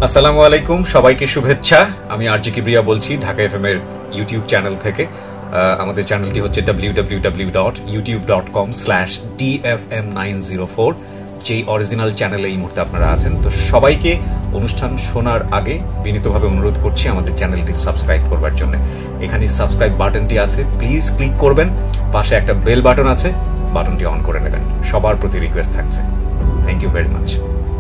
আসসালামু আলাইকুম, সবাইকে শুভেচ্ছা। আমি RJ Kebria বলছি ঢাকা FM এর ইউটিউব চ্যানেল থেকে। আমাদের চ্যানেলটি হচ্ছে www.youtube.com/dfm904, যেই অরিজিনাল চ্যানেলে এই মুহূর্তে আপনারা আছেন। তো সবাইকে অনুষ্ঠান শোনার আগে বিনীতভাবে অনুরোধ করছি আমাদের চ্যানেলটি সাবস্ক্রাইব করবার জন্য। এখানে সাবস্ক্রাইব বাটনটি আছে, প্লিজ ক্লিক করবেন। পাশে একটা বেল বাটন আছে, বাটনটি অন করে নেবেন। সবার প্রতি রিকোয়েস্ট থাকছে। Thank you very much.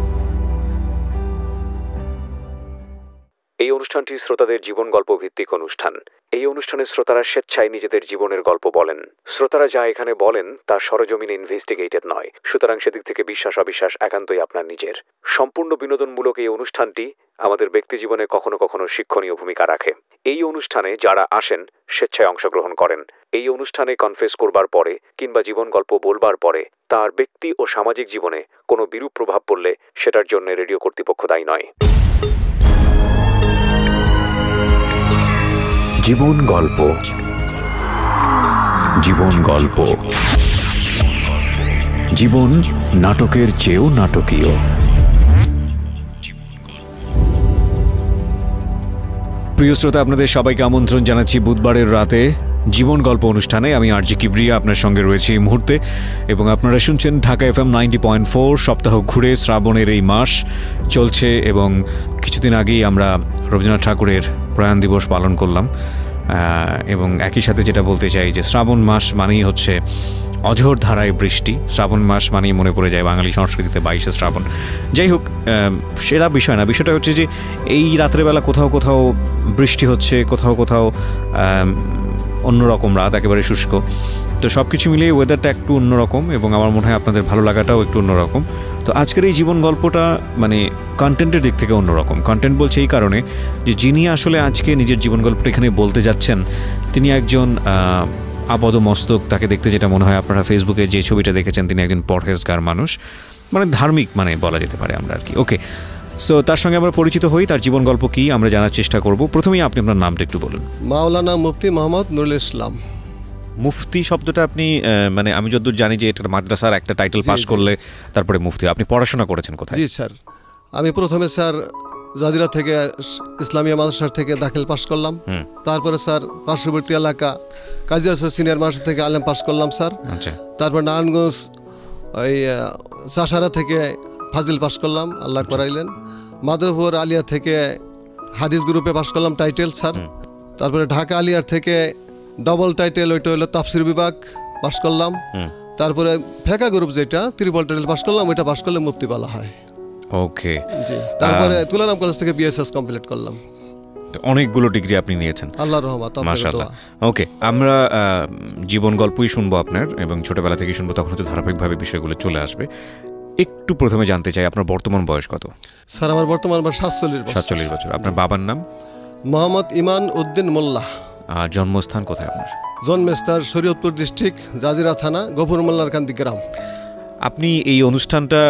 এই অনুষ্ঠানটি শ্রোতাদের জীবন গল্প ভিত্তিক অনুষ্ঠান। এই অনুষ্ঠানে শ্রোতারা স্বেচ্ছায় নিজেদের জীবনের গল্প বলেন। শ্রোতারা যা এখানে বলেন তা সরজমিনে ইনভেস্টিগেটেড নয়, সুতরাং সেদিক থেকে বিশ্বাস অবিশ্বাস একান্তই আপনার নিজের। সম্পূর্ণ বিনোদনমূলক এই অনুষ্ঠানটি আমাদের ব্যক্তিজীবনে কখনো কখনো শিক্ষণীয় ভূমিকা রাখে। এই অনুষ্ঠানে যারা আসেন স্বেচ্ছায় অংশগ্রহণ করেন। এই অনুষ্ঠানে কনফেস করবার পরে কিংবা জীবন গল্প বলবার পরে তার ব্যক্তি ও সামাজিক জীবনে কোনো বিরূপ প্রভাব পড়লে সেটার জন্য রেডিও কর্তৃপক্ষ দায়ী নয়। জীবন গল্প, জীবন গল্প, জীবন নাটকের চেয়েও নাটকীয়। প্রিয় শ্রোতা, আপনাদের সবাইকে আমন্ত্রণ জানাচ্ছি বুধবারের রাতে জীবন গল্প অনুষ্ঠানে। আমি RJ Kebria আপনার সঙ্গে রয়েছি এই মুহূর্তে, এবং আপনারা শুনছেন ঢাকা FM 90.4। সপ্তাহ ঘুরে শ্রাবণের এই মাস চলছে, এবং কিছুদিন আগেই আমরা রবীন্দ্রনাথ ঠাকুরের প্রয়াণ দিবস পালন করলাম। এবং একই সাথে যেটা বলতে চাই যে শ্রাবণ মাস মানেই হচ্ছে অঝোর ধারায় বৃষ্টি। শ্রাবণ মাস মানেই মনে পড়ে যায় বাঙালি সংস্কৃতিতে 22শে শ্রাবণ। যাই হোক, সেটা বিষয় না। বিষয়টা হচ্ছে যে এই রাত্রেবেলা কোথাও কোথাও বৃষ্টি হচ্ছে, কোথাও কোথাও অন্যরকম রাত, একেবারে শুষ্ক। তো সব কিছু মিলিয়ে ওয়েদারটা একটু অন্যরকম, এবং আমার মনে হয় আপনাদের ভালো লাগাটাও একটু অন্যরকম। তো আজকের এই জীবন গল্পটা মানে কন্টেন্টের দিক থেকে অন্যরকম। কন্টেন্ট বলছে এই কারণে যে যিনি আসলে আজকে নিজের জীবন গল্পটা এখানে বলতে যাচ্ছেন তিনি একজন আপাদ মস্তক। তাকে দেখতে যেটা মনে হয়, আপনারা ফেসবুকে যে ছবিটা দেখেছেন, তিনি একজন পরহেজগার মানুষ, মানে ধার্মিক মানে বলা যেতে পারে আমরা আর কি। ওকে, সো তার সঙ্গে আমরা পরিচিত হই, তার জীবন গল্প কী আমরা জানার চেষ্টা করব। প্রথমেই আপনি আপনার নামটা একটু বলুন। মাওলানা মুফতি মোহাম্মদ নুরুল ইসলাম। মুফতি শব্দটা আপনি মানে আমি যতদূর জানি যে এটা মাদ্রাসার একটা টাইটেল পাস করলে তারপরে মুফতি। আপনি পড়াশোনা করেছেন কোথায়? জি স্যার, আমি প্রথমে স্যার জাজিরা থেকে ইসলামিয়া মাদ্রাসা থেকে দাখিল পাস করলাম। তারপরে স্যার পার্শ্ববর্তী এলাকা কাজিয়া সিনিয়র মাদ্রাসা থেকে আলেম পাস করলাম স্যার। আচ্ছা। তারপর নারায়ণগঞ্জ ওই চাষারা থেকে ফাজিল পাস করলাম, আল্লাহ করাইলেন। মাদরপুর আলিয়া থেকে হাদিস গ্রুপে পাস করলাম টাইটেল স্যার। তারপরে ঢাকা আলিয়ার থেকে ডবল টাইটেল, ওইটা হলো তাফসির বিভাগ, পাস করলাম। তারপরে ফেকা গ্রুপ যেটা ত্রিপল টাইটেল পাস করলাম, ওইটা পাস করলে মুফতি বলা হয়। ওকে, জি। তারপরে তুলারাম কলেজ থেকে BSS কমপ্লিট করলাম। অনেকগুলো ডিগ্রি আপনি নিয়েছেন, আল্লাহর রহমত, মাশাআল্লাহ। ওকে, আমরা জীবন গল্পই শুনবো আপনার, এবং ছোটবেলা থেকেই শুনবো, তখন হয়তো ধারাবাহিকভাবে বিষয়গুলো চলে আসবে। একটু প্রথমে জানতে চাই আপনার বর্তমান বয়স কত? স্যার আমার বর্তমান বয়স 47 বছর। আপনার বাবার নাম? মোহাম্মদ ইমান উদ্দিন মোল্লা। আর জন্মস্থান কোথায় আপনার? জন্মস্থান শরীয়তপুর ডিস্ট্রিক্ট, জাজিরা থানা, গফুর মোল্লার কান্দি গ্রাম। আপনি এই অনুষ্ঠানটা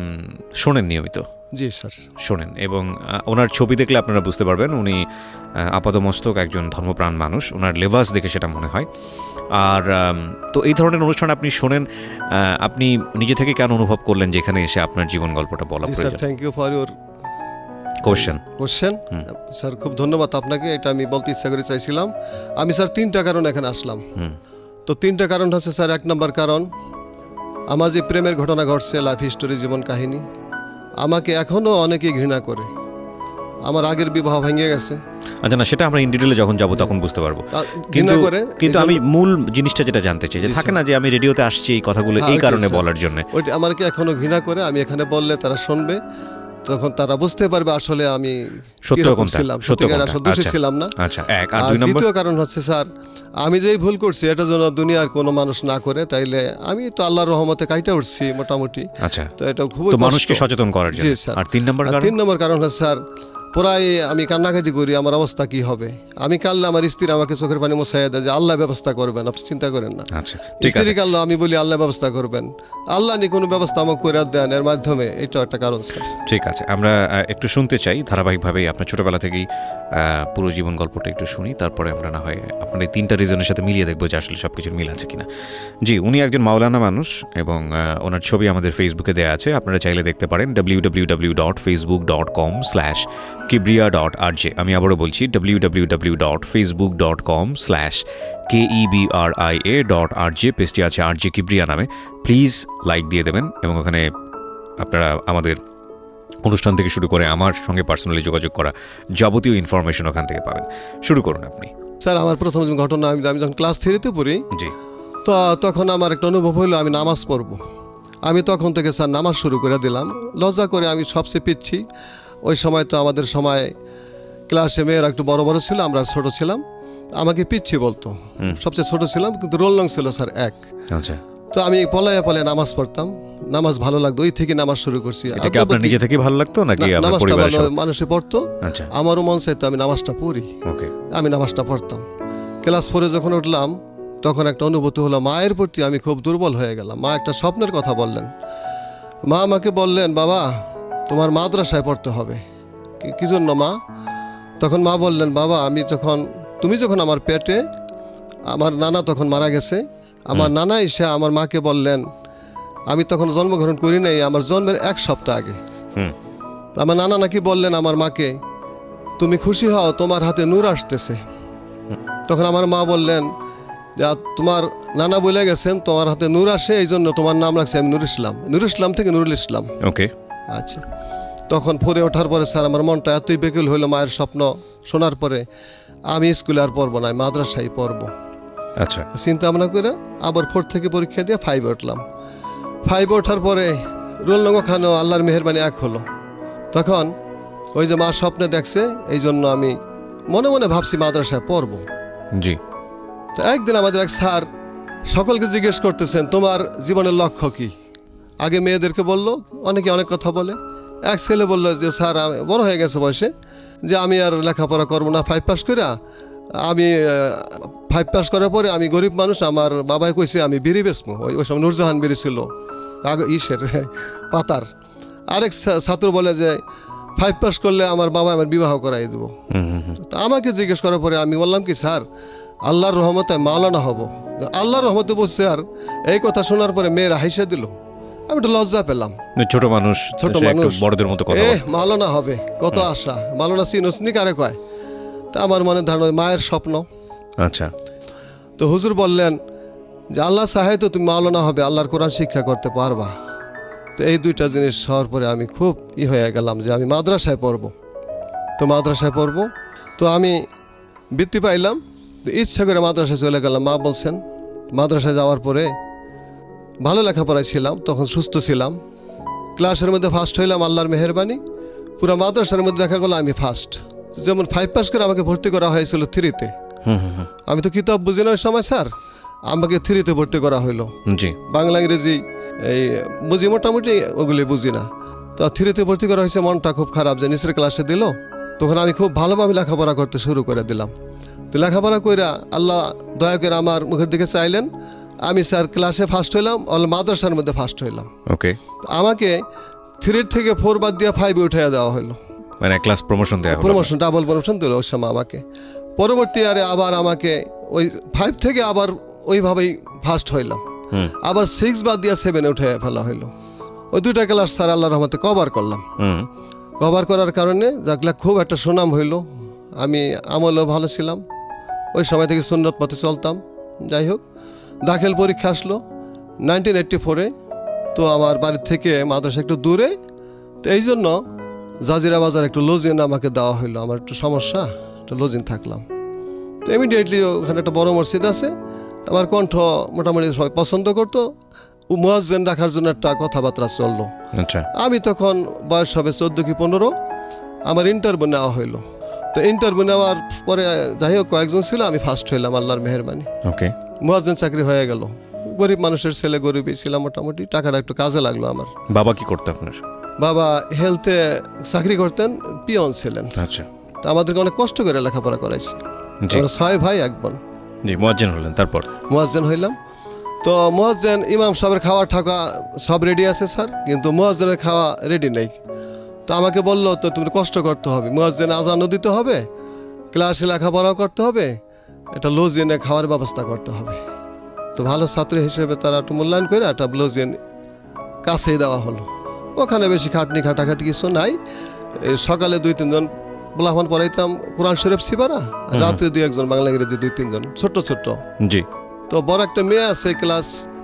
শোনেন নিয়মিত? জি স্যার, শোনেন, এবং ওনার ছবি দেখলে আপনারা বুঝতে পারবেন উনি আপাদমস্তক একজন ধর্মপ্রাণ মানুষ। ওনার লেবাস দেখে সেটা মনে হয়। আর তো এই ধরনের অনুষ্ঠান আপনি শোনেন, আপনি নিজে থেকে কেন অনুভব করলেন যে এখানে এসে আপনার জীবন গল্পটা বলা প্রয়োজন? Thank you for your question sir, খুব ধন্যবাদ আপনাকে। এটা আমি বলতে ইচ্ছা করে চাইছিলাম। আমি স্যার 3টা কারণ এখানে আসলাম। তো 3টা কারণ হচ্ছে স্যার, 1 নম্বর কারণ আমার যে প্রেমের ঘটনা ঘটছে, লাইফ হিস্টোরি, জীবন কাহিনী, আমাকে এখনও অনেকেই ঘৃণা করে। আমার আগের বিবাহ ভেঙে গেছে। আচ্ছা, না সেটা আমরা ইন ডিটেলে যখন যাবো তখন বুঝতে পারবো। কিন্তু আমি মূল জিনিসটা যেটা জানতে চাই, যে থাকে না যে আমি রেডিওতে আসছি এই কথাগুলো এই কারণে বলার জন্য, ওইটা আমাকে এখনো ঘৃণা করে। আমি এখানে বললে তারা শুনবে, তখন তারা বুঝতে পারবে আসলে আমি দোষী ছিলাম না। আচ্ছা, এক। আর 2 নম্বর? দ্বিতীয় কারণ হচ্ছে স্যার, আমি যেই ভুল করছি এটা যেন দুনিয়ার কোনো মানুষ না করে। তাইলে আমি তো আল্লাহর রহমতে কাইটা উঠছি মোটামুটি। আচ্ছা, তো এটা খুব মানুষকে সচেতন করার জন্য। জি স্যার। আর 3 নম্বর কারণ? 3 নম্বর কারণ হচ্ছে স্যার, প্রায় আমি কান্নাকাটি করি, আমার অবস্থা কি হবে। আমি কাঁদলে আমার স্ত্রী আমাকে চোখের পানি মোছাইয়া দেয় যে আল্লাহ ব্যবস্থা করবেন, আপনি চিন্তা করেন না। আচ্ছা, ঠিক আছে। স্ত্রী কাঁদলো, আমি বলি আল্লাহ ব্যবস্থা করবেন, আল্লাহ নি কোনো ব্যবস্থা আমাকে করে দেন, এর মাধ্যমে এটা একটা কারণ স্যার। ঠিক আছে, আমরা একটু শুনতে চাই ধারাবাহিকভাবেই আপনার ছোটবেলা থেকেই পুরো জীবন গল্পটা একটু শুনি, তারপরে আমরা না হয় আপনার এই 3টা রিজনের সাথে মিলিয়ে দেখবো যে আসলে সব কিছুর মিল আছে কিনা। জি, উনি একজন মাওলানা মানুষ এবং ওনার ছবি আমাদের ফেসবুকে দেওয়া আছে, আপনারা চাইলে দেখতে পারেন www.facebook.com/kebria.rj। আমি আবারও বলছি www.facebook.com/KEBRIA.RJ, পেজটি আছে RJ কিবরিয়া নামে। প্লিজ লাইক দিয়ে দেবেন এবং ওখানে আপনারা আমাদের অনুষ্ঠান থেকে শুরু করে আমার সঙ্গে পার্সোনালি যোগাযোগ করা যাবতীয় ইনফরমেশন ওখান থেকে পাবেন। শুরু করুন আপনি। স্যার আমার প্রথম ঘটনা, আমি যখন ক্লাস 3-তে পড়ি, জি, তো তখন আমার একটা অনুভব হইলো আমি নামাজ পড়ব। আমি তখন থেকে স্যার নামাজ শুরু করে দিলাম, লজ্জা করে আমি সবচেয়ে পিচ্ছি। ওই সময় তো আমাদের সময় ক্লাসে মেয়েরা একটু বড় বড় ছিল, আমরা ছোট ছিলাম, আমাকে পিচ্ছি বলতো, সবচেয়ে ছোট ছিলাম, কিন্তু রোল নং ছিল স্যার 1। আচ্ছা, তো আমি পলাইয়া পলাইয়া নামাজ পড়তাম, নামাজ ভালো লাগতো, ওই থেকে নামাজ শুরু করছি। এটা কি আপনার নিজে থেকে ভালো লাগতো নাকি আপনার পরিবারের সবাই? মানুষে পড়তো, আচ্ছা, আমারও মন চাইতো আমি নামাজটা পড়ি। ওকে, আমি নামাজটা পড়তাম। ক্লাস 4-এ যখন উঠলাম তখন একটা অনুভূতি হলো মায়ের প্রতি আমি খুব দুর্বল হয়ে গেলাম। মা একটা স্বপ্নের কথা বললেন, মা আমাকে বললেন বাবা তোমার মাদ্রাসায় পড়তে হবে। কি জন্য মা? তখন মা বললেন বাবা তুমি যখন আমার পেটে, আমার নানা তখন মারা গেছে, আমার নানা এসে আমার মাকে বললেন, আমি তখন জন্মগ্রহণ করি নাই, আমার জন্মের 1 সপ্তাহ আগে আমার নানা নাকি বললেন আমার মাকে, তুমি খুশি হও তোমার হাতে নূর আসতেছে। তখন আমার মা বললেন যে তোমার নানা বলে গেছেন তোমার হাতে নূর আসে, এই জন্য তোমার নাম রাখছে আমি নুর ইসলাম, নুর ইসলাম থেকে নুরুল ইসলাম। ওকে, আচ্ছা। তখন পড়ে ওঠার পরে স্যার আমার মনটা এতই বেকুল হইলো মায়ের স্বপ্ন শোনার পরে, আমি স্কুলে আর পড়বো না, মাদ্রাসায় পড়বো। আচ্ছা, চিন্তা ভাবনা করে আবার 4 থেকে পরীক্ষা দিয়ে 5-এ উঠলাম। 5-এ ওঠার পরে রোল নং খানো আল্লাহর মেহেরবানি 1 হলো। তখন ওই যে মা স্বপ্নে দেখছে, এই জন্য আমি মনে মনে ভাবছি মাদ্রাসায় পড়বো। জি। তো একদিন আমাদের এক স্যার সকলকে জিজ্ঞেস করতেছেন তোমার জীবনের লক্ষ্য কি। আগে মেয়েদেরকে বললো, অনেকে অনেক কথা বলে। এক ছেলে বললো যে স্যার আমি বড় হয়ে গেছে বয়সে, যে আমি আর লেখাপড়া করবো না, 5 পাস করে আমি 5 পাস করার পরে আমি গরিব মানুষ, আমার বাবাই কইছে আমি বিড়ি বেচবো। ওই সময় নুরজাহান বিড়ি ছিল পাতার। আরেক ছাত্র বলে যে 5 পাস করলে আমার বাবা আমার বিবাহ করাই দেবো। তো আমাকে জিজ্ঞেস করার পরে আমি বললাম কি স্যার আল্লাহর রহমতে মাওলানা হব। আল্লাহর রহমতে বলছে। আর এই কথা শোনার পরে মেয়েরা হাসে দিল, আমি একটু লজ্জা পেলাম। ছোট মানুষ বড়দের মতো কথা, মাওলানা হবে কত আশা, মাওলানা চিনি কারে কয়। তা আমার মনে ধারণা মায়ের স্বপ্ন। আচ্ছা। তো হুজুর বললেন যে আল্লাহ চাহে তো তুমি মাওলানা হবে, আল্লাহর কোরআন শিক্ষা করতে পারবা। তো এই 2টা জিনিস হওয়ার পরে আমি খুব হয়ে গেলাম যে আমি মাদ্রাসায় পড়বো। তো মাদ্রাসায় পড়বো, তো আমি বৃত্তি পাইলাম, ইচ্ছা করে মাদ্রাসায় চলে গেলাম। মা বলছেন মাদ্রাসায় যাওয়ার পরে ভালো লেখাপড়ায় ছিলাম, তখন সুস্থ ছিলাম, ক্লাসের মধ্যে ফার্স্ট হইলাম আল্লাহর মেহেরবানি। পুরো মাদ্রাসার মধ্যে দেখা গেলো আমি ফার্স্ট। যেমন 5 পাস করে আমাকে ভর্তি করা হয়েছিল 3-তে। আমি তো কিতাব বুঝি না ওই সময় স্যার, আমাকে 3-তে ভর্তি করা হইলো। জি, বাংলা ইংরেজি এই বুঝি মোটামুটি, ওগুলি বুঝি না। তো 3-তে ভর্তি করা হয়েছে, মনটা খুব খারাপ যে নিচের ক্লাসে দিল। তখন আমি খুব ভালোভাবে লেখাপড়া করতে শুরু করে দিলাম। তো লেখাপড়া কইরা আল্লাহ দয়া করে আমার মুখের দিকে চাইলেন, আমি স্যার ক্লাসে ফার্স্ট হইলাম, মাদ্রাসার মধ্যে ফার্স্ট হইলাম। ওকে। আমাকে 3 থেকে 4 বাদ দিয়ে 5-এ উঠাইয়া দেওয়া হলো, মানে ক্লাস প্রমোশন দেওয়া হলো, প্রমোশন, ডাবল প্রমোশন দিল ওই সময় আমাকে। পরবর্তী আরে আবার আমাকে ওই 5 থেকে আবার ওইভাবেই ফার্স্ট হইলাম, আবার 6 বাদ দিয়ে 7-এ উঠে ফেলা হইলো। ওই 2টা ক্লাস স্যার আল্লাহর রহমতে কভার করলাম। কভার করার কারণে যাকলা খুব একটা সুনাম হইল, আমি আমলও ভালো ছিলাম, ওই সময় থেকে সুন্নত পথে চলতাম। যাই হোক, দাখিল পরীক্ষা আসলো 1984-এ। তো আমার বাড়ি থেকে মাদ্রাসা একটু দূরে, তো এই জন্য জাজিরা বাজার একটু লজিন আমাকে দেওয়া হইলো। আমার একটু সমস্যা, একটু লজিন থাকলাম। তো ইমিডিয়েটলি ওখানে একটা বড় মসজিদ আছে, আমার কণ্ঠ মোটামুটি সবাই পছন্দ করতো, মুয়াজ্জিন রাখার জন্য একটা কথাবার্তা চললো। আমি তখন বয়স হবে 14 কি 15, আমার ইন্টারভিউ নেওয়া হইলো। তো ইন্টারভিউ নেওয়ার পরে যাই হোক কয়েকজন ছিল, আমি ফার্স্ট হইলাম আল্লাহর মেহেরবানি। ওকে, মুয়াজ্জিন চাকরি হয়ে গেল। গরিব মানুষের ছেলে, গরিবই ছিলাম মোটামুটি, টাকাটা একটু কাজে লাগলো আমার। বাবা কি করতো আপনার? বাবা হেলথে চাকরি করতেন, পিয়ন ছিলেন। আচ্ছা, তো আমাদেরকে অনেক কষ্ট করে লেখাপড়া করাইছে। আমরা 6 ভাই 1 বোন। জি, মুয়াজ্জিন হলেন, তারপর মুয়াজ্জিন হইলাম। তো মুয়াজ্জিন ইমাম সাহেবের খাওয়া ঠাকা সব রেডি আছে স্যার, কিন্তু মুয়াজ্জিনের খাওয়া রেডি নেই। তো আমাকে বললো তো তুমি কষ্ট করতে হবে, মুয়াজ্জিন আজানও দিতে হবে, ক্লাসে লেখাপড়াও করতে হবে, একটা লজিনে খাওয়ার ব্যবস্থা করতে হবে। তো ভালো ছাত্র হিসেবে তারা একটু মূল্যায়ন করে একটা লজিন কাছেই দেওয়া হলো। ওখানে বেশি খাটাখাটি কিছু নাই। সকালে 2-3 জন পোলাপান পড়াইতাম কোরআন শরীফ সিপারা, রাতে 2-1 জন বাংলা ইংরেজি 2-3 জন ছোট্ট ছোট্ট। জি। তো বড় একটা মেয়ে আছে ক্লাস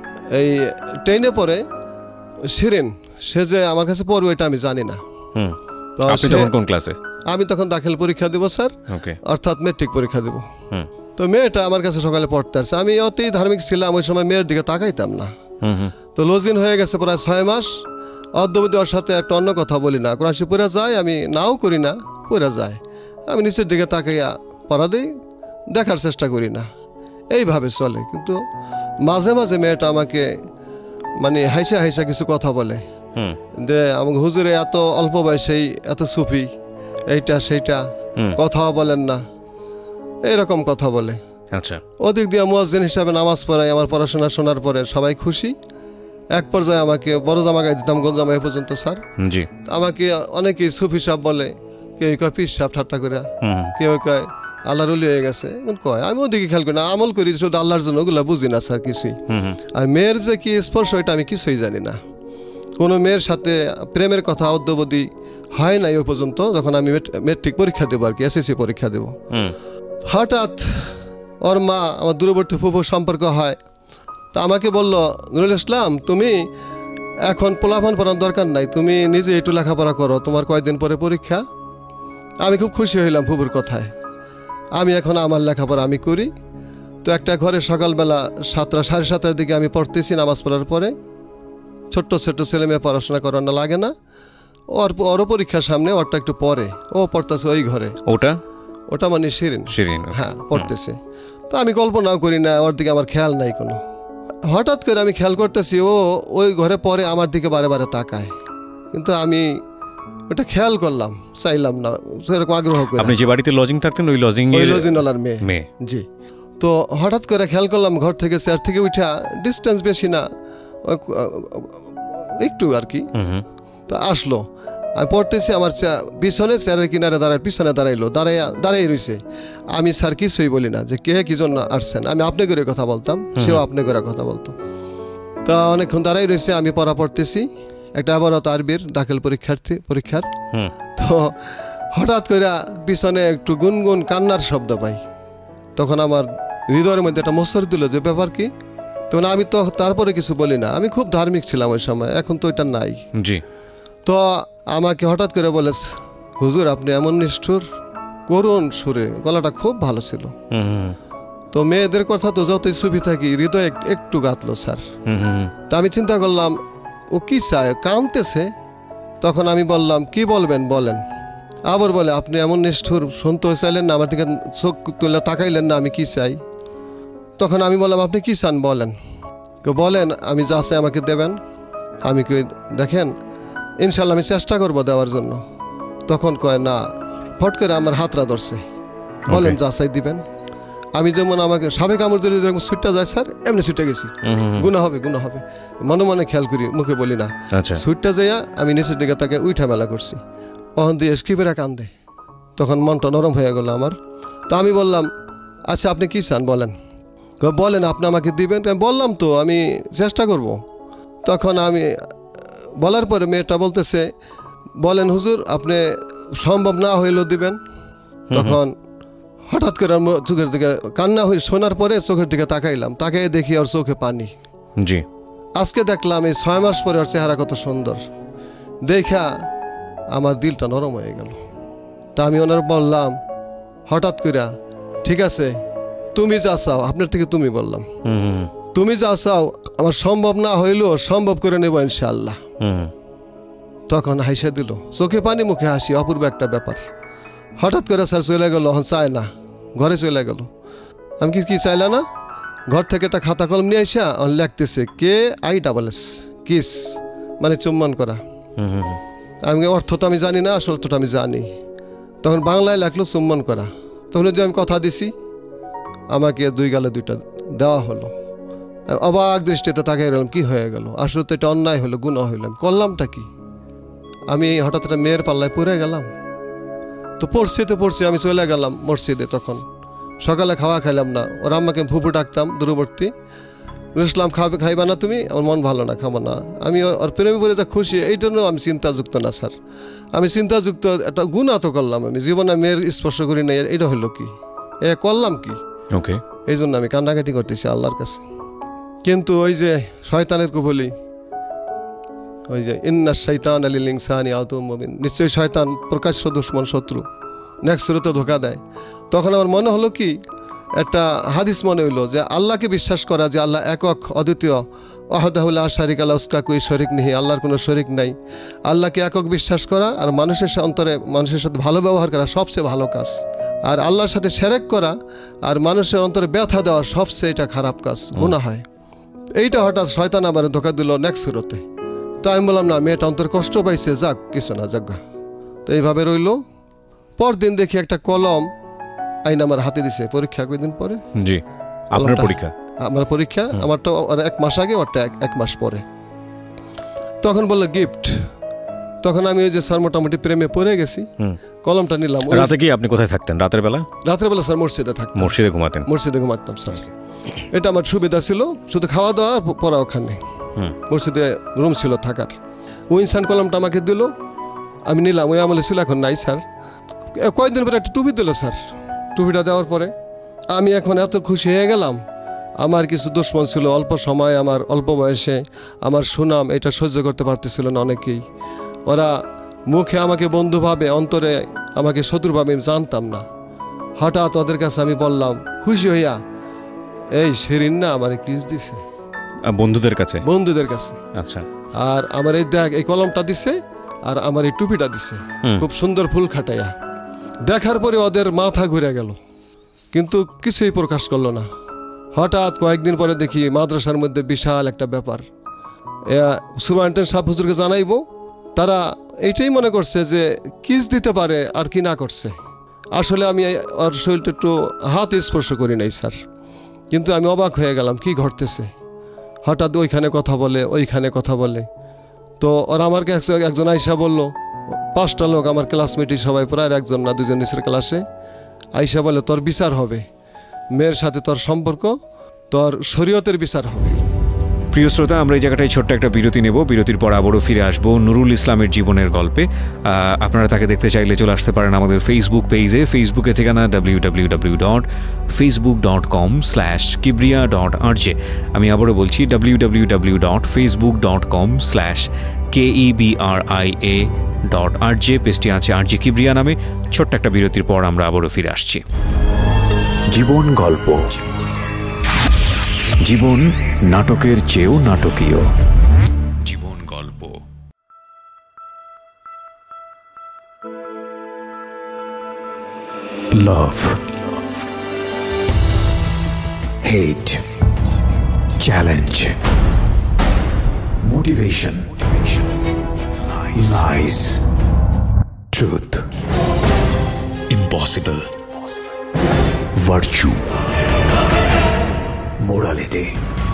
10-এ পড়ে, শিরিন, সে যে আমার কাছে পড়বে এটা আমি জানি না। আপনি তখন কোন ক্লাসে? আমি তখন দাখিল পরীক্ষা দেব স্যার, অর্থাৎ মেট্রিক পরীক্ষা দেব। তো মেয়েটা আমার কাছে সকালে পড়তে আসছে। আমি অতি ধার্মিক ছিলাম, ওই সময় মেয়ের দিকে তাকাইতাম না। তো লজিন হয়ে গেছে প্রায় 6 মাস। অদ্যবধি ওর সাথে একটা অন্য কথা বলি না, কোরআন শরীফ পড়া যায়, আমি নাও করি না, পড়া যায়, আমি নিচের দিকে তাকাইয়া পড়া দিই, দেখার চেষ্টা করি না, এইভাবে চলে। কিন্তু মাঝে মাঝে মেয়েটা আমাকে মানে হাইসা হাইসা কিছু কথা বলে যে আমাকে হুজুরে এত অল্প বয়সেই এত সুফি, এইটা সেইটা, কথাও বলেন না, এইরকম কথা বলে। আচ্ছা। ওদিক দিয়ে মুয়াজ্জিন হিসাবে নামাজ পড়াই, আমার পড়াশোনা শোনার পরে সবাই খুশি। এক পর্যায়ে আমাকে বড় জামা গায়ে দিতাম, গোল জামা এ পর্যন্ত স্যার। জি। আমাকে অনেকেই সুফি সাহেব বলে, কেউ কয় পীর সাহেব ঠাট্টা করে, কেউ কয় আল্লাহর ওলি হয়ে গেছে কয়। আমি ওদিকে খেয়াল করি না, আমল করি শুধু আল্লাহর জন্য, ওগুলো বুঝি না স্যার কিছুই। আর মেয়ের যে কি স্পর্শ এটা আমি কিছুই জানি না। কোনো মেয়ের সাথে প্রেমের কথা অদ্যবধি হয় নাই ওই পর্যন্ত, যখন আমি মেট্রিক পরীক্ষা দেবো আর কি, এসএসসি পরীক্ষা দেবো। হঠাৎ ওর মা আমার দূরবর্তী ফুফুর সম্পর্ক হয়। তা আমাকে বলল, নুরুল ইসলাম তুমি এখন পোলাপান পড়ার দরকার নাই, তুমি নিজে একটু লেখাপড়া করো, তোমার কয়েকদিন পরে পরীক্ষা। আমি খুব খুশি হইলাম ফুফুর কথায়। আমি এখন আমার লেখাপড়া আমি করি। তো একটা ঘরে সকালবেলা 7টা 7:30টার দিকে আমি পড়তেছি নামাজ পড়ার পরে। ছোট্ট ছোট্ট ছেলে মেয়ে পড়াশোনা করানো লাগে না, ওরও পরীক্ষার সামনে, ওরটা একটু পরে, ও পড়তেছে ওই ঘরে। ওটা মানে শিরিন, হ্যাঁ পড়তেছে। তো আমি কল্পনাও করি না, ওর দিকে আমার খেয়াল নাই কোনো। হঠাৎ করে আমি খেয়াল করতেছি ও ওই ঘরে পরে আমার দিকে বারে বারে তাকায়, কিন্তু আমি ওটা খেয়াল করলাম, চাইলাম না, সেরকম আগ্রহ করে। আপনি যে বাড়িতে লজিং থাকতেন ওই লজিংওয়ালার মেয়ে। জি। তো হঠাৎ করে খেয়াল করলাম ঘর থেকে চেয়ার থেকে উঠা, ডিস্টেন্স বেশি না, একটু আর কি। তো আসলো, আমি পড়তেছি, আমার পিছনে চেয়ারের কিনারে দাঁড়ায়, পিছনে দাঁড়াই রয়েছে। আমি স্যার কিছুই বলি না যে কে কি জন্য আসছেন, আমি আপনি করে কথা বলতাম, সেও আপনি করে কথা বলতো। তা অনেকক্ষণ দাঁড়াই রয়েছে, আমি পড়া পড়তেছি, একটা আবারও আরবির দাখিল পরীক্ষার। তো হঠাৎ করে পিছনে একটু গুনগুন কান্নার শব্দ পাই। তখন আমার হৃদয়ের মধ্যে একটা মসর দিল যে ব্যাপার কি। তখন আমি তো তারপরে কিছু বলি না, আমি খুব ধার্মিক ছিলাম ওই সময়, এখন তো এটা নাই। জি। তো আমাকে হঠাৎ করে বলে, হুজুর আপনি এমন নিষ্ঠুর, করুণ সুরে, গলাটা খুব ভালো ছিল। তো মেয়েদের কথা তো যতই সুফি থাকি, হৃদয় একটু গাঁথলো স্যার। তা আমি চিন্তা করলাম ও কি চায়, কাঁদতেছে। তখন আমি বললাম, কি বলবেন বলেন। আবার বলে, আপনি এমন নিষ্ঠুর, শুনতে চাইলেন না, আমার দিকে চোখ তুলে তাকাইলেন না, আমি কি চাই। তখন আমি বললাম, আপনি কি চান বলেন। বলেন, আমি যা চাই আমাকে দেবেন। আমি কি দেখেন ইনশাল্লাহ আমি চেষ্টা করবো দেওয়ার জন্য। তখন কয় না, ফট করে আমার হাতটা ধরছে, বলেন যা চাই দিবেন। আমি যেমন আমাকে সাবেক আমর ধরে যেরকম সুইটটা যায় স্যার, এমনি সুইটটা গেছি, গুণা হবে মনে মনে খেয়াল করি, মুখে বলি না। সুইটটা যাইয়া আমি নিচের দিকে তাকে উঠা মেলা করছি, ওখান দিয়ে স্কিপেরা কান্দে। তখন মনটা নরম হয়ে গেল আমার। তো আমি বললাম, আচ্ছা আপনি কি চান বলেন। বলেন আপনি আমাকে দিবেন। বললাম তো আমি চেষ্টা করব। তখন আমি বলার পরে মেয়েটা বলতেছে, বলেন হুজুর আপনি সম্ভব না হইলেও দিবেন। তখন হঠাৎ করে চোখের দিকে কান্না হয়ে শোনার পরে চোখের দিকে তাকাইলাম, তাকাই দেখি ওর চোখে পানি। জি। আজকে দেখলাম এই 6 মাস পরে ওর চেহারা কত সুন্দর, দেখা আমার দিলটা নরম হয়ে গেল। তা আমি ওনার বললাম হঠাৎ করে, ঠিক আছে তুমি যা চাও, আপনার থেকে তুমি বললাম, তুমি যা চাও আমার সম্ভব না হইলেও সম্ভব করে নেব ইনশাআল্লাহ। তখন হাসি দিল, চোখে পানি মুখে হাসি, অপূর্ব একটা ব্যাপার। হঠাৎ করে স্যার চলে গেল, চায় না, ঘরে চলে গেল। আমি কি চাইলা না, ঘর থেকে একটা খাতা কলম নিয়ে আসা লিখতেছে KISS, কিস মানে চুম্বন করা। আমি অর্থ তো আমি জানি না, আসল অর্থটা আমি জানি। তখন বাংলায় লেখলো চুম্বন করা। তখন যে আমি কথা দিছি, আমাকে 2 গালে 2টা দেওয়া হলো। অবাক দৃষ্টিতে তাকিয়ে রইলাম, কি হয়ে গেল? আসলে তো এটা অন্যায় হলো, গুনাহ হইলাম, করলামটা কি? আমি হঠাৎ একটা মেয়ের পাল্লায় পড়ে গেলাম। তো পড়ছি আমি চলে গেলাম মসজিদে। তখন সকালে খাওয়া খাইলাম না, ওরা আমাকে ফুফু ডাকতাম দূরবর্তী। ইসলাম খাইবা না তুমি? আমার মন ভালো না, খাবো না। আমি ওর প্রেমে পড়ে যা খুশি, এই জন্য আমি চিন্তাযুক্ত না স্যার। আমি চিন্তাযুক্ত একটা গুনাহ তো করলাম, আমি জীবনে মেয়ের স্পর্শ করি না, এটা হলো কি? করলাম কি? ওকে, এই জন্য আমি কান্নাকাটি করতেছি আল্লাহর কাছে। কিন্তু ওই যে শয়তানের কুফলি, ওই যে ইন্না শাইতানা লিল ইনসানি আদুউম মুবিন, নিশ্চয়ই শয়তান প্রকাশ্য দুশমন, শত্রু, নেক্সট সুরতে ধোঁকা দেয়। তখন আমার মনে হলো কি, একটা হাদিস মনে হইলো যে আল্লাহকে বিশ্বাস করা, যে আল্লাহ একক অদ্বিতীয়, ওয়াহদাহু লা শারিকা লাহু কুই শরিক নেই, আল্লাহর কোনো শরিক নাই। আল্লাহকে একক বিশ্বাস করা আর মানুষের অন্তরে মানুষের সাথে ভালো ব্যবহার করা সবচেয়ে ভালো কাজ। আর আল্লাহর সাথে শিরক করা আর মানুষের অন্তরে ব্যথা দেওয়া সবচেয়ে এটা খারাপ কাজ, গুনাহ হয়। এইটা হঠাৎ শয়তান আমার ধোঁকা দিল নেক্সট সুরতে। তো আমি বললাম না, মেয়েটা অন্তরে কষ্ট পাইছে, যাক কিছু না, যাক। তো এইভাবে রইল। পরদিন দেখি একটা কলম আইন আমার হাতে দিছে, পরীক্ষা কয়েকদিন পরে। জি, আপনার পরীক্ষা? আমার পরীক্ষা, আমারটা 1 মাস আগে, ওরটা 1 মাস পরে। তখন বললো গিফট। তখন আমি ওই যে স্যার মোটামুটি প্রেমে পড়ে গেছি, কলমটা নিলাম। রাতে কি আপনি কোথায় থাকতেন? রাতের বেলা স্যার মসজিদে থাকতাম। মসজিদে ঘুমাতাম স্যার। এটা আমার সুবিধা ছিল, শুধু খাওয়া দাওয়া আর পড়া ওখানে। মসজিদে রুম ছিল থাকার। উইনসান কলমটা আমাকে দিল, আমি নিলাম। ওই আমলে ছিল, এখন নাই স্যার। কয়েকদিন পরে একটা টুপি দিল স্যার। টুপিটা দেওয়ার পরে আমি এখন এত খুশি হয়ে গেলাম। আমার কিছু দুশ্মন ছিল, অল্প সময়, আমার অল্প বয়সে আমার সুনাম এটা সহ্য করতে পারতেছিল না অনেকেই। ওরা মুখে আমাকে বন্ধু ভাবে, অন্তরে আমাকে শত্রু ভাবে, আমি জানতাম না। হঠাৎ ওদের কাছে আমি বললাম খুশি হইয়া, এই শিরিন না আমার কিস দিছে। বন্ধুদের কাছে? আচ্ছা। আর আমার এই দেখ, এই কলমটা দিছে আর আমার এই টুপিটা দিছে, খুব সুন্দর ফুল খাটাইয়া। দেখার পরে ওদের মাথা ঘুরে গেল, কিন্তু কিছুই প্রকাশ করলো না। হঠাৎ কয়েকদিন পরে দেখি মাদ্রাসার মধ্যে বিশাল একটা ব্যাপার। সুপারিনটেন্ডেন্ট সাহেব হুজুরকে জানাইবো। তারা এইটাই মনে করছে যে কিস দিতে পারে আর কি না করছে। আসলে আমি ওর শরীরটা একটু হাত স্পর্শ করি নাই স্যার, কিন্তু আমি অবাক হয়ে গেলাম কি ঘটতেছে। হঠাৎ ওইখানে কথা বলে। তো ওরা আমার কাছে একজন আইসা বলল, 5টা লোক আমার ক্লাসমেটই সবাই, প্রায় 1জন না 2জন নিচের ক্লাসে। আইসা বলে তোর বিচার হবে, মেয়ের সাথে তোর সম্পর্ক, তোর শরীয়তের বিচার হবে। প্রিয় শ্রোতা, আমরা এই জায়গাটায় ছোট্ট একটা বিরতি নেব। বিরতির পর আবারও ফিরে আসবো নুরুল ইসলামের জীবনের গল্পে। আপনারা তাকে দেখতে চাইলে চলে আসতে পারেন আমাদের ফেসবুক পেজে। ফেসবুকে ঠিকানা www.facebook.com/kebria.rj। আমি আবারও বলছি www.facebook.com/KEBRIA.RJ। পেজটি আছে RJ Kebria নামে। ছোট্ট একটা বিরতির পর আমরা আবারও ফিরে আসছি। জীবন গল্প, জীবন নাটকের চেয়েও নাটকীয়। জীবন গল্প। Love, hate, challenge, motivation, lies, truth, impossible, virtue, morality,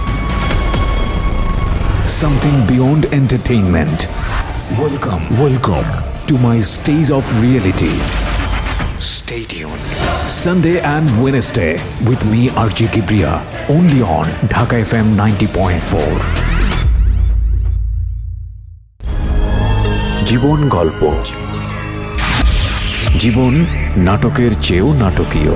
something beyond entertainment. Welcome to my stage of reality. Stay tuned. Sunday and Wednesday with me RJ Kebria, only on Dhaka FM 90.4. জীবন গল্প, জীবন নাটকের চেয়েও নাটকীয়।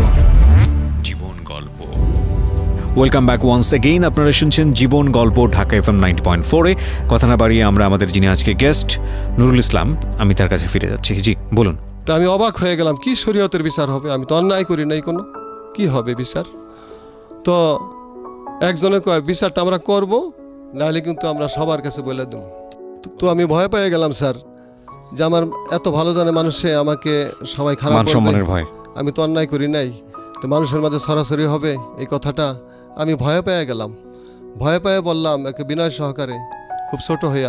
Welcome back once again. আপনারা শুনছেন জীবন গল্প Dhaka FM 90.4-এ। কথা না বাড়িয়ে আমরা আমাদের যিনি আজকে গেস্ট নুরুল ইসলাম, আমি তার কাছে ফিরে যাচ্ছি। জি বলুন। তো আমি অবাক হয়ে গেলাম, কি শরীয়তের বিচার হবে? আমি তো অন্যায় করি নাই কোনো, কি হবে বিচার? তো একজনে কয় বিচারটা আমরা করব, নাহলে কিন্তু আমরা সবার কাছে বলে দেব। তো আমি ভয় পেয়ে গেলাম স্যার, যে আমার এত ভালো জানে মানুষে আমাকে সবাই খারাপ বলবে, সম্মানের ভয়। আমি তো অন্যায় করি নাই, তো মানুষের মাঝে সরাসরি হবে এই কথাটা। আমি ভয় পেয়ে গেলাম। ভয় পেয়ে বললাম একে বিনয় সহকারে, খুব ছোট হইয়া,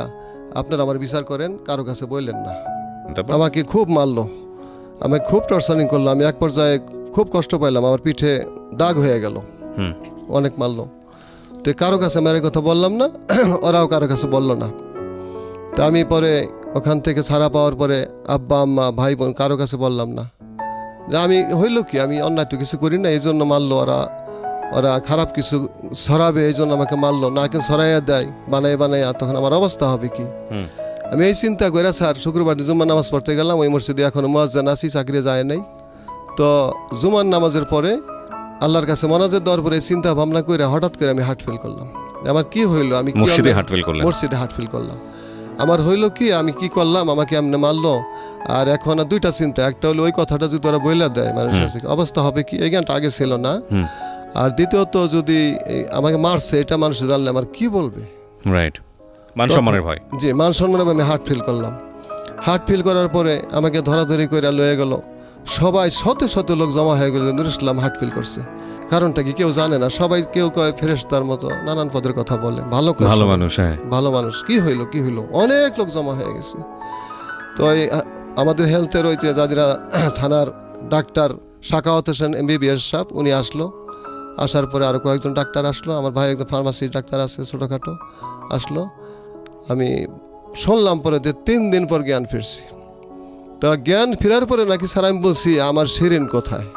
আপনারা আমার বিচার করেন, কারো কাছে বললেন না। আমাকে খুব মারলো, আমাকে খুব টর্চারিং করলো। আমি এক পর্যায়ে খুব কষ্ট পাইলাম, আমার পিঠে দাগ হয়ে গেল, অনেক মারলো। তো কারো কাছে মেরে কথা বললাম না, ওরাও কারো কাছে বললো না। তা আমি পরে ওখান থেকে ছাড়া পাওয়ার পরে আব্বা আম্মা ভাই বোন কারো কাছে বললাম না যে আমি হইল কি, আমি অন্যায় তো কিছু করি না, এই জন্য মারলো ওরা, ওরা খারাপ কিছু ছড়াবে এই জন্য আমাকে মারলো, নাকে ছড়াইয়া দেয় বানাইয়া, তখন আমার অবস্থা হবে কি। আমি এই চিন্তা করে স্যার শুক্রবার জুম্মার নামাজ পড়তে গেলাম। ওই মসজিদে এখনো মুয়াজ্জিন আছি, চাকরি যায় নাই। তো জুমার নামাজের পরে আল্লাহর কাছে মনাজাত দেওয়ার পরে চিন্তা ভাবনা করে হঠাৎ করে আমি হার্ট ফিল করলাম। আমার কি হইলো, আমি মসজিদে হার্ট ফিল করলাম। আমার হইলো কি, আমি কি করলাম, আমাকে এমনি মারলো। আর এখন দুইটা চিন্তা, একটা হলো ওই কথাটা যদি ওরা বইলা দেয় মানুষের কাছে অবস্থা হবে কি, এই জ্ঞানটা আগে ছিল না। আর দ্বিতীয়ত যদি আমাকে মারছে এটা মানুষ জানলে আমার কি বলবে, রাইট, মান সম্মানের ভয়। জি, মান সম্মানের ভয়। আমি হার্ট ফিল করলাম। হার্ট ফিল করার পরে আমাকে ধরাধরি করে লয়ে গেল, সবাই শত লোক জমা হয়ে গেল, নুরুল ইসলাম হার্ট ফিল করছে। কারণটা কি কেউ জানে না, সবাই কেউ কয় ফেরেশতার মতো নানান পদের কথা বলে, ভালো মানুষ, ভালো মানুষ। কি হইলো অনেক লোক জমা হয়ে গেছে। তো আমাদের হেলথের ওই যে যারা থানার ডাক্তার শাকাওয়াত হোসেন MBBS সাহেব, উনি আসলো। আসার পরে আরও কয়েকজন ডাক্তার আসলো, আমার ভাই একজন ফার্মাসির ডাক্তার আছে ছোটোখাটো, আসলো। আমি শুনলাম পরে যে 3 দিন পর জ্ঞান ফিরছি। তো জ্ঞান ফেরার পরে নাকি স্যার আমি বলছি আমার শিরিন কোথায়,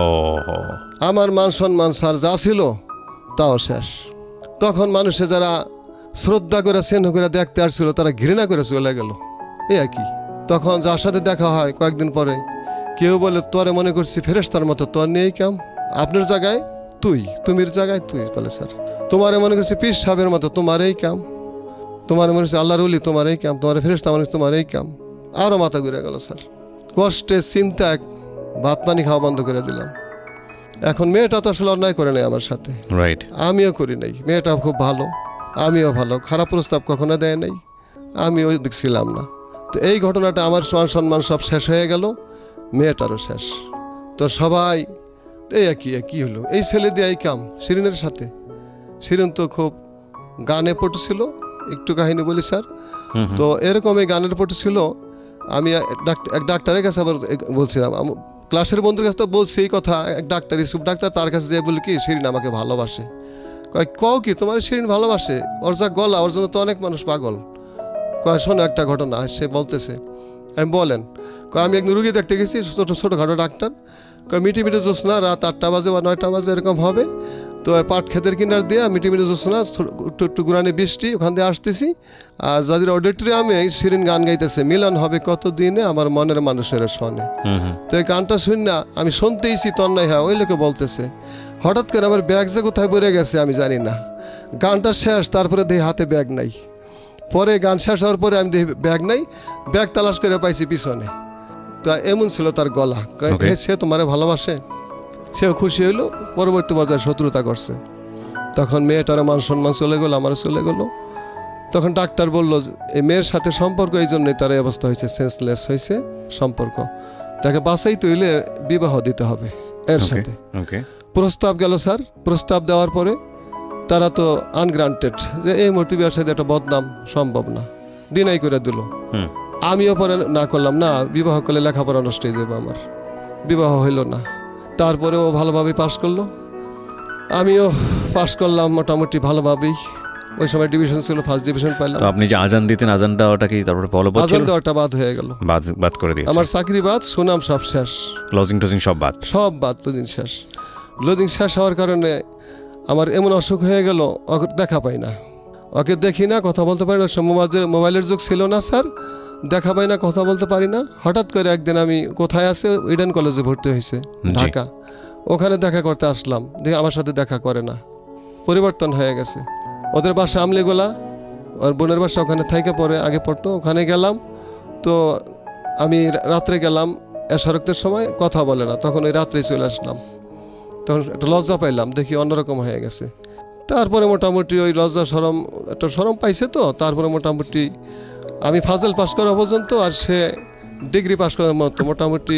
আমার মান সম্মান স্যার যা ছিল তাও শেষ। তখন মানুষে যারা শ্রদ্ধা করে স্নেহ করে দেখতে আসছিল তারা ঘৃণা করে চলে গেল, এই আর কি। তখন যার সাথে দেখা হয় কয়েকদিন পরে, কেউ বলে তোরে মনে করছি ফেরেশতার মতো, তোর নেই কাম, আপনার জায়গায় তুমির জায়গায় তুই, বলে স্যার তোমারে মনে করছি পীর সাহেবের মতো, তোমার এই কাম, তোমার মনে করছি আল্লাহর ওলি, তোমার এই কাম, তোমার ফেরেশতা মনে করছি তোমার এই কাম। আরও মাথা ঘুরে গেল স্যার, কষ্টে চিন্তা ভাত পানি খাওয়া বন্ধ করে দিলাম। এখন মেয়েটা তো আসলে অন্যায় করে নাই আমার সাথে, রাইট, আমিও করি নাই। মেয়েটা খুব ভালো, আমিও ভালো, খারাপ প্রস্তাব কখনো দেয় নাই, আমিও দেখছিলাম না। তো এই ঘটনাটা আমার মান সম্মান সব শেষ হয়ে গেল, মেয়েটারও শেষ। তো সবাই এই কি হলো, এই ছেলে দিয়ে এই কাম শিরিনের সাথে। শিরিন তো খুব গানে পটু ছিল, একটু কাহিনী বলি স্যার। তো এরকম এই গানের পটু ছিল। আমি এক ডাক্তারের কাছে আবার বলছিলাম, ক্লাসের বন্ধুর কাছে তো বলছি এই কথা, এক ডাক্তার ইসুফ ডাক্তার, তার কাছে যেয়ে বলি কি শিরিন আমাকে ভালোবাসে। কও কি তোমার শিরিন ভালোবাসে, ওর যা গলা, ওর জন্য তো অনেক মানুষ পাগল। শোনো একটা ঘটনা, সে বলতেছে, আমি বলেন, আমি একদিন রুগী দেখতে গেছি, ছোটোখাটো ডাক্তার। মিটি জ্যোৎস্না, রাত 8টা বাজে বা 9টা বাজে এরকম হবে। তো পাট ক্ষেতের কিনার দিয়ে মিটি জ্যোৎস্না, একটু গুরানি বৃষ্টি, ওখান দিয়ে আসতেছি। আর যাদের অডিটোরিয়ামে শিরিন গান গাইতেছে, মিলন হবে কত দিনে আমার মনের মানুষের শোনে। তো এই গানটা শুন না আমি শুনতেইছি, তন্নাই হয় ওই লোকে বলতেছে। হঠাৎ করে আমার ব্যাগ যে কোথায় পড়ে গেছে আমি জানি না। গানটা শেষ, তারপরে দেখি হাতে ব্যাগ নাই। পরে গান শেষ হওয়ার পরে আমি দেখি ব্যাগ নাই, ব্যাগ তালাশ করে পাইছি পিছনে। তো এমন ছিল তার গলা, সে তোমারে ভালোবাসে। সেও খুশি হইলো, পরবর্তী পর্যায়ে শত্রুতা করছে। তখন মেয়েটার মান সম্মান চলে গেল, আমারও চলে গেল। তখন ডাক্তার বললো এই মেয়ের সাথে সম্পর্ক, এই জন্যই তার এই অবস্থা হয়েছে, সেন্সলেস হয়েছে সম্পর্ক, তাকে বাঁচাইতে হইলে বিবাহ দিতে হবে এর সাথে। প্রস্তাব গেল স্যার, প্রস্তাব দেওয়ার পরে তারা তো আনগ্রান্টেড, যে এই মুহূর্তে বিবাহের সাথে একটা বদনাম সম্ভব না, ডিনাই করে দিল। আমিও পরে না করলাম, না বিবাহ করলে লেখাপড়া নষ্ট হয়ে যাবে আমার, বিবাহ হইল না। তারপরে ও ভালোভাবে পাশ করলো, আমিও পাশ করলাম মোটামুটি ভালোভাবেই। ওই সময় ডিভিশন ছিল, ফার্স্ট ডিভিশন পাইলাম। তো আপনি যে আজান দিতেন, আজানটা ওটা কি তারপরে ফলোবাদ ছিল? আজান দেওয়াটা বাদ হয়ে গেল, বাদ করে দিয়েছে। আমার চাকরি বাদ, সুনাম সব শেষ, লজিং টজিং সব বাদ, লজিং শেষ। লজিং শেষ হওয়ার কারণে আমার এমন অসুখ হয়ে গেল, ওকে দেখা পাই না, ওকে দেখি না, কথা বলতে পারি না। মোবাইলের যুগ ছিল না স্যার, দেখা পাই না, কথা বলতে পারি না। হঠাৎ করে একদিন আমি কোথায় আছে, ইডেন কলেজে ভর্তি হয়েছে ঢাকা, ওখানে দেখা করতে আসলাম, দেখি আমার সাথে দেখা করে না, পরিবর্তন হয়ে গেছে। ওদের বাসা আমলিগোলা, ওর বোনের বাসা ওখানে থেকে পরে আগে পড়তো, ওখানে গেলাম। তো আমি রাত্রে গেলাম, এশারক্তের সময় কথা বলে না, তখন ওই রাত্রেই চলে আসলাম। তখন একটা লজ্জা পাইলাম, দেখি অন্যরকম হয়ে গেছে। তারপরে মোটামুটি ওই লজ্জা সরম, একটা সরম পাইছে। তো তারপরে মোটামুটি আমি ফাজল পাস করা পর্যন্ত, আর সে ডিগ্রি পাস করার মতো মোটামুটি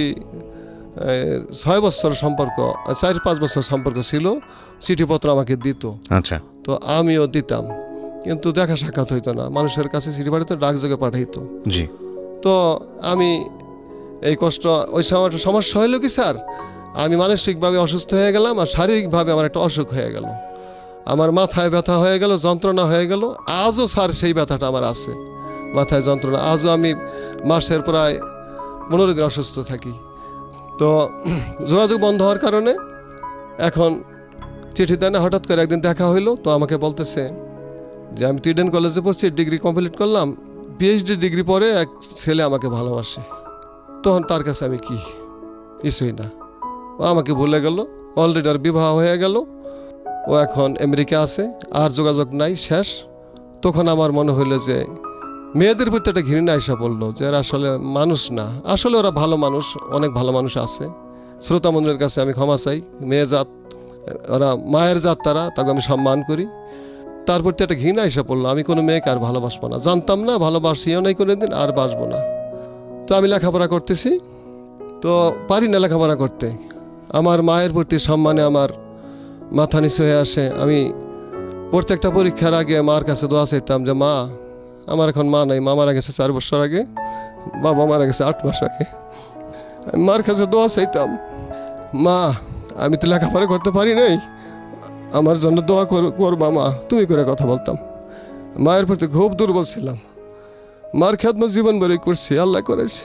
6 বছর সম্পর্ক, 4-5 বছর সম্পর্ক ছিল। চিঠিপত্র আমাকে দিত, আচ্ছা, তো আমিও দিতাম। কিন্তু দেখা সাক্ষাৎ হইতো না, মানুষের কাছে চিঠি পাঠাতো, ডাকযোগে পাঠাইতো। জি। তো আমি এই কষ্ট, ওই সময় সমস্যা হইলো কি স্যার, আমি মানসিকভাবে অসুস্থ হয়ে গেলাম আর শারীরিকভাবে আমার একটা অসুখ হয়ে গেল, আমার মাথায় ব্যথা হয়ে গেল, যন্ত্রণা হয়ে গেল। আজও স্যার সেই ব্যথাটা আমার আছে, মাথায় যন্ত্রণা। আজও আমি মাসের প্রায় 15 দিন অসুস্থ থাকি। তো যোগাযোগ বন্ধ হওয়ার কারণে এখন চিঠি দেয় না। হঠাৎ করে একদিন দেখা হইলো, তো আমাকে বলতেছে যে আমি তো ইডেন কলেজে পড়ছি, ডিগ্রি কমপ্লিট করলাম, পিএইচডি ডিগ্রি পরে এক ছেলে আমাকে ভালোবাসে। তখন তার কাছে আমি কি, কিছুই না। ও আমাকে ভুলে গেল, অলরেডি আর বিবাহ হয়ে গেল, ও এখন আমেরিকা আছে, আর যোগাযোগ নাই, শেষ। তখন আমার মনে হইলো যে মেয়েদের প্রতি একটা ঘৃণা এসে পড়লো, যে এরা আসলে মানুষ না, আসলে ওরা ভালো মানুষ, অনেক ভালো মানুষ আছে। শ্রোতা মন্দিরের কাছে আমি ক্ষমা চাই, মেয়ে জাত, ওরা মায়ের জাত, তাকে আমি সম্মান করি। তার প্রতি একটা ঘৃণা এসে পড়লো, আমি কোনো মেয়েকে আর ভালোবাসবো না, জানতাম না, ভালোবাসিও নাই কোনো দিন, আর বাসবো না। তো আমি লেখাপড়া করতেছি, তো পারি না লেখাপড়া করতে। আমার মায়ের প্রতি সম্মানে আমার মাথা নিচু হয়ে আসে। আমি প্রত্যেকটা পরীক্ষার আগে মার কাছে দোয়া চাইতাম যে মা, আমার এখন মা নাই, মা মারা গেছে 4 বছর আগে, বাবা মারা গেছে 8 মাস আগে। আমি মার কাছে দোয়া চাইতাম, মা আমি তো লেখাপড়া করতে পারি নাই, আমার জন্য দোয়া করবা মা, তুমি করে কথা বলতাম। মায়ের প্রতি খুব দুর্বল ছিলাম, মার খেদমত জীবন ভরে করছি, আল্লাহ করেছে।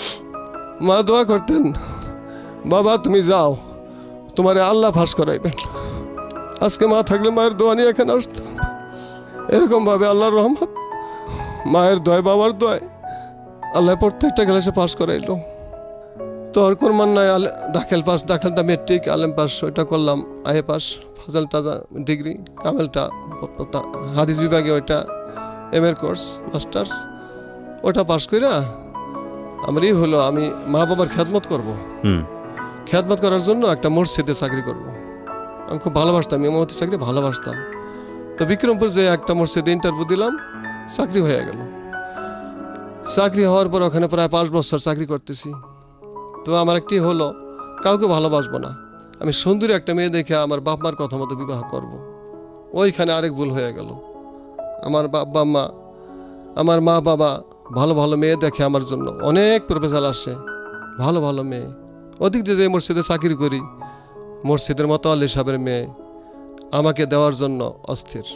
মা দোয়া করতেন, বাবা তুমি যাও, তোমারে আল্লাহ ফাঁস করাইবেন। আজকে মা থাকলে মায়ের দোয়া নিয়ে এখানে আসতাম। এরকমভাবে আল্লাহর রহমত, মায়ের দোয়, বাবার দোয়, আল্লাহ প্রত্যেকটা ক্লাসে পাস করাইলো। তো আর কোন মান নাই, দাখিল পাস, দাখিলটা মেট্রিক, আলেম পাস, ওইটা করলাম, আয়ে পাস, ফাজলটা ডিগ্রি, কামেলটা হাদিস বিভাগে ওইটা এম.এর কোর্স, মাস্টার্স, ওটা পাস করে আমার এই হলো, আমি মা বাবার খেদমত করব। খেদমত করার জন্য একটা মসজিদে চাকরি করব। আমি খুব ভালোবাসতাম, ইমামতি চাকরি ভালোবাসতাম। তো বিক্রমপুর যে একটা মসজিদে ইন্টারভিউ দিলাম, চাকরি হয়ে গেল। চাকরি হওয়ার পর ওখানে প্রায় 5 বছর চাকরি করতেছি। তো আমার একটি হলো, কাউকে ভালোবাসবো না, আমি সুন্দরী একটা মেয়ে দেখে আমার বাপ মার কথা মতো বিবাহ করব। ওইখানে আরেক ভুল হয়ে গেল। আমার আমার মা বাবা ভালো ভালো মেয়ে দেখে আমার জন্য, অনেক প্রপোজাল আসে, ভালো ভালো মেয়ে। ওদিক দিয়ে যে মসজিদে চাকরি করি, মসজিদের মতো আলী সাহেবের মেয়ে আমাকে দেওয়ার জন্য অস্থির।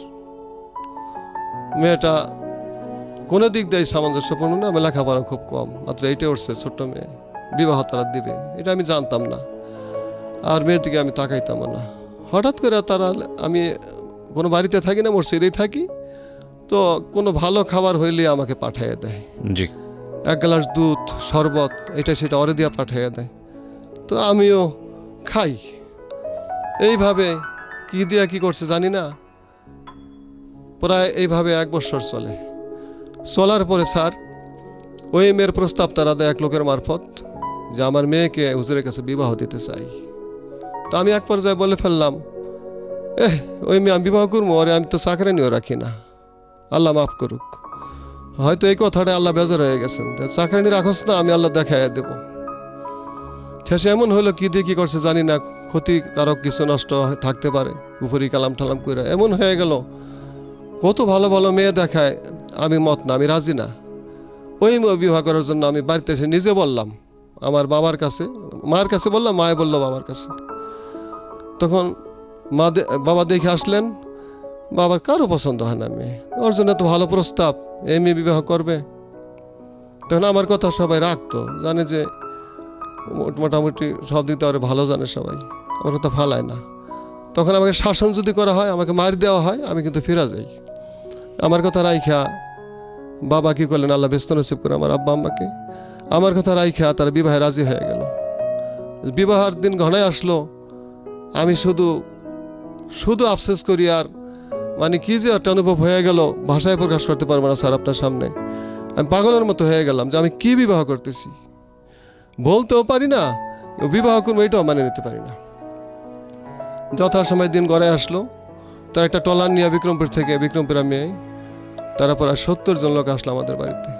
মেয়েটা কোনো দিক দিয়ে সামঞ্জস্যপূর্ণ না, আমি লেখাপড়া খুব কম, মাত্র 8-এ উঠছে, ছোট্ট মেয়ে, বিবাহ তারা দিবে এটা আমি জানতাম না, আর মেয়ের দিকে আমি তাকাইতাম না। হঠাৎ করে তারা, আমি কোনো বাড়িতে থাকি না, মসজিদেই থাকি, তো কোনো ভালো খাবার হইলে আমাকে পাঠিয়ে দেয়। জি। 1 গ্লাস দুধ, শরবত, এটা সেটা অরে দিয়া পাঠিয়ে দেয়। তো আমিও খাই। এইভাবে কি দিয়া কি করছে জানি না, প্রায় এইভাবে 1 বছর চলে। চলার পরে স্যার ওই মেয়ের প্রস্তাব তারা দেয় এক লোকের মারফত, যে আমার মেয়েকে হুজুরের কাছে বিবাহ দিতে চাই। তো আমি এক পর্যায়ে বলে ফেললাম, ওই মেয়ে আমি বিবাহ করবো, ওরে আমি তো চাকরানিও রাখি না, আল্লাহ মাফ করুক। হয়তো এই কথাটা আল্লাহ বেজার হয়ে গেছেন, চাকরানি রাখোস না, আমি আল্লাহ দেখাই দেব। শেষে এমন হলো, কি দিয়ে কি করছে জানি না, ক্ষতিকারক কিছু নষ্ট থাকতে পারে, উপরি কালাম টালাম করে এমন হয়ে গেল। কত ভালো ভালো মেয়ে দেখায়, আমি মত না, আমি রাজি না। ওই মেয়ে বিবাহ করার জন্য আমি বাড়িতে এসে নিজে বললাম, আমার বাবার কাছে, মায়ের কাছে বললাম, মায়ে বললো বাবার কাছে। তখন বাবা দেখে আসলেন, বাবার কারো পছন্দ হয় না মেয়ে, ওর জন্য এত ভালো প্রস্তাব, এই মেয়ে বিবাহ করবে। তখন আমার কথা সবাই রাখতো, জানে যে মোটামুটি সব দিক দিয়ে ভালো জানে সবাই, আমার কথা ফালায় না। তখন আমাকে শাসন যদি করা হয়, আমাকে মার দেওয়া হয়, আমি কিন্তু ফিরে যাই। আমার কথা রাইখা বাবা কি করলেন, আল্লাহ ব্যস্ত নসিব করে আমার আব্বা আম্মাকে, আমার কথা রাইখা তারা বিবাহে রাজি হয়ে গেল। বিবাহের দিন ঘনায় আসলো, আমি শুধু আফসোস করি, আর মানে কি যে একটা অনুভব হয়ে গেল, ভাষায় প্রকাশ করতে পারবো না স্যার আপনার সামনে। আমি পাগলের মতো হয়ে গেলাম যে আমি কি বিবাহ করতেছি, বলতেও পারি না, বিবাহ করবো এটাও মানে নিতে পারি না। যথাসময় দিন গড়ায় আসলো, তার একটা টলার নিয়ে বিক্রমপুর থেকে, বিক্রমপুর মেয়ে, তারা প্রায় 70 জন লোক আসলো আমাদের বাড়িতে।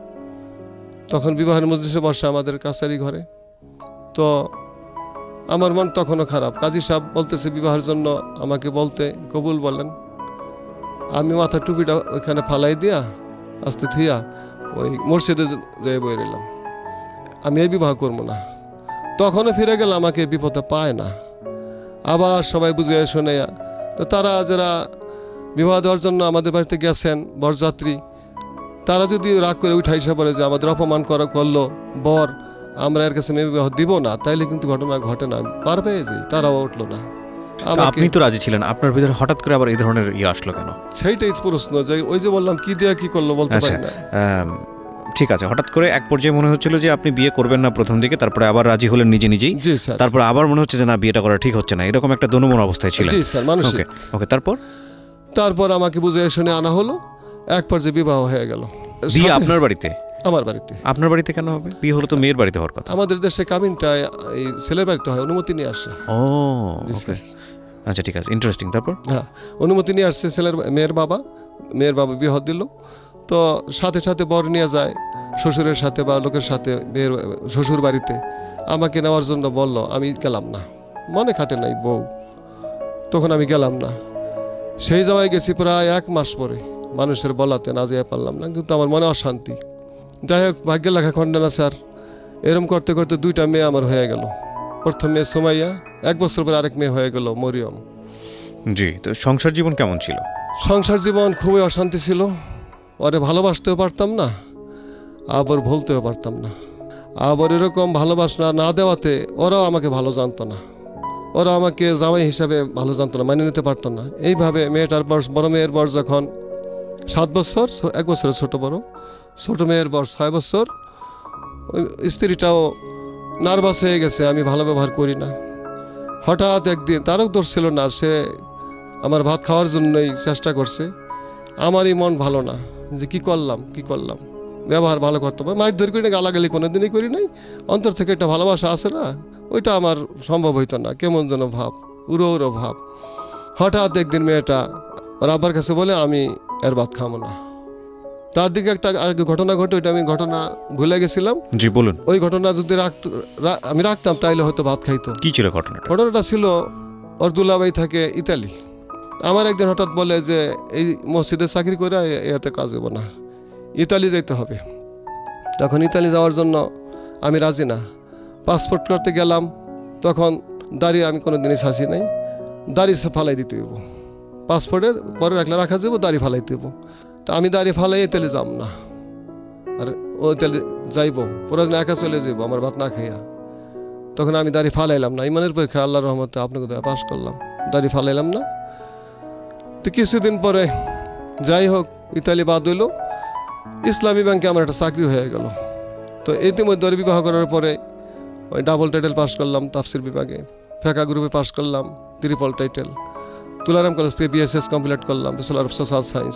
তখন বিবাহের মজলিসে বসে আমাদের কাছারি ঘরে। তো আমার মন তখনও খারাপ। কাজী সাহেব বলতেছে বিবাহের জন্য আমাকে বলতে, কবুল বলেন। আমি মাথা টুপিটা ওইখানে ফালাই দিয়া আস্তে থুইয়া ওই মসজিদে যাই বই রইলাম, আমি এই বিবাহ করবো না। তখনও ফিরে গেলে আমাকে বিপদে পায় না, আবার সবাই বুঝে শুনে। তো তারা যারা বিবাহ দেওয়ার জন্য আমাদের বাড়িতে গেছেন বরযাত্রী, তারা যদি রাগ করে উঠে এসে পড়ে যে আমাদের অপমান করলো বর, আমরা এর কাছে মেয়ে বিবাহ দিব না, তাইলে কিন্তু ঘটনা ঘটে না, পার পেয়ে যাই। তারাও উঠলো না। আপনি তো রাজি ছিলেন, আপনার ভিতরে হঠাৎ করে আবার এই ধরনের আসলো কেন? সেইটাই প্রশ্ন, যে ওই যে বললাম কি দিয়া কি করলো বলতে পারি না। ঠিক আছে, হঠাৎ করে এক পর্যায়ে মনে হচ্ছিল যে আপনি বিয়ে করবেন না প্রথম দিকে, তারপরে আবার রাজি হলেন নিজে নিজেই, তারপরে আবার মনে হচ্ছে যে না বিয়েটা করা ঠিক হচ্ছে না, এরকম একটা দোনমন অবস্থায় ছিলেন। জি স্যার, মানসিক। ওকে, তারপর আমাকে বুঝে শুনে আনা হলো, এক পর্যায়ে বিবাহ হয়ে গেল। বিয়ে আপনার বাড়িতে? আমার বাড়িতে। আপনার বাড়িতে কেন হবে? বিয়ে হলো তো মেয়ের বাড়িতে হওয়ার কথা। আমাদের দেশে কাবিনটা এই ছেলের বাড়িতে হয়, অনুমতি নিয়ে আসে। ও ওকে, আচ্ছা ঠিক আছে, ইন্টারেস্টিং। তারপর? হ্যাঁ, অনুমতি নিয়ে আসছে মেয়ের বাবা বিবাহ দিল। তো সাথে সাথে বর নিয়ে যায় শ্বশুরের সাথে বা লোকের সাথে মেয়ের শ্বশুর বাড়িতে। আমাকে নেওয়ার জন্য বলল, আমি গেলাম না, মনে খাটে নাই বউ, তখন আমি গেলাম না। সেই জায়গায় গেছি প্রায় 1 মাস পরে, মানুষের বলাতে না যেয়ে পারলাম না, কিন্তু আমার মনে অশান্তি। যাই হোক, ভাগ্যের লেখা খণ্ডে না স্যার। এরম করতে করতে 2টা মেয়ে আমার হয়ে গেল। প্রথম মেয়ে সুমাইয়া, 1 বছর পরে আরেক মেয়ে হয়ে গেল মরিয়ম। জি, তো সংসার জীবন কেমন ছিল? সংসার জীবন খুবই অশান্তি ছিল। ওরে ভালোবাসতেও পারতাম না, আবার ভুলতেও পারতাম না। আবার এরকম ভালোবাসা না দেওয়াতে ওরাও আমাকে ভালো জানতো না, ওরা আমাকে জামাই হিসাবে ভালো জানতো না, মেনে নিতে পারতো না। এইভাবে মেয়েটার বয়স, বড় মেয়ের বয়স যখন 7 বছর, 1 বছরের ছোট মেয়ের বয়স 6 বছর, ওই স্ত্রীটাও নার্ভাস হয়ে গেছে, আমি ভালো ব্যবহার করি না। হঠাৎ একদিন, তারও দোষ ছিল না, সে আমার ভাত খাওয়ার জন্যই চেষ্টা করছে। আমারই মন ভালো না, যে কি করলাম, ব্যবহার ভালো করতে হবে, মাইট ধরে করি না, গালাগালি কোনোদিনই করি নাই। অন্তর থেকে একটা ভালোবাসা আছে না, ওইটা আমার সম্ভব হইতো না, কেমন যেন ভাব, উড়ো ভাব। হঠাৎ একদিন মেয়েটা ওর আব্বার কাছে বলে, আমি এর ভাত খাবো না। তার দিকে একটা ঘটনা ঘটে, ওইটা আমি ঘটনা ভুলে গেছিলাম। জি বলুন। ওই ঘটনা যদি আমি রাখতাম তাইলে হয়তো ভাত খাইতো। কি ছিল ঘটনাটা? ঘটনাটা ছিল, ওর দুলাভাই থাকে ইতালি। আমার একদিন হঠাৎ বলে যে এই মসজিদে চাকরি করে এতে কাজ হবো না, ইতালি যাইতে হবে। তখন ইতালি যাওয়ার জন্য আমি রাজি না। পাসপোর্ট করতে গেলাম, তখন দাড়ি আমি কোনো দিনই ছাঁচি নাই, দাড়ি ফালাই দিতে হইব। পাসপোর্টে পরে রাখা যাবো, দাড়ি ফালাই দেবো। তা আমি দাড়ি ফালাই ইতালি যাব না, আর ও ইতালি যাইব, প্রয়োজন একা চলে যাইব আমার ভাত না খাইয়া। তখন আমি দাড়ি ফালাইলাম না, ইমানের পরীক্ষা আল্লাহর রহমতে আপনাকে পাস করলাম, দাড়ি ফালাইলাম না। তো কিছুদিন পরে যাই হোক, ইতালি বাদ হইল, ইসলামী ব্যাংকে আমার একটা চাকরি হয়ে গেল। তো ইতিমধ্যে বিবাহ করার পরে ওই ডাবল টাইটেল পাস করলাম তাফসির বিভাগে, ফেকা গ্রুপে পাস করলাম, 3 টাইটেল। তুলারাম কলেজ থেকে BSS কমপ্লিট করলাম, ব্যাচেলর অফ সোশ্যাল সায়েন্স।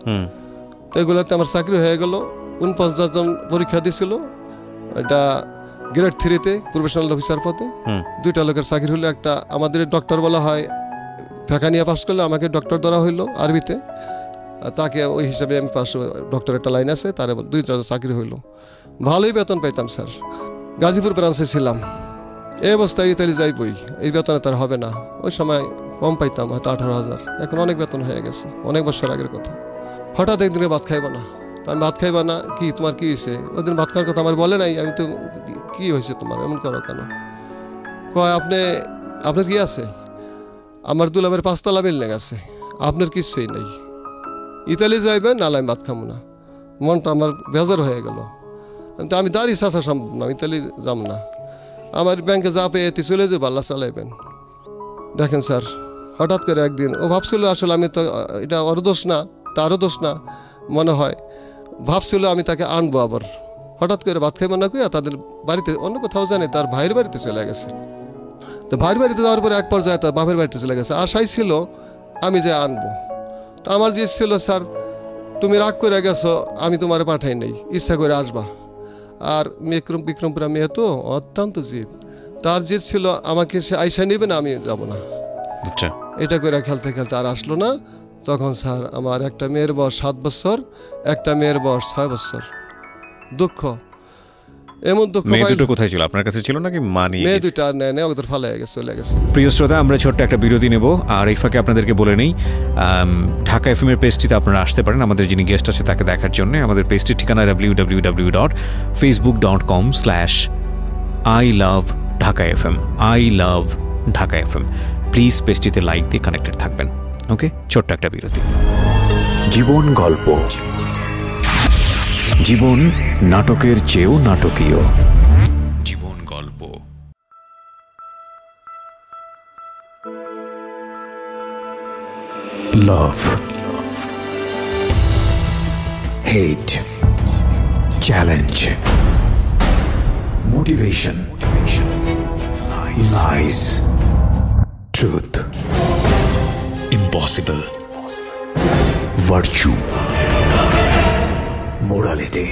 তো এগুলোতে আমার চাকরি হয়ে গেল। 49 জন পরীক্ষা দিছিল, এটা গ্রেড 3-তে প্রফেশনাল অফিসার পদে। 2টা লোকের চাকরি হলো, একটা আমাদের ডক্টর বলা হয়, ফেকা নিয়ে পাস করলে আমাকে ডক্টর ধরা হইলো আরবিতে, তাকে ওই হিসাবে আমি পাস, ডক্টর একটা লাইন আছে, তার 2টা চাকরি হইলো। ভালোই বেতন পাইতাম স্যার। গাজীপুর ব্রাঞ্চে ছিলাম। এই অবস্থায় ইতালি যাইবই, এই বেতনে তার হবে না। ওই সময় কম পাইতাম, হয়তো 18,000, এখন অনেক বেতন হয়ে গেছে, অনেক বছর আগের কথা। হঠাৎ একদিনে ভাত খাইব না, আমি ভাত খাইবা না, কি তোমার কি হয়েছে? ওই দিন ভাত খাওয়ার কথা আমার বলে নাই। আমি তো, কি হয়েছে তোমার, এমন করো কেন? কয়, আপনার কি আছে? আমার দুলাভের 5তলা বিল্ডিং আছে, আপনার কিছুই নেই, ইতালি যাইবেন, নাহলে আমি ভাত খাবো না। মনটা আমার বেজার হয়ে গেল। আমি দাঁড়িয়ে চাষা সম্ভব না, ইতালি যাব না, আমার ব্যাংকে যা পেয়ে এতে চলে যাবো, আল্লাহ চালাইবেন। দেখেন স্যার, হঠাৎ করে একদিন ও ভাবছিল, আসলে আমি তো, এটা ওর দোষ না, তারও দোষ না মনে হয়, ভাবছিল আমি তাকে আনবো আবার। হঠাৎ করে ভাত খাইব না কইয়া তাদের বাড়িতে, অন্য কোথাও জানি, তার ভাইয়ের বাড়িতে চলে গেছে। তো ভাইয়ের বাড়িতে যাওয়ার পরে এক পর্যায়ে তার বাপের বাড়িতে চলে গেছে। আশাই ছিল আমি যে আনবো। তো আমার যে ছিল, স্যার তুমি রাগ করে গেছো, আমি তোমার পাঠাই নেই, ইচ্ছা করে আসবা। আর বিক্রমপুরা মেয়ে তো অত্যন্ত জিদ, তার জিদ ছিল আমাকে সে আইসা নিবে না, আমি যাব না। আচ্ছা, এটা করে খেলতে খেলতে আর আসলো না। তখন স্যার আমার একটা মেয়ের বয়স 7 বছর, একটা মেয়ের বয়স 6 বছর। দুঃখ, এমন তো মেয়ে দুটো কোথায় ছিল, আপনার কাছে ছিল নাকি মানি? মেয়ে দুটো আর নেয় ওদের ফালে গেছে, চলে গেছে। প্রিয় শ্রোতা, আমরা ছোট্ট একটা বিরতি নেব, আর এই ফাঁকে আপনাদেরকে বলে নেই ঢাকা এফএম এর পেজটিতে আপনারা আসতে পারেন আমাদের যিনি গেস্ট আছে তাকে দেখার জন্য। আমাদের পেজটির ঠিকানা www.facebook.com/ilovedhakafm ilovedhakafm। প্লিজ পেজটিতে লাইক দিয়ে কানেক্টেড থাকবেন। ওকে, ছোট্ট একটা বিরতি। জীবন গল্প, জীবন নাটকের চেয়েও নাটকীয়। জীবন গল্প। Love, hate, challenge, motivation, lies, truth, impossible, virtue, morality,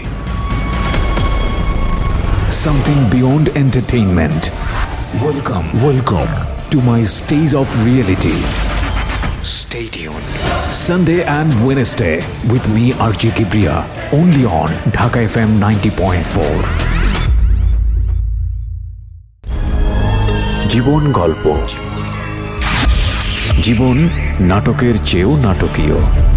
something beyond entertainment. Welcome to my stage of reality. Stay tuned Sunday and Wednesday with me RJ Kebria, only on Dhaka FM 90.4. জীবন গল্প, জীবন নাটকের চেয়েও নাটকীয়।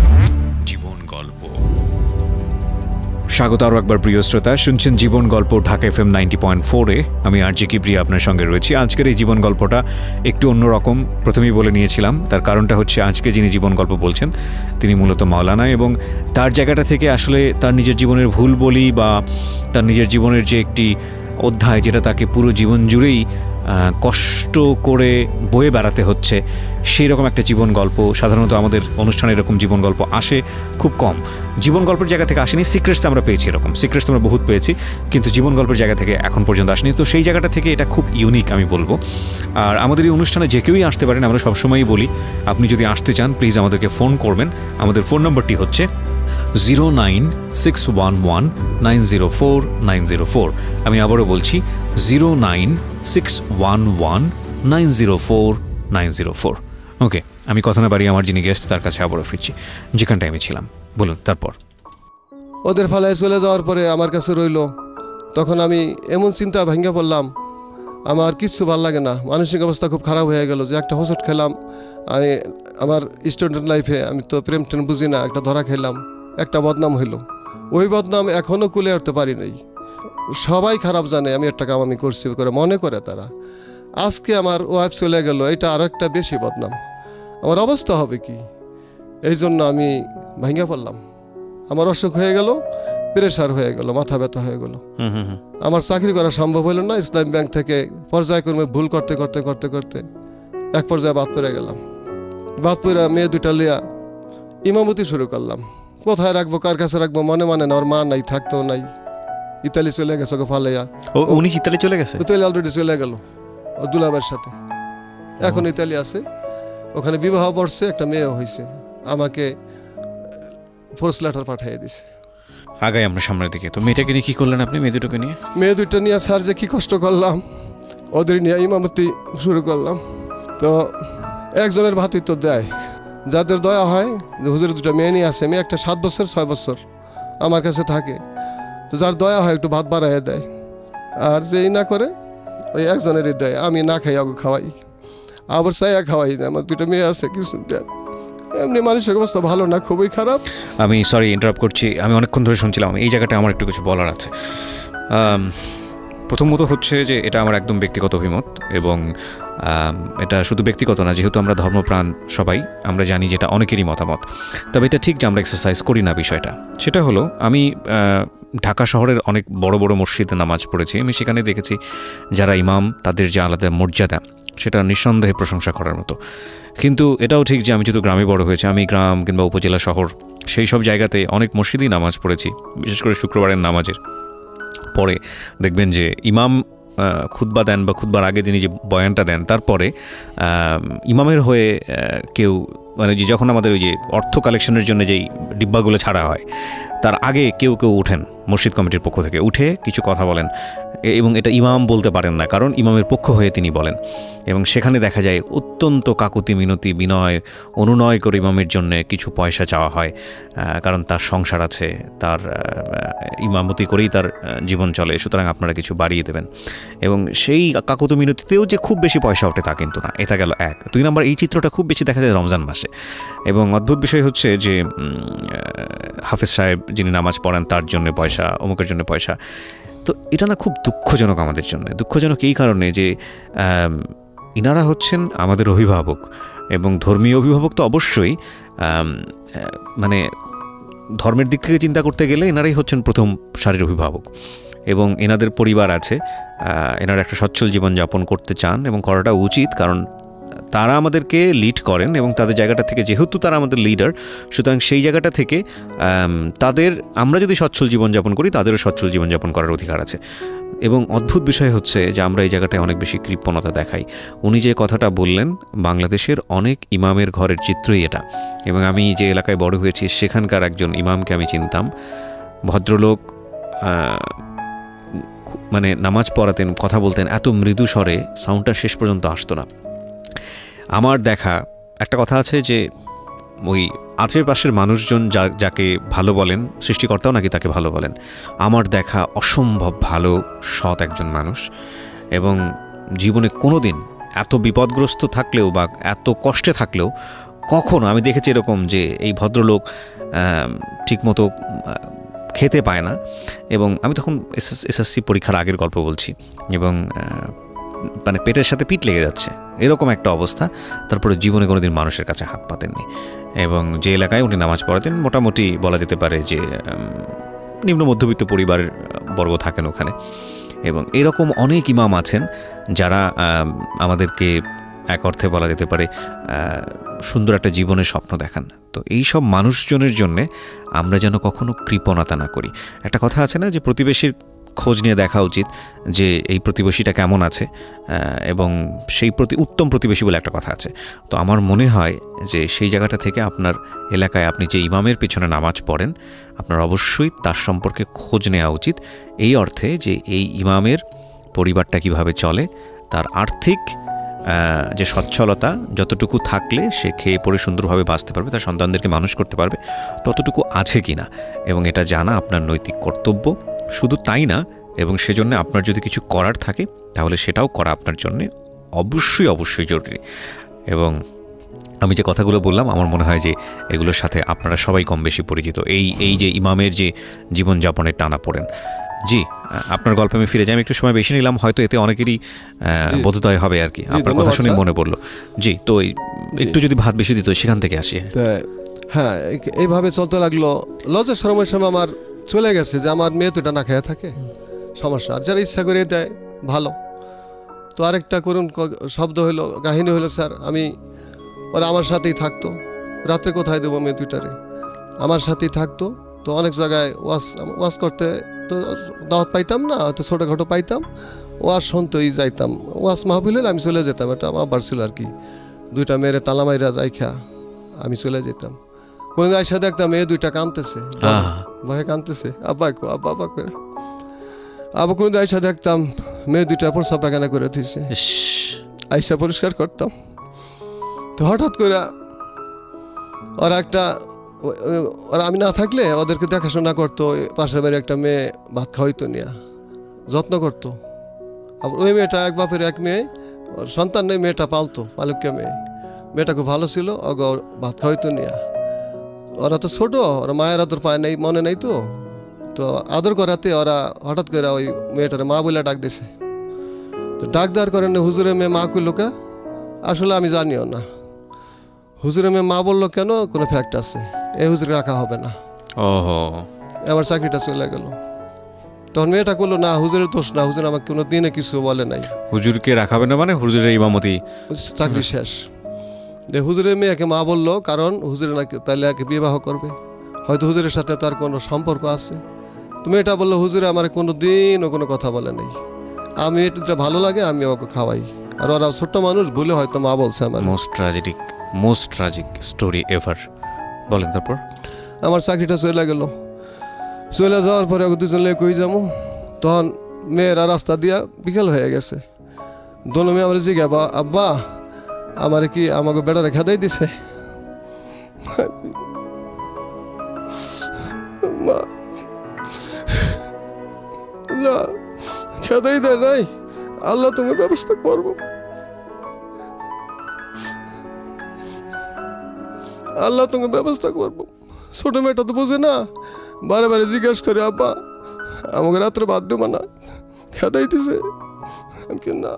স্বাগত আরও একবার প্রিয় শ্রোতা, শুনছেন জীবন গল্প ঢাকা এফএম 90.4-এ। আমি আরজি কিবরিয়া আপনার সঙ্গে রয়েছি। আজকের এই জীবন গল্পটা একটু অন্যরকম, প্রথমেই বলে নিয়েছিলাম। তার কারণটা হচ্ছে আজকে যিনি জীবন গল্প বলছেন তিনি মূলত মাওলানা, এবং তার জায়গাটা থেকে আসলে তার নিজের জীবনের ভুল বলি বা তার নিজের জীবনের যে একটি অধ্যায় যেটা তাকে পুরো জীবন জুড়েই কষ্ট করে বয়ে বেড়াতে হচ্ছে, সেই রকম একটা জীবন গল্প। সাধারণত আমাদের অনুষ্ঠানে এরকম জীবন গল্প আসে খুব কম। জীবন গল্পের জায়গা থেকে আসেনি, সিক্রেটস আমরা পেয়েছি, এরকম সিক্রেটস আমরা বহুত পেয়েছি, কিন্তু জীবন গল্পের জায়গা থেকে এখন পর্যন্ত আসেনি। তো সেই জায়গাটা থেকে এটা খুব ইউনিক আমি বলবো। আর আমাদের এই অনুষ্ঠানে যে কেউই আসতে পারেন, আমরা সবসময়ই বলি আপনি যদি আসতে চান প্লিজ আমাদেরকে ফোন করবেন। আমাদের ফোন নম্বরটি হচ্ছে 09611904904। আমি আবারও বলছি 09611904904। ওকে, আমি কথা না বাড়িয়ে আমার যিনি গেস্ট তার কাছে আবারও ফিরছি, যেখানটায় আমি ছিলাম। বলুন তারপর। ওদের ফালায় চলে যাওয়ার পরে আমার কাছে রইল, তখন আমি এমন চিন্তা ভেঙে পড়লাম, আমার কিচ্ছু ভালো লাগে না, মানসিক অবস্থা খুব খারাপ হয়ে গেল। যে একটা হোঁচট খেলাম আমি আমার স্টুডেন্ট লাইফে, আমি তো প্রেম টেম বুঝি না, একটা ধরা খেলাম, একটা বদনাম হইল। ওই বদনাম এখনও কুলে উঠতে পারি নাই। সবাই খারাপ জানে আমি একটা কাম আমি করছি করে মনে করে তারা। আজকে আমার ওয়াইফ চলে গেল, এটা আরও একটা বেশি বদনাম। আমার অবস্থা হবে কি? এই জন্য আমি ভেঙে পড়লাম। আমার অসুখ হয়ে গেল, প্রেশার হয়ে গেল, মাথা ব্যথা হয়ে গেল। আমার চাকরি করা সম্ভব হইল না। ইসলাম ব্যাংক থেকে পর্যায়ক্রমে ভুল করতে করতে করতে করতে এক পর্যায়ে বাদ পড়ে গেলাম। বাদ পড়ে মেয়ে দুটা লিয়া ইমামতি শুরু করলাম। কোথায় রাখবো, কার কাছে রাখবো, মনে মানে না। ওর মা নাই, থাকতেও নাই, ইতালি চলে গেছে ওকে ফালাইয়া। উনি ইতালি চলে গেছে? ইতালি অলরেডি চলে গেল ওর দুলাভাইয়ের সাথে, এখন ইতালি আছে। ওখানে বিবাহ বর্ষে একটা মেয়ে হয়েছে, আমাকে ফোর্স লেটার পাঠিয়ে দিছে। আগাই আমরা সামনের দিকে। তো মেয়েটাকে নিয়ে কি করলেন আপনি? মেয়ে দুটোকে নিয়ে? মেয়ে দুটো নিয়ে স্যার যে কি কষ্ট করলাম, ওদের নিয়ে ইমামতি শুরু করলাম। তো একজনের ভাতই তো দেয়, যাদের দয়া হয় যে হুজুরের দুটো মেয়ে নিয়ে আসে। মেয়ে একটা 7 বছর 6 বছর আমার কাছে থাকে, তো যার দয়া হয় একটু ভাত বাড়াইয়া দেয়। আর যেই না করে ওই একজনেরই দেয়। আমি না খাই, আগে খাওয়াই, আবার চাইয়া খাওয়াই। আমার দুটো মেয়ে আছে, কিছু এমনি মানসিক অবস্থা ভালো না, খুবই খারাপ। আমি সরি ইন্টারাপ্ট করছি, আমি অনেকক্ষণ ধরে শুনছিলাম। এই জায়গাটা আমার একটু কিছু বলার আছে। প্রথমত হচ্ছে যে এটা আমার একদম ব্যক্তিগত অভিমত, এবং এটা শুধু ব্যক্তিগত না, যেহেতু আমরা ধর্মপ্রাণ সবাই, আমরা জানি যে এটা অনেকেরই মতামত। তবে এটা ঠিক যে আমরা এক্সারসাইজ করি না বিষয়টা। সেটা হলো, আমি ঢাকা শহরের অনেক বড় বড় মসজিদে নামাজ পড়েছি। আমি সেখানে দেখেছি যারা ইমাম, তাদের যে আলাদা মর্যাদা, সেটা নিঃসন্দেহে প্রশংসা করার মতো। কিন্তু এটাও ঠিক যে আমি যেহেতু গ্রামে বড় হয়েছি, আমি গ্রাম কিংবা উপজেলা শহর সেই সব জায়গাতে অনেক মসজিদেই নামাজ পড়েছি, বিশেষ করে শুক্রবারের নামাজের পরে দেখবেন যে ইমাম খুতবা দেন বা খুতবার আগে যিনি যে বয়ানটা দেন, তারপরে ইমামের হয়ে কেউ, মানে যখন আমাদের ওই যে অর্থ কালেকশনের জন্য যেই ডিব্বাগুলো ছাড়া হয়, তার আগে কেউ কেউ উঠেন মসজিদ কমিটির পক্ষ থেকে উঠে কিছু কথা বলেন, এবং এটা ইমাম বলতে পারেন না, কারণ ইমামের পক্ষ হয়ে তিনি বলেন। এবং সেখানে দেখা যায় অত্যন্ত কাকুতি মিনতি বিনয় অনুনয় করে ইমামের জন্য কিছু পয়সা চাওয়া হয়, কারণ তার সংসার আছে, তার ইমামতি করেই তার জীবন চলে, সুতরাং আপনারা কিছু বাড়িয়ে দেবেন। এবং সেই কাকুতি মিনতিতেও যে খুব বেশি পয়সা ওঠে তা কিন্তু না। এটা গেল এক। 2 নম্বর, এই চিত্রটা খুব বেশি দেখা যায় রমজান মাসে। এবং অদ্ভুত বিষয় হচ্ছে যে হাফেজ সাহেব যিনি নামাজ পড়ান তার জন্য পয়সা, অমুকের জন্য পয়সা। তো এটা না খুব দুঃখজনক আমাদের জন্য। দুঃখজনক এই কারণে যে ইনারা হচ্ছেন আমাদের অভিভাবক, এবং ধর্মীয় অভিভাবক তো অবশ্যই, মানে ধর্মের দিক থেকে চিন্তা করতে গেলে এনারাই হচ্ছেন প্রথম সারির অভিভাবক। এবং এনাদের পরিবার আছে, এনারা একটা সচ্ছল জীবনযাপন করতে চান এবং করাটা উচিত, কারণ তারা আমাদেরকে লিড করেন এবং তাদের জায়গাটা থেকে, যেহেতু তারা আমাদের লিডার, সুতরাং সেই জায়গাটা থেকে তাদের, আমরা যদি সচ্ছল জীবনযাপন করি তাদেরও সচ্ছল জীবনযাপন করার অধিকার আছে। এবং অদ্ভুত বিষয় হচ্ছে যে আমরা এই জায়গাটায় অনেক বেশি কৃপণতা দেখাই। উনি যে কথাটা বললেন, বাংলাদেশের অনেক ইমামের ঘরের চিত্রই এটা। এবং আমি যে এলাকায় বড় হয়েছি সেখানকার একজন ইমামকে আমি চিনতাম, ভদ্রলোক, মানে নামাজ পড়াতেন, কথা বলতেন এত মৃদু স্বরে, সাউন্ডটা শেষ পর্যন্ত আসতো না। আমার দেখা একটা কথা আছে যে ওই আশেপাশের মানুষজন যাকে ভালো বলেন, সৃষ্টিকর্তাও নাকি তাকে ভালো বলেন। আমার দেখা অসম্ভব ভালো সৎ একজন মানুষ, এবং জীবনে কোনো দিন এত বিপদগ্রস্ত থাকলেও বা এত কষ্টে থাকলেও কখনো আমি দেখেছি এরকম যে এই ভদ্রলোক ঠিকমতো খেতে পায় না। এবং আমি তখন এসএসসি পরীক্ষার আগের গল্প বলছি, এবং মানে পেটের সাথে পিঠ লেগে যাচ্ছে এরকম একটা অবস্থা। তারপরে জীবনে কোনোদিন মানুষের কাছে হাত পাতেননি। এবং যে এলাকায় উনি নামাজ পড়াতেন মোটামুটি বলা যেতে পারে যে নিম্ন মধ্যবিত্ত পরিবারের বর্গ থাকেন ওখানে। এবং এরকম অনেক ইমাম আছেন যারা আমাদেরকে এক অর্থে বলা যেতে পারে সুন্দর একটা জীবনের স্বপ্ন দেখান। তো এই সব মানুষজনের জন্যে আমরা যেন কখনো কৃপণতা না করি। একটা কথা আছে না যে প্রতিবেশীর খোঁজ নিয়ে দেখা উচিত যে এই প্রতিবেশীটা কেমন আছে, এবং সেই উত্তম প্রতিবেশী বলে একটা কথা আছে। তো আমার মনে হয় যে সেই জায়গাটা থেকে আপনার এলাকায় আপনি যে ইমামের পিছনে নামাজ পড়েন, আপনার অবশ্যই তার সম্পর্কে খোঁজ নেওয়া উচিত, এই অর্থে যে এই ইমামের পরিবারটা কিভাবে চলে, তার আর্থিক যে সচ্ছলতা যতটুকু থাকলে সে খেয়ে পড়ে সুন্দরভাবে বাঁচতে পারবে, তার সন্তানদেরকে মানুষ করতে পারবে, ততটুকু আছে কিনা, এবং এটা জানা আপনার নৈতিক কর্তব্য। শুধু তাই না, এবং সেজন্য আপনার যদি কিছু করার থাকে তাহলে সেটাও করা আপনার জন্য অবশ্যই অবশ্যই জরুরি। এবং আমি যে কথাগুলো বললাম আমার মনে হয় যে এগুলোর সাথে আপনারা সবাই কম বেশি পরিচিত। এই যে ইমামের যে জীবনযাপনের টানা পড়েন। জি, আপনার গল্পে আমি ফিরে যাই। আমি একটু সময় বেশি নিলাম, হয়তো এতে অনেকেরই বোধোদয় হবে আর কি। আপনার কথা শুনে মনে পড়লো। জি, তো একটু যদি ভাত বেশি দিত সেখান থেকে আসি। হ্যাঁ, এইভাবে চলতে লাগলো। লজের সময় আমার চলে গেছে যে আমার মেয়ে তো এটা না খেয়ে থাকে, সমস্যা। আর যারা ইচ্ছা করে দেয় ভালো। তো আরেকটা করুন শব্দ হলো, কাহিনী হলো, স্যার আমি ওরা আমার সাথেই থাকতো। রাত্রে কোথায় দেবো মেয়ে দুইটারে, আমার সাথেই থাকতো। তো অনেক জায়গায় ওয়াজ করতে তো দাওয়াত পাইতাম না, হয়তো ছোটোখাটো পাইতাম, ওয়াজ শুনতেই যাইতাম। ওয়াজ মাহফিল হলে আমি চলে যেতাম, এটা আমার আবার ছিল আর কি। দুইটা মেয়েরে তালা মাইরা রাইখা আমি চলে যেতাম। কোনোদিন আইসা দেখতাম মেয়ে দুইটা কাঁদতেছে, ভয়ে কাঁদতেছে, আব্বা আব্বা আব্বা করে। আবার কোনোদিন আইসা দেখতাম মেয়ে দুইটা প্রস্রাব পায়খানা করে দিয়েছে, আইসা পরিষ্কার করতাম। তো হঠাৎ করে ওরা আমি না থাকলে ওদেরকে দেখাশোনা করতো। পাশের বাড়ি একটা মেয়ে ভাত খাওয়াইতো নিয়া, যত্ন করতো। আবার ওই মেয়েটা এক বাপের এক মেয়ে, ওর সন্তান নেই, মেয়েটা পালতো, পালকিয়া মেয়েটা খুব ভালো ছিল। ভাত খাওয়াইতো নিয়া। ওরা তো ছোট, ওরা মায়ের আদর পায় নাই, মনে নাই। তো আদর করাতে ওরা হঠাৎ করে ওই মেয়েটার মা বলে ডাক দিছে। তো ডাক দেওয়ার কারণে হুজুরের মেয়ে মা করলো কে, আসলে আমি জানিও না। হুজুরের মেয়ে মা বললো কেন, কোনো ফ্যাক্ট আছে, এই হুজুর রাখা হবে না। আমার চাকরিটা চলে গেল। তখন মেয়েটা করলো না, হুজুরের দোষ না, হুজুর আমাকে কোনো দিনে কিছু বলে নাই। হুজুরকে রাখাবে না মানে হুজুরের ইমামতি, চাকরি শেষ। হুজুরের মেয়েকে মা বললো, কারণ হুজুরের নাকি তাহলে একে বিবাহ করবে, হয়তো হুজুরের সাথে তার কোনো সম্পর্ক আছে। তুমি এটা বললো, হুজুরে আমার কোনো দিনও কোনো কথা বলে নাই, আমি এটা ভালো লাগে আমি ওকে খাওয়াই। আর ওরা ছোট্ট মানুষ ভুলে হয়তো মা বলছে আমার। Most tragic story ever. বলেন তারপর। আমার চাকরিটা চলে গেল। চলে যাওয়ার পরে দুজন লেগে কই যাবো, তখন মেয়েরা রাস্তা দিয়া বিকেল হয়ে গেছে। দোনো মেয়ে আমার জিজ্ঞাবা, আব্বা আমার কি আমাকে বেড়ারে খেদাই দিছে? না, খেদাই দেয় নাই, আল্লাহ তোমার ব্যবস্থা করবো, আল্লাহ তোমার ব্যবস্থা করবো। ছোট মেয়েটা তো বোঝে না, বারে বারে জিজ্ঞেস করে, আব্বা আমাকে রাত্রে বাদ দেবো না, খেদাই দিছে। না,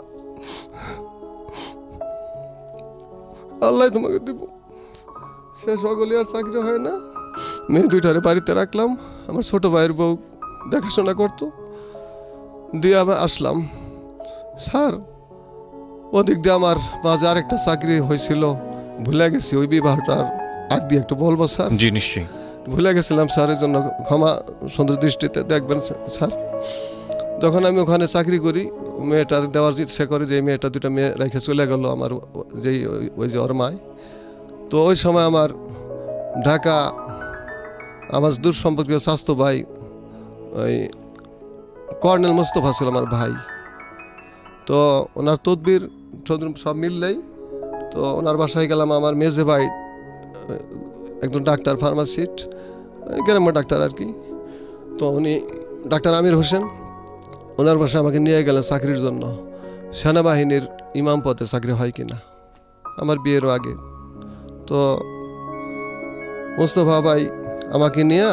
আল্লাহ তোমাকে দিব। সে সকলে আর চাকরি হয় না, মেয়ে দুইটারে বাড়িতে রাখলাম, আমার ছোট ভাইয়ের বউ দেখাশোনা করতো, দিয়ে আবার আসলাম। স্যার ওদিক দিয়ে আমার মাঝে আরেকটা চাকরি হয়েছিল, ভুলে গেছি, ওই বিবাহটার আগ দিয়ে একটু বলবো স্যার? জি নিশ্চয়ই। ভুলে গেছিলাম স্যার, এর জন্য ক্ষমা সুন্দর দৃষ্টিতে দেখবেন স্যার। যখন আমি ওখানে চাকরি করি, মেয়েটার দেওয়ার ইচ্ছে করে যে মেয়েটা দুটা মেয়ে রেখে চলে গেল আমার যেই ওই যে ওর মায়। তো ওই সময় আমার ঢাকা আমার দূর সম্পর্কীয় স্বাস্থ্য ভাই ওই কর্নেল মোস্তফা ছিল আমার ভাই। তো ওনার তদবির সব মিললেই তো ওনার বাসায় গেলাম। আমার মেজে ভাই একজন ডাক্তার, ফার্মাসিস্ট, গ্রাম্য ডাক্তার আর কি। তো উনি ডাক্তার আমির হোসেন, ওনার বাসায় আমাকে নিয়ে গেলেন চাকরির জন্য। সেনাবাহিনীর ইমাম পদে চাকরি হয় কিনা, আমার বিয়েরও আগে। তো মোস্তফা ভাই আমাকে নিয়ে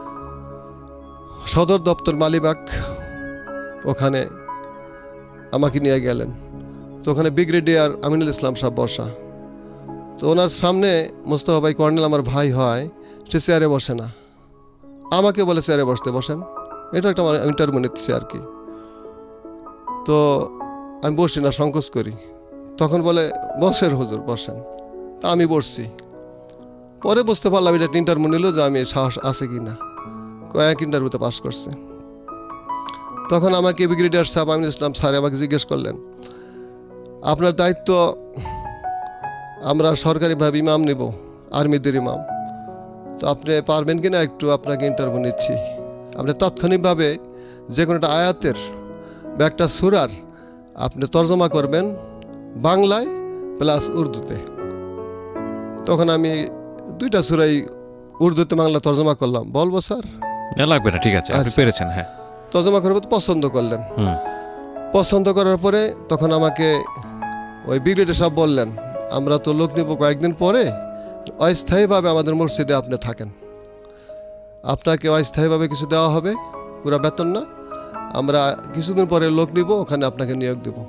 সদর দপ্তর মালিবাগ ওখানে আমাকে নিয়ে গেলেন। তো ওখানে ব্রিগেডিয়ার আমিনুল ইসলাম সাহেব বসা। তো ওনার সামনে মোস্তফা ভাই কর্নেল আমার ভাই হয়, সে চেয়ারে বসে না, আমাকে বলে চেয়ারে বসতে, বসেন, এটা একটা আমার ইন্টারভিউ নিচ্ছে আর কি। তো আমি বসি না, সংকোচ করি। তখন বলে বসেন হুজুর, বসেন। তা আমি বসছি। পরে বুঝতে পারলাম এটা ইন্টারভিউ নিল যে আমি সাহস আছে কি না, কয়েক ইন্টারভিউতে পাস করছে। তখন আমাকে ব্রিগেডিয়ার সাহেব আমিনুল ইসলাম স্যার আমাকে জিজ্ঞেস করলেন, আপনার দায়িত্ব, আমরা সরকারিভাবে ইমাম নেব, আর্মিদের ইমাম, তো আপনি পারবেন কিনা একটু, আপনাকে ইন্টারভিউ নিচ্ছি। আপনি তাৎক্ষণিকভাবে যে কোনো একটা আয়াতের বা একটা সূরার আপনি তর্জমা করবেন বাংলায় প্লাস উর্দুতে। তখন আমি দুইটা সূরাই উর্দুতে বাংলা তর্জমা করলাম। বলবো স্যার? লাগবে না, ঠিক আছে, আপনি পেরেছেন। হ্যাঁ, তর্জমা করবো তো পছন্দ করলেন। পছন্দ করার পরে তখন আমাকে ওই ব্রিগেডিয়ার সাহেব বললেন, আমরা তো লোক নিব কয়েকদিন পরে, অস্থায়ীভাবে আমাদের মসজিদে আপনি থাকেন, আপনাকে অস্থায়ীভাবে কিছু দেওয়া হবে, পুরা বেতন না, আমরা কিছুদিন পরে লোক নিব, ওখানে আপনাকে নিয়োগ দেব।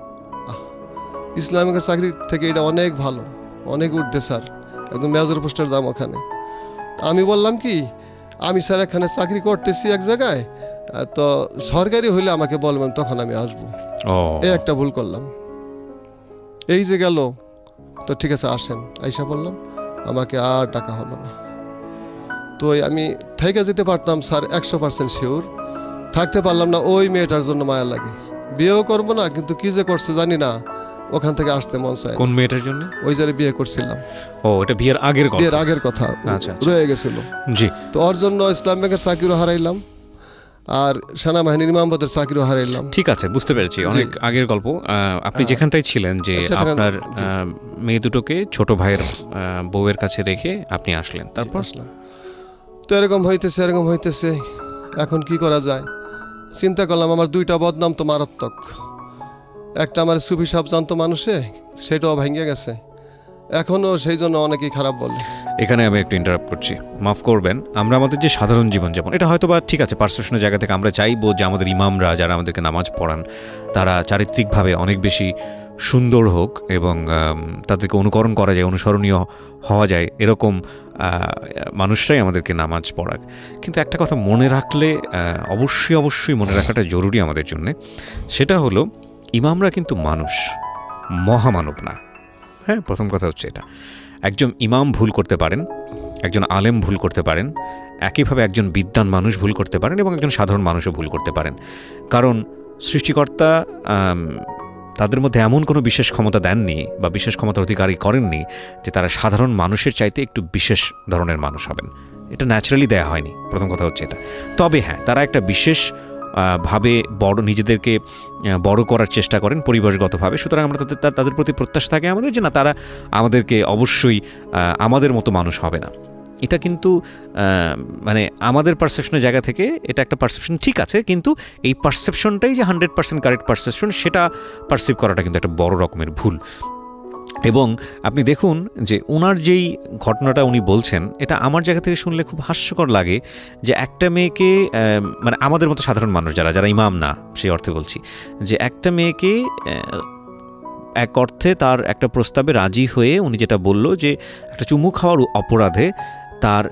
ইসলামিকের চাকরি থেকে এটা অনেক ভালো, অনেক ঊর্ধ্বে স্যার, একদম মেজর পোস্টের দাম ওখানে। আমি বললাম কি, আমি স্যার এখানে চাকরি করতেছি এক জায়গায়, তো সরকারি হইলে আমাকে বলবেন, তখন আমি আসবো। এই একটা ভুল করলাম। এই যে গেল, তো ঠিক আছে আসেন, আইসা বললাম, আমাকে আর টাকা হলো না। তো আমি থেকে যেতে পারতাম স্যার, 100% শিওর। থাকতে পারলাম না, ওই মেয়েটার জন্য মায়া লাগে, বিয়েও করবো না, কিন্তু কি যে করছে জানি না, ওখান থেকে আসতে মন চায়। কোন মেয়েটার জন্য? ওই যারা বিয়ে করছিলাম। ও, এটা বিয়ের আগের কথা? বিয়ের আগের কথা, আচ্ছা, রয়ে গেছিল। জি। তো ওর জন্য ইসলাম ব্যাংকের চাকরিও হারাইলাম, আর সেনাবাহিনীর ইমাম পদের চাকরিও হারাইলাম। ঠিক আছে, বুঝতে পেরেছি, অনেক আগের গল্প। আপনি যেখানটাই ছিলেন, যে আপনার মেয়ে দুটোকে ছোট ভাইয়ের বউয়ের কাছে রেখে আপনি আসলেন, তারপর আসলাম। তো এরকম হইতেছে, এখন কি করা যায় চিন্তা করলাম। আমার দুইটা বদনাম তো মারাত্মক। একটা আমার সুফি সাহেব জানতো মানুষে, সেটাও ভেঙে গেছে, এখনও সেই জন্য অনেকেই খারাপ বলে। এখানে আমি একটু ইন্টারাপ্ট করছি, মাফ করবেন। আমরা আমাদের যে সাধারণ জীবনযাপন, এটা হয়তো বা ঠিক আছে, পারসেপশনের জায়গা থেকে আমরা চাইবো যে আমাদের ইমামরা যারা আমাদেরকে নামাজ পড়ান, তারা চারিত্রিকভাবে অনেক বেশি সুন্দর হোক এবং তাদেরকে অনুকরণ করা যায়, অনুসরণীয় হওয়া যায়, এরকম মানুষরাই আমাদেরকে নামাজ পড়াক। কিন্তু একটা কথা মনে রাখলে, অবশ্যই মনে রাখাটা জরুরি আমাদের জন্যে, সেটা হলো ইমামরা কিন্তু মানুষ, মহামানব না। হ্যাঁ, প্রথম কথা হচ্ছে এটা। একজন ইমাম ভুল করতে পারেন, একজন আলেম ভুল করতে পারেন, একইভাবে একজন বিদ্বান মানুষ ভুল করতে পারেন, এবং একজন সাধারণ মানুষও ভুল করতে পারেন। কারণ সৃষ্টিকর্তা তাদের মধ্যে এমন কোনো বিশেষ ক্ষমতা দেননি বা বিশেষ ক্ষমতার অধিকারী করেননি যে তারা সাধারণ মানুষের চাইতে একটু বিশেষ ধরনের মানুষ হবেন। এটা ন্যাচারালি দেয়া হয়নি, প্রথম কথা হচ্ছে এটা। তবে হ্যাঁ, তারা একটা বিশেষ ভাবে নিজেদেরকে বড় করার চেষ্টা করেন পরিবেশগতভাবে, সুতরাং আমরা তাদের প্রতি প্রত্যাশা থাকে আমাদের যে না, তারা আমাদেরকে অবশ্যই আমাদের মতো মানুষ হবে না। এটা কিন্তু মানে আমাদের পারসেপশনের জায়গা থেকে এটা একটা পারসেপশন ঠিক আছে, কিন্তু এই পারসেপশনটাই যে 100% কারেক্ট পারসেপশন সেটা পারসিভ করাটা কিন্তু একটা বড় রকমের ভুল। এবং আপনি দেখুন যে ওনার যেই ঘটনাটা উনি বলছেন, এটা আমার জায়গা থেকে শুনলে খুব হাস্যকর লাগে যে একটা মেয়েকে, মানে আমাদের মতো সাধারণ মানুষ যারা ইমাম না সেই অর্থে বলছি, যে একটা মেয়েকে এক অর্থে তার একটা প্রস্তাবে রাজি হয়ে উনি যেটা বলল যে একটা চুমু খাওয়ার অপরাধে তার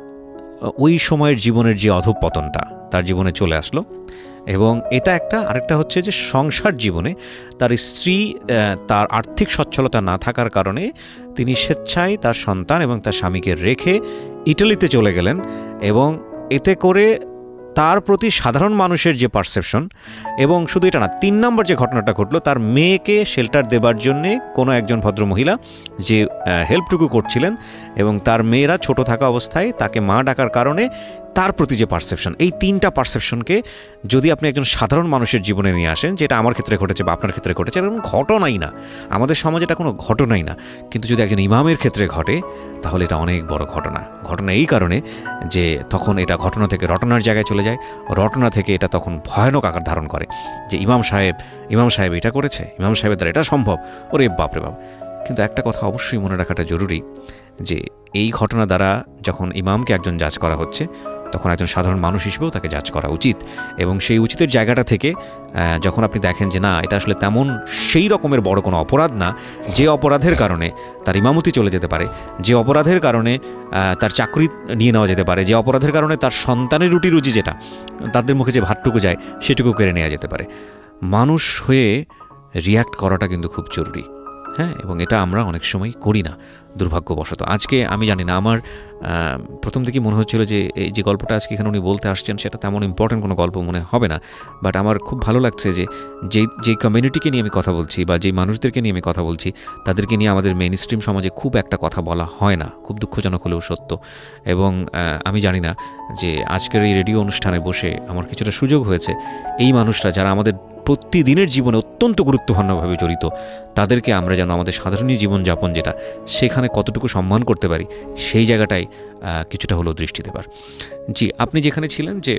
ওই সময়ের জীবনের যে অধঃপতনটা তার জীবনে চলে আসলো। এবং এটা একটা, আরেকটা হচ্ছে যে সংসার জীবনে তার স্ত্রী তার আর্থিক সচ্ছলতা না থাকার কারণে তিনি স্বেচ্ছায় তার সন্তান এবং তার স্বামীকে রেখে ইটালিতে চলে গেলেন। এবং এতে করে তার প্রতি সাধারণ মানুষের যে পারসেপশন, এবং শুধু এটা না, 3 নম্বর যে ঘটনাটা ঘটলো, তার মেয়েকে শেল্টার দেবার জন্যে কোনো একজন ভদ্রমহিলা যে হেল্পটুকু করছিলেন এবং তার মেয়েরা ছোট থাকা অবস্থায় তাকে মা ডাকার কারণে তার প্রতি যে পারসেপশন, এই 3টা পারসেপশনকে যদি আপনি একজন সাধারণ মানুষের জীবনে নিয়ে আসেন, যেটা আমার ক্ষেত্রে ঘটেছে বা আপনার ক্ষেত্রে ঘটেছে, এরকম ঘটনাই না, আমাদের সমাজে এটা কোনো ঘটনাই না, কিন্তু যদি একজন ইমামের ক্ষেত্রে ঘটে তাহলে এটা অনেক বড় ঘটনা এই কারণে যে তখন এটা ঘটনা থেকে রটনার জায়গায় চলে যায়, রটনা থেকে এটা তখন ভয়ানক আকার ধারণ করে যে ইমাম সাহেব এটা করেছে, ইমাম সাহেবের দ্বারা এটা সম্ভব, ওরে বাপরে বাপ। কিন্তু একটা কথা অবশ্যই মনে রাখাটা জরুরি যে এই ঘটনা দ্বারা যখন ইমামকে একজন জাজ করা হচ্ছে, তখন একজন সাধারণ মানুষ হিসেবেও তাকে জাজ করা উচিত। এবং সেই উচিতের জায়গাটা থেকে যখন আপনি দেখেন যে না, এটা আসলে তেমন সেই রকমের বড় কোনো অপরাধ না, যে অপরাধের কারণে তার ইমামতি চলে যেতে পারে, যে অপরাধের কারণে তার চাকরি নিয়ে নেওয়া যেতে পারে, যে অপরাধের কারণে তার সন্তানের রুজি যেটা তাদের মুখে যে ভাতটুকু যায় সেটুকু কেড়ে নেওয়া যেতে পারে, মানুষ হয়ে রিয়্যাক্ট করাটা কিন্তু খুব জরুরি। হ্যাঁ, এবং এটা আমরা অনেক সময় করি না দুর্ভাগ্যবশত। আজকে আমি জানি না, আমার প্রথম থেকেই মনে হচ্ছিল যে এই যে গল্পটা আজকে এখানে উনি বলতে আসছেন সেটা তেমন ইম্পর্টেন্ট কোনো গল্প মনে হবে না, বাট আমার খুব ভালো লাগছে যে যেই কমিউনিটিকে নিয়ে আমি কথা বলছি বা যেই মানুষদেরকে নিয়ে আমি কথা বলছি, তাদেরকে নিয়ে আমাদের মেইন স্ট্রিম সমাজে খুব একটা কথা বলা হয় না, খুব দুঃখজনক হলেও সত্য। এবং আমি জানি না যে আজকের এই রেডিও অনুষ্ঠানে বসে আমার কিছুটা সুযোগ হয়েছে এই মানুষরা যারা আমাদের প্রতিদিনের জীবনে অত্যন্ত গুরুত্বপূর্ণভাবে জড়িত, তাদেরকে আমরা যেন আমাদের সাধারণ জীবনযাপন যেটা সেখানে কতটুকু সম্মান করতে পারি, সেই জায়গাটাই কিছুটা হলেও দৃষ্টি দেবার। জি, আপনি যেখানে ছিলেন যে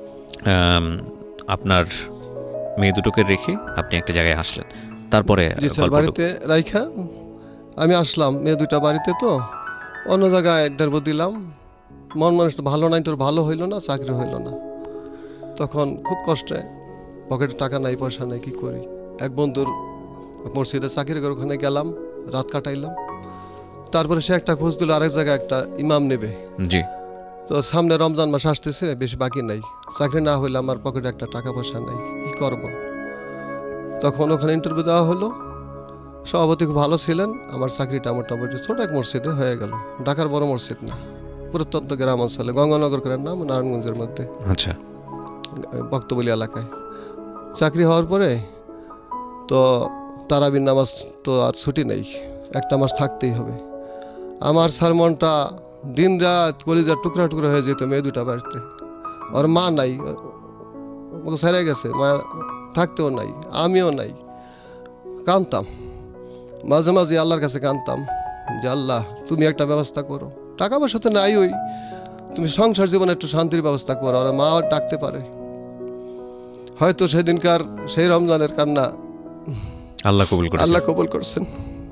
আপনার মেয়ে দুটোকে রেখে আপনি একটা জায়গায় আসলেন, তারপরে বাড়িতে রাইখা আমি আসলাম, মেয়ে দুটা বাড়িতে, তো অন্য জায়গায় ডেরবো দিলাম, মন মানুষ তো ভালো নাই, তোর ভালো হইল না, চাকরি হইল না, তখন খুব কষ্টে, পকেটে টাকা নাই, পয়সা নাই, কি করি। এক বন্ধুর মসজিদে চাকরি করে ওখানে গেলাম, রাত কাটাইলাম। তারপরে সে একটা খোঁজ দিল আরেক জায়গায় একটা ইমাম নেবে। জি, তো সামনে রমজান মাস আসতেছে, বেশি বাকি নাই, চাকরি না হইলে আমার পকেটে একটা টাকা পয়সা নাই, কি করব। তখন ওখানে ইন্টারভিউ দেওয়া হলো, সভাপতি খুব ভালো ছিলেন, আমার চাকরিটা মোটামুটি ছোট এক মসজিদে হয়ে গেল। ঢাকার বড় মসজিদ না, প্রত্যন্ত গ্রাম অঞ্চলে, গঙ্গানগর করে নাম, নারায়ণগঞ্জের মধ্যে, আচ্ছা, বক্তবলী এলাকায়। চাকরি হওয়ার পরে তো তারাবির নামাজ তো আর ছুটি নেই, একটা মাস থাকতেই হবে। আমার স্যার মনটা দিন রাত কলিজার টুকরা টুকরা হয়ে যেত মেয়ে দুটা বাড়িতে। ওর মা নাই, সেরে গেছে, মা থাকতেও নাই, আমিও নাই। কাঁদতাম মাঝে মাঝে, আল্লাহর কাছে কাঁদতাম যে আল্লাহ তুমি একটা ব্যবস্থা করো, টাকা পয়সা তো নাই, ওই তুমি সংসার জীবনে একটু শান্তির ব্যবস্থা করো, আর মা ডাকতে পারে। হয়তো সেদিনকার সেই রমজানের কান্না আল্লাহ কবুল করছেন।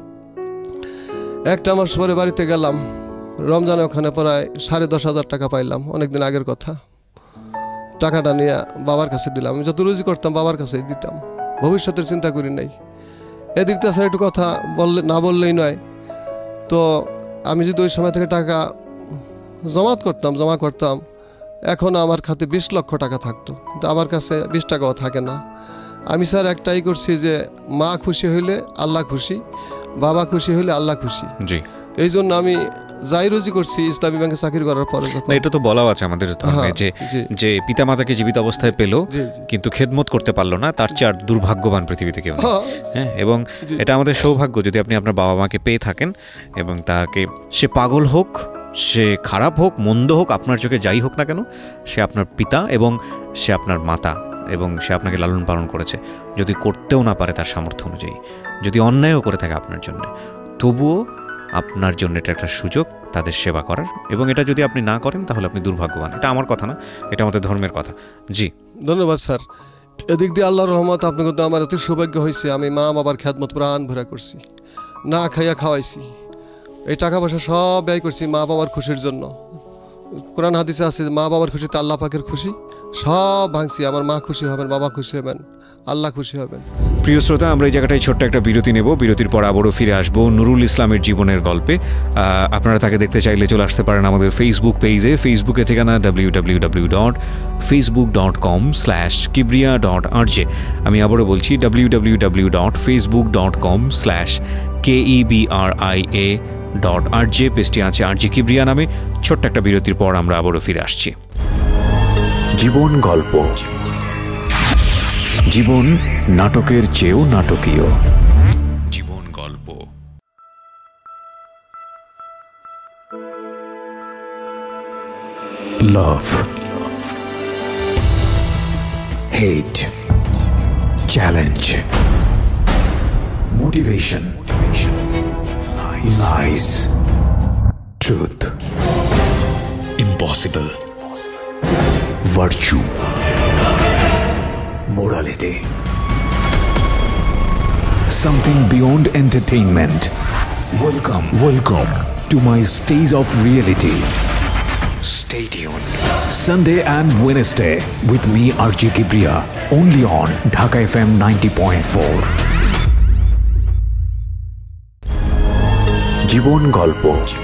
একটা মাস পরে বাড়িতে গেলাম, রমজানে ওখানে প্রায় 10,500 টাকা পাইলাম, অনেকদিন আগের কথা। টাকাটা নিয়ে বাবার কাছে দিলাম, আমি যত রুজি করতাম বাবার কাছে দিতাম, ভবিষ্যতের চিন্তা করি নাই। এদিক থেকে একটু কথা না বললেই নয়, তো আমি যদি ওই সময় থেকে টাকা জমা করতাম, এখন আমার খাতে 20 লক্ষ টাকা থাকতো, কিন্তু আমার কাছে 20 টাকাও থাকে না। আমি স্যার একটাই করছি যে মা খুশি হইলে আল্লাহ খুশি, বাবা খুশি হইলে আল্লাহ খুশি। জি, এই জন্য আমি যাই রুজি করছি ইসলামী ব্যাংকে চাকরি করার পরে। এটা তো বলাও আছে আমাদের ধর্মে যে পিতামাতাকে জীবিত অবস্থায় পেল কিন্তু খেদমত করতে পারলো না, তার চেয়ে আর দুর্ভাগ্যবান পৃথিবীতে কেউ নেই। হ্যাঁ, এবং এটা আমাদের সৌভাগ্য যদি আপনি আপনার বাবা মাকে পেয়ে থাকেন এবং তাকে সে পাগল হোক সে খারাপ হোক মন্দ হোক আপনার চোখে যাই হোক না কেন, সে আপনার পিতা এবং সে আপনার মাতা, এবং সে আপনাকে লালন পালন করেছে। যদি করতেও না পারে তার সামর্থ্য অনুযায়ী, যদি অন্যায়ও করে থাকে আপনার জন্য, তবুও আপনার জন্য এটা একটা সুযোগ তাদের সেবা করার, এবং এটা যদি আপনি না করেন তাহলে আপনি দুর্ভাগ্যবান। এটা আমার কথা না, এটা আমাদের ধর্মের কথা। জি, ধন্যবাদ স্যার। এদিক দিয়ে আল্লাহর রহমত, আপনি কিন্তু আমার অতি সৌভাগ্য হয়েছে। আমি মা বাবার খ্যাতমত প্রাণ ভরা করছি, না খাইয়া খাওয়াইছি, এই টাকা পয়সা সব ব্যয় করছি মা বাবার খুশির জন্য। কোরআন হাদিসে আছে মা বাবার খুশিতে আল্লাহ পাকের খুশি। সব ভাঙছি, আমার মা খুশি হবেন, বাবা খুশি হবেন, আল্লাহ খুশি হবেন। প্রিয় শ্রোতা, আমরা এই জায়গাটায় ছোট্ট একটা বিরতি নেব। বিরতির পর আবারও ফিরে আসবো নুরুল ইসলামের জীবনের গল্পে। আপনারা তাকে দেখতে চাইলে চলে আসতে পারেন আমাদের ফেসবুক পেজে। ফেসবুকে ঠিকানা www.facebook.com/kebria.rj। আমি আবারও বলছি www.facebook.com/KEBRIA.RJ। পেজটি আছে RJ Kebria নামে। ছোট্ট একটা বিরতির পর আমরা আবারও ফিরে আসছি। জীবন গল্প। জীবন নাটকের চেয়েও নাটকীয়। জীবন গল্প। Love, hate, challenge, motivation, lies, truth, impossible, virtue, morality, something beyond entertainment. Welcome to my stage of reality. Stay tuned. Sunday and Wednesday with me RJ Kebria, only on Dhaka FM 90.4. জীবন গল্প।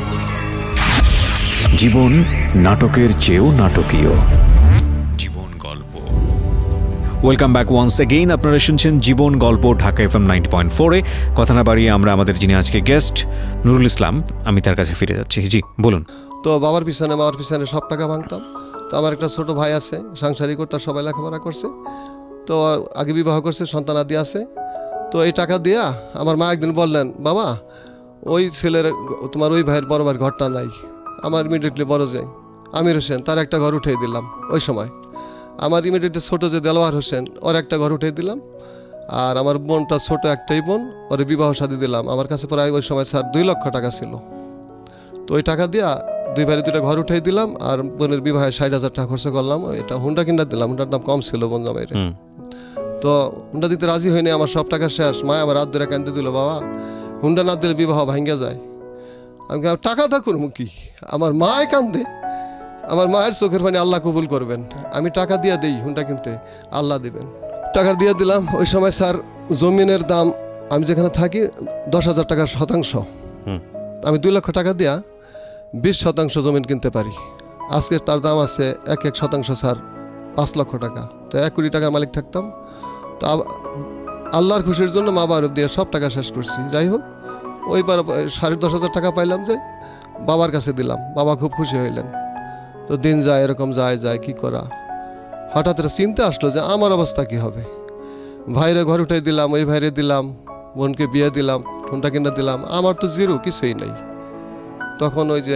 জীবন নাটকের চেয়েও নাটকীয়। জীবন গল্প। Welcome back once again. আপনারা শুনছেন জীবন গল্প ঢাকা FM 90.4-এ। কথা না বাড়িয়ে আমরা আমাদের যিনি আজকে গেস্ট নুরুল ইসলাম, আমি তার কাছে ফিরে যাচ্ছি। জি বলুন। তো বাবার পিছনে সব টাকা ভাঙতাম। তো আমার একটা ছোট ভাই আছে, সাংসারিক, তার সবাই লেখাপড়া করছে। তো আগে বিবাহ করছে, সন্তানাদি আছে। তো এই টাকা দিয়া আমার মা একদিন বললেন, বাবা ওই ছেলের, তোমার ওই ভাইয়ের বড় ভাইয়ের ঘরটা নাই, আমার ইমিডিয়েটলি বড় যাই আমির হোসেন, তার একটা ঘর উঠিয়ে দিলাম। ওই সময় আমার ইমিডিয়েটলি ছোটো যে দেলোয়ার হোসেন, ওর একটা ঘর উঠিয়ে দিলাম। আর আমার বোনটা ছোট একটাই বোন, ওর বিবাহ শাদী দিলাম। আমার কাছে প্রায় ওই সময় স্যার 2 লক্ষ টাকা ছিল। তো ওই টাকা দিয়া দুই ভাইয়ের 2টা ঘর উঠাই দিলাম, আর বোনের বিবাহে 60,000 টাকা খরচ করলাম। এটা হুন্ডা কিনা দিলাম, হুন্ডার দাম কম ছিল বোন জামাইরে। তো হুন্ডা দিতে রাজি হয়নি, আমার সব টাকা শেষ। মা আমার হাত ধরে কান্দে দিল, বাবা হুন্ডা না দিলে বিবাহ ভাঙ্গা যায়। আমি টাকা থাকুন মুখী, আমার মায় কান্দে, আমার মায়ের চোখের পানি আল্লাহ কবুল করবেন। আমি টাকা দিয়ে দিই হুন্ডা কিনতে, আল্লাহ দিবেন। টাকা দিয়ে দিলাম। ওই সময় স্যার জমিনের দাম, আমি যেখানে থাকি 10,000 টাকার শতাংশ। আমি 2 লক্ষ টাকা দিয়া 20% জমিন কিনতে পারি। আজকে তার দাম আছে 1 শতাংশ স্যার 5 লক্ষ টাকা। তো 1 কোটি টাকার মালিক থাকতাম। তো আল্লাহর খুশির জন্য মা বাবার দিয়ে সব টাকা শেষ করছি। যাই হোক, ওইবার 10,500 টাকা পাইলাম, যে বাবার কাছে দিলাম। বাবা খুব খুশি হইলেন। তো দিন যায়, এরকম যায় কি করা। হঠাৎ চিন্তা আসলো যে আমার অবস্থা কি হবে। ভাইরে ঘর উঠাই দিলাম, ওই ভাইরে দিলাম, বোনকে বিয়ে দিলাম, হুন্ডা কিনা দিলাম, আমার তো জিরো, কিছুই নাই। তখন ওই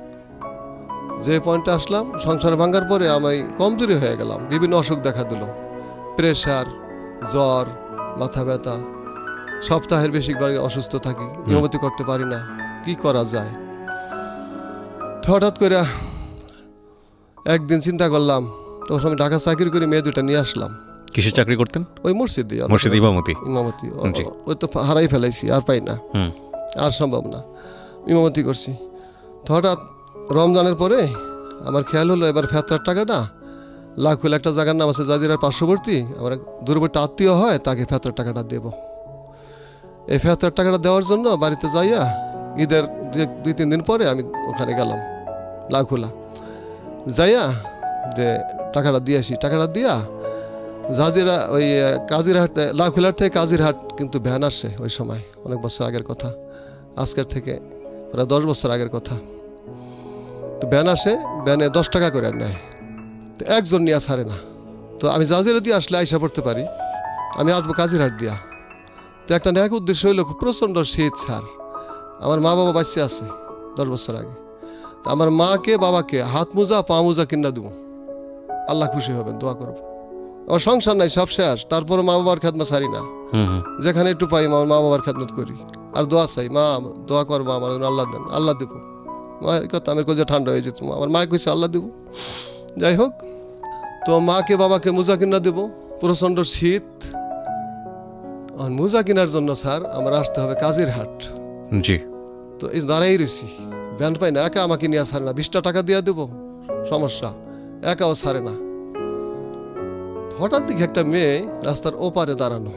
যে পয়েন্টে আসলাম, সংসার ভাঙার পরে আমি কমজোরি হয়ে গেলাম। বিভিন্ন অসুখ দেখা দিল, প্রেশার, জ্বর, মাথা ব্যথা, সপ্তাহের বেশিরভাগ অসুস্থ থাকি, নিয়মিত করতে পারি না, কি করা যায়। হঠাৎ করে একদিন চিন্তা করলাম, তখন আমি ঢাকা চাকরি করে মেয়ে 2টা নিয়ে আসলাম। কিসের চাকরি করতেন? ওই মসজিদে ইমামতি। ওই তো হারাই ফেলাইছি, আর পাই না, আর সম্ভব না, ইমামতি করছি। তো হঠাৎ রমজানের পরে আমার খেয়াল হলো, এবার ফেতরার টাকাটা লাখুল একটা জায়গার নাম আছে জাজিরার পার্শ্ববর্তী, আমার দূরবর্তী আত্মীয় হয়, তাকে ফেতরার টাকাটা দেব। এই ফেতরার টাকাটা দেওয়ার জন্য বাড়িতে যাইয়া ঈদের 2-3 দিন পরে আমি ওখানে গেলাম লাখুলা। যাইয়া যে টাকাটা দিয়ে আসি, টাকাটা দিয়া জাজিরা ওই কাজিরহাট, লাখুলার থেকে কাজিরহাট কিন্তু ভ্যান আসে। ওই সময় অনেক বছর আগের কথা, আজকের থেকে প্রায় 10 বছর আগের কথা। তো ভ্যান আসে, ভ্যানে 10 টাকা করে নেয়। তো একজন নিয়ে ছাড়ে না। তো আমি জাজিরা দিয়ে আসলে আইসা পড়তে পারি, আমি আসবো কাজিরহাট দিয়া। তো একটা এক উদ্দেশ্য হইল, খুব প্রচণ্ড শীত স্যার, আমার মা বাবা বাচ্চা আছে 10 বছর আগে। আমার মাকে বাবাকে হাত মোজা পা মোজা কিনা দেবো, আল্লাহ খুশি হবেন, দোয়া করবো। আমার সংসার নাই, সব শেষ, তারপরে মা বাবার খেদমত ছাড়ি না, যেখানে একটু পাই আমার মা বাবার খেদমত করি, আর দোয়া চাই, মা দোয়া করবো আমার, আল্লাহ দেন, আল্লাহ দেবো। মায়ের কথা আমি কলজা ঠান্ডা হয়ে যেত, আমার মায় কইছে আল্লাহ দেবো। যাই হোক, তো মাকে বাবাকে মোজা কিনা দেবো, প্রচণ্ড শীত। মোজা কেনার জন্য স্যার আমার আসতে হবে কাজীর হাট। জি। তো এই দাঁড়াই রয়েছি, ব্যান্ড পাই না, একা আমাকে নিয়ে ছাড়ে না, 20টা টাকা দিয়ে দেবো, সমস্যা, একাও ছাড়ে না। হঠাৎ দিকে একটা মেয়ে রাস্তার ওপারে দাঁড়ানো,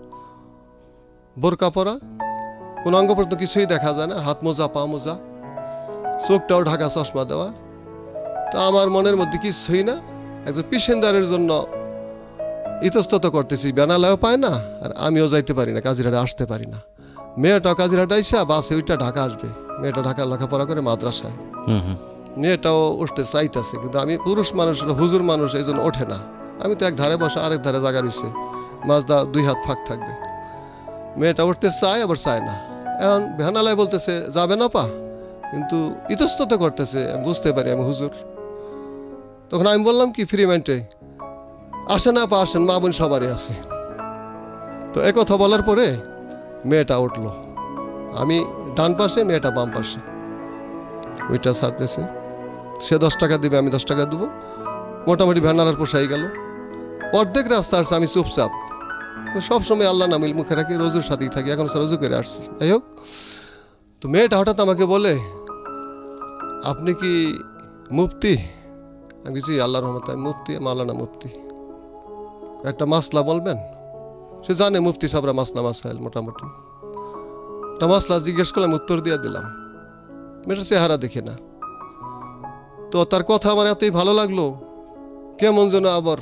বোরকা পরা, কোনো অঙ্গ প্রত্যঙ্গ কিছুই দেখা যায় না, হাত মোজা পা মোজা, চোখটাও ঢাকা, চশমা দেওয়া। তো আমার মনের মধ্যে কিছুই না, একজন পেশেন্টারের জন্য ইতস্তত করতেছি, বেনালাও পায় না, আর আমিও যাইতে পারি না, কাজিরহাটে আসতে পারি না। মেয়েটাও কাজিরহাটে আইসা বাসে ওইটা ঢাকা আসবে, মেয়েটা ঢাকা লেখাপড়া করে মাদ্রাসায়, মেয়েটাও উঠতে চাইতেছে, কিন্তু আমি পুরুষ মানুষ, হুজুর মানুষ, এই জন্য ওঠে না। আমি তো এক ধারে বসে, আরেক ধারে জায়গা রয়েছে, মাজদা 2 হাত ফাঁক থাকবে। মেয়েটা উঠতে চায়, আবার চায় না। এখন বেহানালায় বলতেছে যাবে না পা, কিন্তু ইতস্তত করতেছে, আমি বুঝতে পারি আমি হুজুর। তখন আমি বললাম কি ফ্রি মাইন্ডে, আসেন আপা আসেন, মা বোন সবারই আছে। তো একথা বলার পরে মেয়েটা উঠলো, আমি ডান পাশে, মেয়েটা বাম পাশে, ওইটা ছাড়তেছে। সে 10 টাকা দিবে, আমি 10 টাকা দেবো, মোটামুটি ভ্যানালার পোষাই গেল। অর্ধেক রাস্তা আসছে, আমি চুপচাপ, সবসময় আল্লাহ নামিল মুখে রাখি, রোজুর সাথেই থাকি, এখন রোজু করে আসছি। যাই হোক, তো মেয়েটা হঠাৎ আমাকে বলে আপনি কি মুফতি? আমি জি, আল্লাহর রহমতে আমি মুফতি, মাওলানা মুফতি, একটা মাসলা বলবেন? সে জানে মুফতি সাহেবরা মাসলা মাসাইল মোটামুটি, একটা মাসলা জিজ্ঞেস করলাম, উত্তর দিয়ে দিলাম। মেয়েটার চেহারা দেখে না, তো তার কথা আমার এতই ভালো লাগলো, কেমন যেন আবার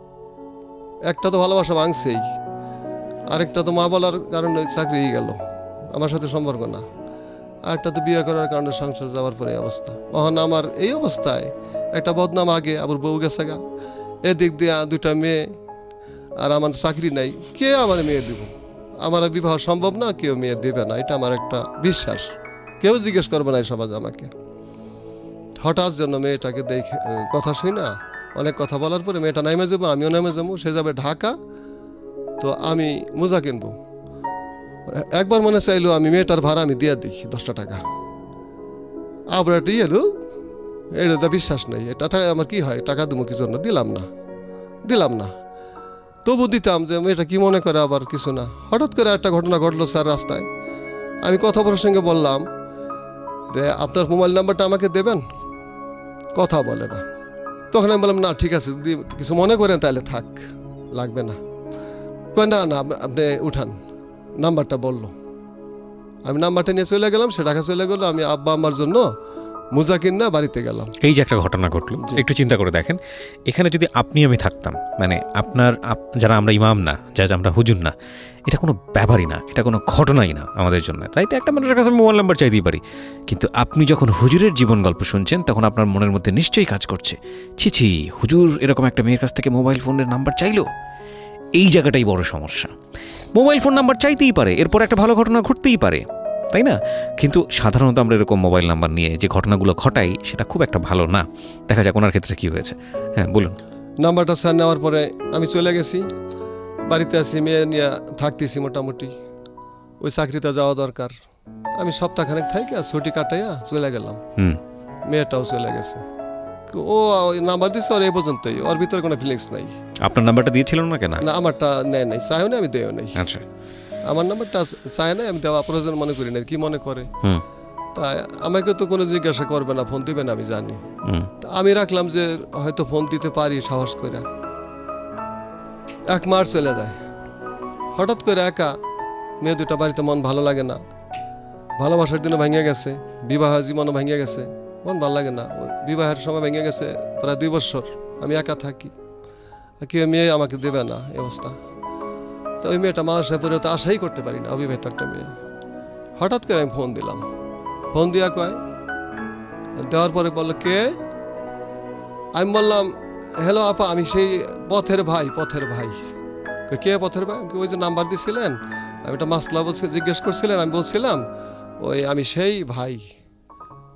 একটা তো ভালোবাসা ভাঙছেই, আরেকটা তো মা বলার কারণে চাকরি গেল, আমার সাথে সম্পর্ক না, আরেকটা তো বিয়ে করার কারণে সংসার যাওয়ার পরে অবস্থা। তখন আমার এই অবস্থায় একটা বদনাম, আগে আবার বউ গেছে গা, এদিক দিয়ে 2টা মেয়ে, আর আমার চাকরি নাই, কে আমার মেয়ে দিব? আমার বিবাহ সম্ভব না, কেউ মেয়ে দেবে না, এটা আমার একটা বিশ্বাস, কেউ জিজ্ঞেস করবে না এই সমাজ আমাকে। হঠাৎ যেন মেয়েটাকে দেখে, কথা শুই না, অনেক কথা বলার পরে মেয়েটা নেমে যাবো, আমিও নেমে যাবো, সে যাবে ঢাকা, তো আমি মোজা কিনবো। একবার মনে চাইলো আমি মেয়েটার ভাড়া আমি দিয়ে দিই 10টা টাকা, আবার এটা এলো, এটা তো বিশ্বাস নেই, এটা আমার কি হয়, টাকা দেবো কি জন্য, দিলাম না, তবু দিতাম, যে মেয়েটা কি মনে করে আবার কিছু না। হঠাৎ করে একটা ঘটনা ঘটলো স্যার রাস্তায়, আমি কথা প্রসঙ্গে বললাম যে আপনার মোবাইল নাম্বারটা আমাকে দেবেন, কথা বলে না। তখন আমি বললাম না ঠিক আছে, যদি কিছু মনে করেন তাহলে থাক, লাগবে না। কয় না না আপনি উঠান, নাম্বারটা বললো, আমি নাম্বারটা নিয়ে চলে গেলাম, সে ঢাকা চলে গেলো, আমি আব্বা আমার জন্য মোজা কিনা বাড়িতে গেলাম। এই যে একটা ঘটনা ঘটলো, একটু চিন্তা করে দেখেন, এখানে যদি আপনি আমি থাকতাম, মানে যারা আমরা ইমাম না, যারা আমরা হুজুর না, এটা কোনো ব্যাপারই না, এটা কোনো ঘটনাই না আমাদের জন্য, তাই তো একটা মানুষের কাছে মোবাইল নাম্বার চাইতেই পারি। কিন্তু আপনি যখন হুজুরের জীবন গল্প শুনছেন, তখন আপনার মনের মধ্যে নিশ্চয়ই কাজ করছে, ছি হুজুর এরকম একটা মেয়ের কাছ থেকে মোবাইল ফোনের নাম্বার চাইলো। এই জায়গাটাই বড় সমস্যা। মোবাইল ফোন নাম্বার চাইতেই পারে, এরপর একটা ভালো ঘটনা ঘটতেই পারে, তাই না? কিন্তু সাধারণত আমরা এরকম মোবাইল নাম্বার নিয়ে যে ঘটনাগুলো ঘটাই, সেটা খুব একটা ভালো না। দেখা যাক ওনার ক্ষেত্রে কি হয়েছে। হ্যাঁ বলুন। নাম্বারটা স্যার নেওয়ার পরে আমি চলে গেছি, বাড়িতে আসি, মেয়ে নিয়ে থাকতেছি মোটামুটি, ওই চাকরিতে যাওয়া দরকার, আমি সপ্তাহখানেক থাকি আর ছুটি কাটাইয়া চলে গেলাম। মেয়েটাও চলে গেছে, ও নাম্বার দিচ্ছে, আর এই পর্যন্তই, ওর ভিতরে কোনো ফিলিংস নাই। আপনার নাম্বারটা দিয়েছিল না কেন? না, আমারটা নেয় নাই, চাইও না, আমি দেও নাই। আচ্ছা, আমার নাম্বারটা চায় না, আমি দেওয়া প্রয়োজন মনে করি না, কি মনে করে, তাই আমাকে তো কোনো জিজ্ঞাসা করবে না, ফোন দিবে না, আমি জানি। আমি রাখলাম যে হয়তো ফোন দিতে পারি সাহস করে। 1 মাস চলে যায়, হঠাৎ করে একা, মেয়ে 2টা বাড়িতে, মন ভালো লাগে না, ভালোবাসার দিনও ভেঙে গেছে, বিবাহ জীবনও ভেঙে গেছে, মন ভালো লাগে না, বিবাহের সময় ভেঙে গেছে, প্রায় 2 বছর আমি একা থাকি, কেউ মেয়ে আমাকে দেবে না, এই অবস্থা। তো ওই মেয়েটা মাদ্রাসায় পড়ে তো আশাই করতে পারি না, অবিবাহিত একটা মেয়ে। হঠাৎ করে আমি ফোন দিলাম, ফোন দিয়া কয়, দেওয়ার পরে বললো কে? আমি বললাম হ্যালো আপা, আমি সেই পথের ভাই। কে পথের ভাই? ওই যে নাম্বার দিছিলেন, আমি একটা মাসলা জিজ্ঞেস করছিলেন, আমি বলছিলাম ওই আমি সেই ভাই।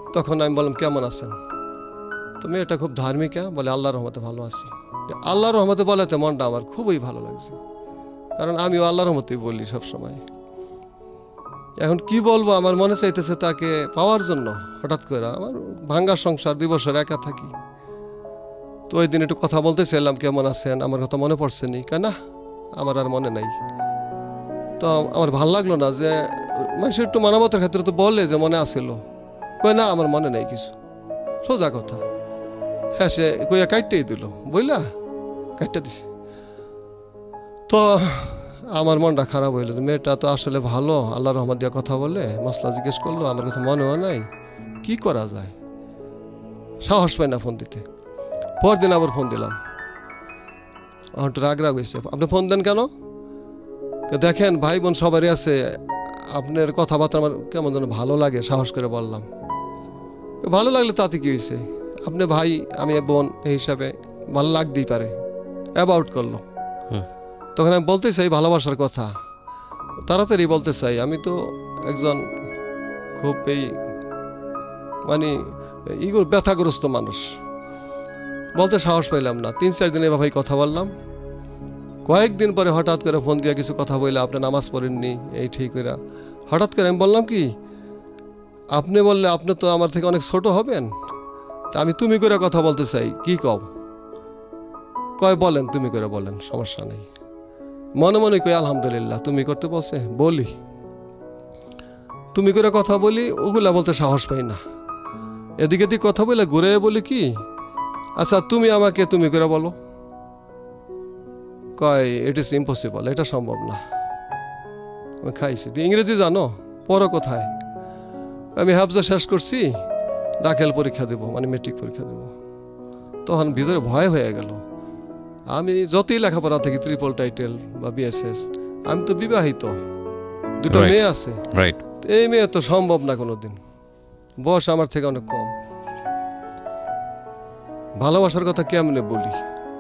তখন আমি বললাম কেমন আছেন? তো মেয়েটা খুব ধার্মিকা, বলে আল্লাহর রহমতে ভালো আছি। আল্লাহর রহমতে বলাতে মনটা আমার খুবই ভালো লাগছে, কারণ আমিও আল্লাহর রহমতেই বলি সবসময়। এখন কি বলবো, আমার মনে চাইতেছে তাকে পাওয়ার জন্য। হঠাৎ করে আমার ভাঙ্গা সংসার, 2 বছর একা থাকি। তো ওই দিন একটু কথা বলতে চাইলাম, কেমন আছেন, আমার কথা মনে পড়ছে নি? কেন না, আমার আর মনে নাই। তো আমার ভাল লাগলো না যে মানুষ একটু মানবতার ক্ষেত্রে তো বলে যে মনে আসিল, কই না আমার মনে নাই কিছু, সোজা কথা। হ্যাঁ, সে কইয়া কাটতেই দিল, বইলা কাটটা দিছে। তো আমার মনটা খারাপ হইল, মেয়েটা তো আসলে ভালো, আল্লাহ রহমত দিয়া কথা বলে, মশলা জিজ্ঞেস করলো, আমার কথা মনেও নাই, কি করা যায়? সাহস পাই না ফোন দিতে। পরদিন আবার ফোন দিলাম, একটু রাগ হয়েছে। আপনি ফোন দেন কেন? দেখেন ভাই বোন সবারই আছে, আপনার কথাবার্তা আমার কেমন যেন ভালো লাগে, সাহস করে বললাম। ভালো লাগলে তাতে কি হয়েছে, আপনি ভাই আমি বোন, এই হিসাবে ভালো লাগতেই পারে। অ্যাবাউট করলো। তখন আমি বলতে চাই ভালোবাসার কথা, তাড়াতাড়ি বলতে চাই। আমি তো একজন খুব এই মানে ইগোর ব্যথাগ্রস্ত মানুষ, বলতে সাহস পাইলাম না। 3-4 দিন এভাবেই কথা বললাম। কয়েকদিন পরে হঠাৎ করে ফোন দিয়ে কিছু কথা বললে, আপনি নামাজ পড়েননি, এই ঠিক করে হঠাৎ করে আমি বললাম কি, আপনি বললে আপনি তো আমার থেকে অনেক ছোট হবেন, আমি তুমি করে কথা বলতে চাই, কি কও? কয় বলেন, তুমি করে বলেন, সমস্যা নেই। মনে মনে কই আলহামদুলিল্লাহ, তুমি করতে বলছে বলি, তুমি করে কথা বলি, ওগুলা বলতে সাহস পাই না। এদিকে এদিক কথা বলে ঘুরে বলি কি, আচ্ছা তুমি আমাকে তুমি করে বলো। কয় ইট ইজ ইম্পসিবল, এটা সম্ভব না। আমি খাইছি, ইংরেজি জানো, পড়ো কোথায়? আমি হাফজা শেষ করছি, দাখিল পরীক্ষা দেবো, মানে মেট্রিক পরীক্ষা দেবো। তখন ভিতরে ভয় হয়ে গেল। আমি যতই লেখাপড়া থাকি, ট্রিপল টাইটেল বা বিএসএস, আমি তো বিবাহিত, 2টা মেয়ে আছে। এই মেয়ে তো সম্ভব না কোনোদিন, বয়স আমার থেকে অনেক কম। ভালোবাসার কথা কেমনে বলি,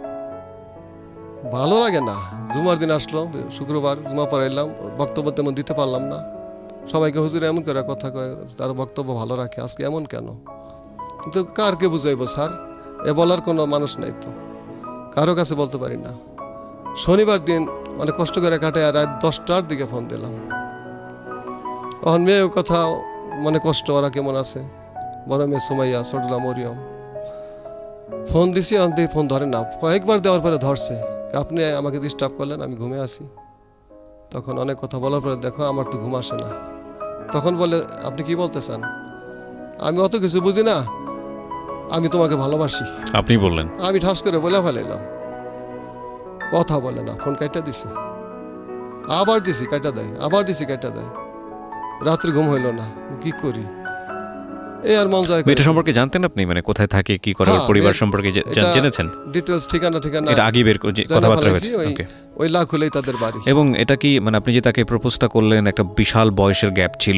ভালো লাগে না। জুমার দিন আসলো, শুক্রবার জুমা পড়াইলাম, বক্তব্য তেমন দিতে পারলাম না। সবাইকে হুজুর এমন করে কথা কয়, তার বক্তব্য ভালো রাখে, আজকে এমন কেন? কিন্তু কারকে বুঝাইবো স্যার, এ বলার কোনো মানুষ নাই তো, কারো কাছে বলতে পারি না। শনিবার দিন অনেক কষ্ট করে কাটে, আর রাত 10টার দিকে ফোন দিলাম। তখন মেয়ে কথা মনে কষ্ট, ওরা কেমন আছে, বড় মেয়ে সুমাইয়া, ছোটলা মরিয়ম। ফোন দিছি, ফোন ধরে না। কয়েকবার দেওয়ার পরে ধরছে, আপনি আমাকে ডিস্টার্ব করলেন, আমি ঘুমে আসি। তখন অনেক কথা বলার পরে, দেখো আমার তো ঘুম আসে না। তখন বলে, আপনি কি বলতে চান? আমি অত কিছু বুঝি না, আমি তোমাকে ভালোবাসি। আপনি বললেন? আমি ঠাস করে বলে ফেলাইলাম। কথা বলে না, ফোন কাইটা দিছে, আবার দিছি কাইটা দেয়, আবার দিছি কাইটা দেয়। রাত্রে ঘুম হইল না, কি করি? এই আর মন যায়। এটা সম্পর্কে জানতেন আপনি, মানে কোথায় থাকে, কি করে, পরিবার সম্পর্কে জেনেছেন? ডিটেইলস, ঠিকানা এটা আগে বের করে কথাবার্তা হয়েছে? ওই লাখ হলেই তাদের বাড়ি। এবং এটা কি মানে আপনি যে তাকে প্রপোজটা করলেন, একটা বিশাল বয়সের গ্যাপ ছিল,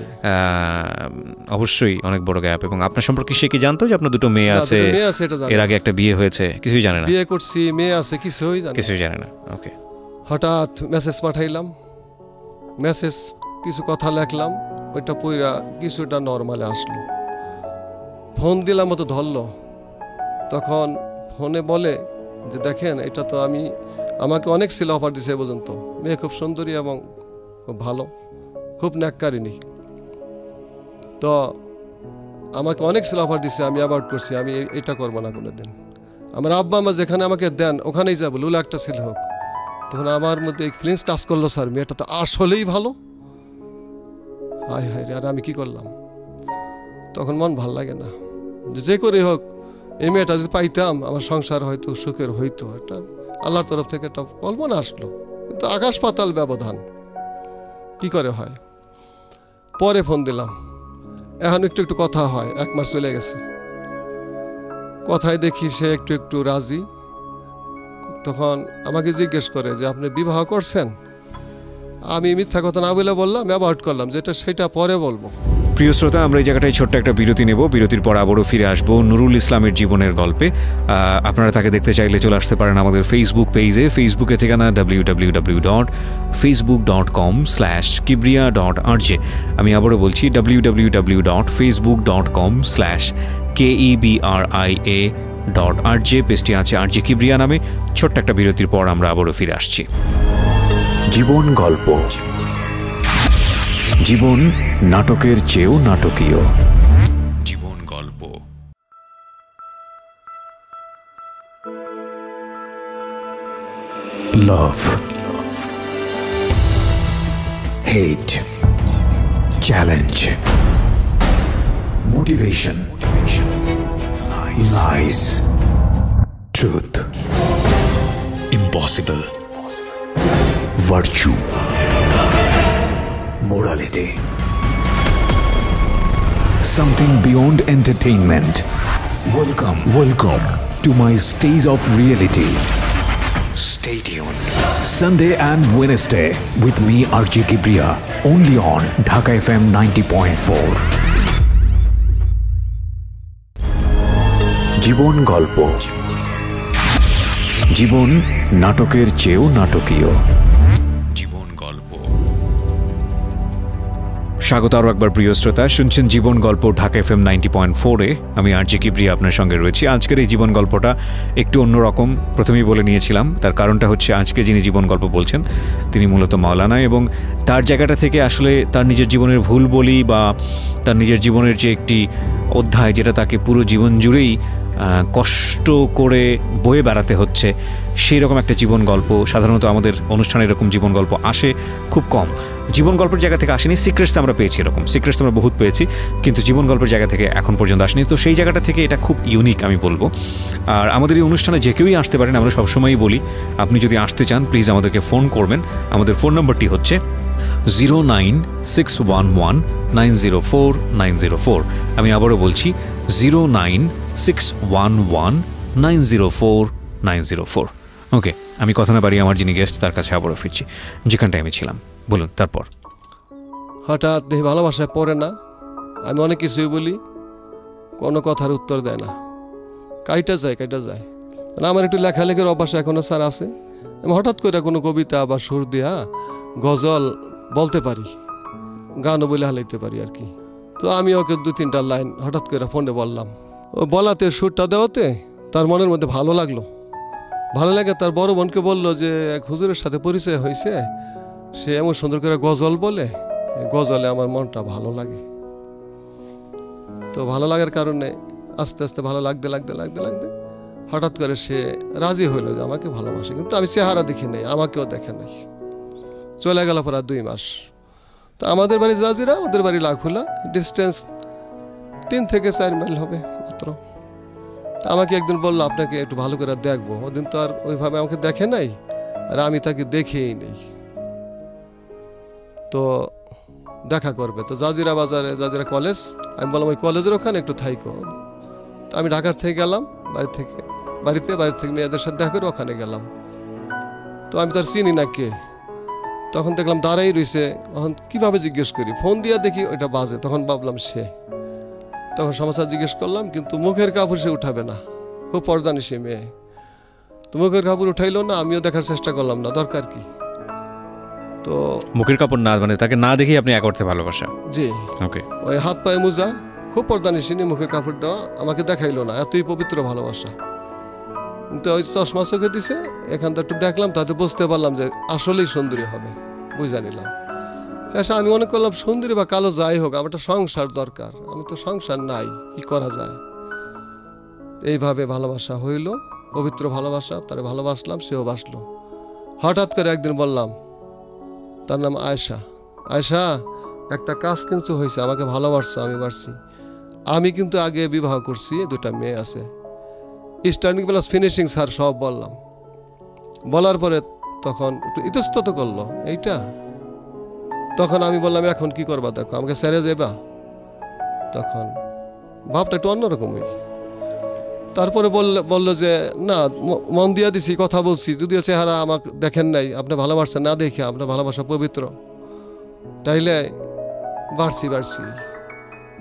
অবশ্যই অনেক বড় গ্যাপ। এবং আপনার সম্পর্কে সে কি জানতো যে আপনার 2টো মেয়ে আছে, এর আগে একটা বিয়ে হয়েছে? কিছুই জানে না। বিয়ে করছি, মেয়ে আছে, কিছুই জানে না। ওকে। হঠাৎ মেসেজ পাঠাইলাম, মেসেজ কিছু কথা লেখলাম, ওইটা পইরা কিছুটা নর্মালে আসলো। ফোন দিলাম, মতো ধরলো। তখন ফোনে বলে যে দেখেন, এটা তো আমাকে অনেক ছিল অফার দিছে এ পর্যন্ত, মেয়ে খুব সুন্দরী এবং খুব ভালো, খুব ন্যাক্কারিনী। তো আমাকে অনেক ছিল অফার দিছে, আমি অ্যাভয়েড করছি, আমি এটা করবো না কোনোদিন। আমার আব্বা আমা যেখানে আমাকে দেন ওখানেই যাবো, লুলা একটা ছেলে হোক। তখন আমার মধ্যে এই ফিলিংস কাজ করলো, স্যার মেয়েটা তো আসলেই ভালো। হায় হায় রে, আর আমি কি করলাম? তখন মন ভাল লাগে না, যে করে হোক এই মেয়েটা যদি পাইতাম, আমার সংসার হয়তো সুখের হইতো। এটা আল্লাহর তরফ থেকে একটা কল্পনা আসলো, কিন্তু আকাশ পাতাল ব্যবধান, কি করে হয়? পরে ফোন দিলাম, এখন একটু একটু কথা হয়। 1 মাস চলে গেছে, কথায় দেখি সে একটু একটু রাজি। তখন আমাকে জিজ্ঞেস করে যে আপনি বিবাহ করছেন? আমি মিথ্যা কথা না বলে বললাম, অ্যাভয়েড করলাম, যেটা সেটা পরে বলবো। প্রিয় শ্রোতা, আমরা এই জায়গাটায় ছোট্ট একটা বিরতি নেব। বিরতির পর আবারও ফিরে আসবো নুরুল ইসলামের জীবনের গল্পে। আপনারা তাকে দেখতে চাইলে চলে আসতে পারেন আমাদের ফেসবুক পেজে। ফেসবুকে ঠিকানা www.facebook.com/kebria.rj। আমি আবারও বলছি www.facebook.com/KEBRIA.RJ। পেজটি আছে RJ Kebria নামে। ছোট্ট একটা বিরতির পর আমরা আবারও ফিরে আসছি। জীবন গল্প। জীবন নাটকের চেয়েও নাটকীয়। জীবন গল্প। Love, hate, challenge, motivation, lies, truth, impossible, virtue, morality, something beyond entertainment. Welcome to my stage of reality. Stay tuned. Sunday and Wednesday with me RJ Kebria, only on Dhaka FM 90.4. জীবন গল্প। জীবন নাটকের চেয়েও নাটকীয়। স্বাগত আরও একবার প্রিয় শ্রোতা, শুনছেন জীবন গল্প ঢাকা FM 90.4-এ। আমি RJ Kebria আপনার সঙ্গে রয়েছি। আজকের এই জীবন গল্পটা একটু অন্যরকম, প্রথমেই বলে নিয়েছিলাম। তার কারণটা হচ্ছে আজকে যিনি জীবন গল্প বলছেন তিনি মূলত মাওলানা, এবং তার জায়গাটা থেকে আসলে তার নিজের জীবনের ভুল বলি বা তার নিজের জীবনের যে একটি অধ্যায় যেটা তাকে পুরো জীবন জুড়েই কষ্ট করে বয়ে বেড়াতে হচ্ছে, সেই রকম একটা জীবন গল্প। সাধারণত আমাদের অনুষ্ঠানে এরকম জীবন গল্প আসে খুব কম। জীবন গল্পের জায়গা থেকে আসেনি, সিক্রেটস আমরা পেয়েছি, এরকম সিক্রেটস আমরা বহুত পেয়েছি, কিন্তু জীবন গল্পের জায়গা থেকে এখন পর্যন্ত আসেনি। তো সেই জায়গাটা থেকে এটা খুব ইউনিক আমি বলবো। আর আমাদের এই অনুষ্ঠানে যে কেউই আসতে পারেন, আমরা সবসময়ই বলি আপনি যদি আসতে চান প্লিজ আমাদেরকে ফোন করবেন। আমাদের ফোন নম্বরটি হচ্ছে 09611904904। আমি আবারও বলছি 09611904904। ওকে, আমি কথা না বাড়িয়ে আমার যিনি গেস্ট তার কাছে আবারও ফিরছি, যেখানটায় আমি ছিলাম। বলুন তারপর। হঠাৎ দেখি ভালোবাসায় পড়ে না। আমি অনেক কিছুই বলি, কোনো কথার উত্তর দেয় না, কাইটা যায়। আমার একটু লেখালেখির অভ্যাস এখনও স্যার আছে। আমি হঠাৎ করে কোনো কবিতা বা সুর দিয়া গজল বলতে পারি, গানও বলে হালাইতে পারি আর কি। তো আমি ওকে 2-3টা লাইন হঠাৎ করে ফোনে বললাম। ও বলাতে সুরটা দেওয়াতে তার মনের মধ্যে ভালো লাগলো। ভালো লাগে তার বড় বোনকে বললো যে এক হুজুরের সাথে পরিচয় হয়েছে, সে এমন সুন্দর করে গজল বলে, গজলে আমার মনটা ভালো লাগে। তো ভালো লাগার কারণে আস্তে আস্তে ভালো লাগতে হঠাৎ করে সে রাজি হইলো যে আমাকে ভালোবাসে, কিন্তু আমি চেহারা দেখি নাই, আমাকেও দেখে নাই। চলে গেল প্রায় 2 মাস। তো আমাদের বাড়ি জাজিরা, ওদের বাড়ি লাখুলা, ডিস্টেন্স 3 থেকে 4 মাইল হবে মাত্র। আমাকে একদিন বললো আপনাকে একটু ভালো করে দেখবো। ওদিন তো আর ওইভাবে আমাকে দেখে নাই, আর আমি তাকে দেখেই নেই। তো দেখা করবে তো জাজিরা বাজারে, জাজিরা কলেজ। আমি বললাম ওই কলেজের ওখানে একটু থাইকো। তো আমি ঢাকার থেকে গেলাম, বাড়ি থেকে মেয়েদের সাথে দেখা করে ওখানে গেলাম। তো আমি তার চিনি না কে, তখন দেখলাম দাঁড়াই রয়েছে। তখন কীভাবে জিজ্ঞেস করি, ফোন দিয়া দেখি ওইটা বাজে, তখন ভাবলাম সে। তখন সমাচার জিজ্ঞেস করলাম, কিন্তু মুখের কাপড় সে উঠাবে না, খুব পর্দানিশী মেয়ে। তো মুখের কাপড় উঠাইলো না, আমিও দেখার চেষ্টা করলাম না, দরকার কি। তো মুখের কাপড় না, মানে তাকে না দেখেই আপনি এক অর্থে ভালোবাসা। জি, ওকে। ওই হাত পায়ে মোজা, খুব পর্দানিশী, মুখের কাপড় দেওয়া, আমাকে দেখাইলো না, এতই পবিত্র ভালোবাসা। কিন্তু ওই চশমা চোখে দিছে, এখান থেকে একটু দেখলাম, তাতে বুঝতে পারলাম যে আসলেই সুন্দরী হবে, বুঝা নিলাম। হ্যাঁ, আমি মনে করলাম সুন্দরী বা কালো যাই হোক, আমার একটা সংসার দরকার, আমি তো সংসার নাই, কি করা যায়। এইভাবে ভালোবাসা হইল, পবিত্র ভালোবাসা। তারে ভালোবাসলাম, সেও বাসলো। হঠাৎ করে একদিন বললাম, তার নাম আয়েশা, একটা কাজ কিন্তু হয়েছে, আমাকে ভালোবাসছো, আমি বাসছি। আমি কিন্তু আগে বিবাহ করছি, 2টা মেয়ে আছে, স্টার্টিং প্লাস ফিনিশিং স্যার সব বললাম। বলার পরে তখন একটু ইতস্তত করলো এইটা। তখন আমি বললাম এখন কি করবা, দেখো আমাকে ছেড়ে যাবা। তখন ভাবটা একটু অন্যরকমই। তারপরে বললো যে না, মন দিয়া দিছি, কথা বলছি, যদিও চেহারা আমাকে দেখেন নাই, আপনি ভালোবাসছেন না দেখে, আপনার ভালোবাসা পবিত্র, তাইলে বাড়ছি।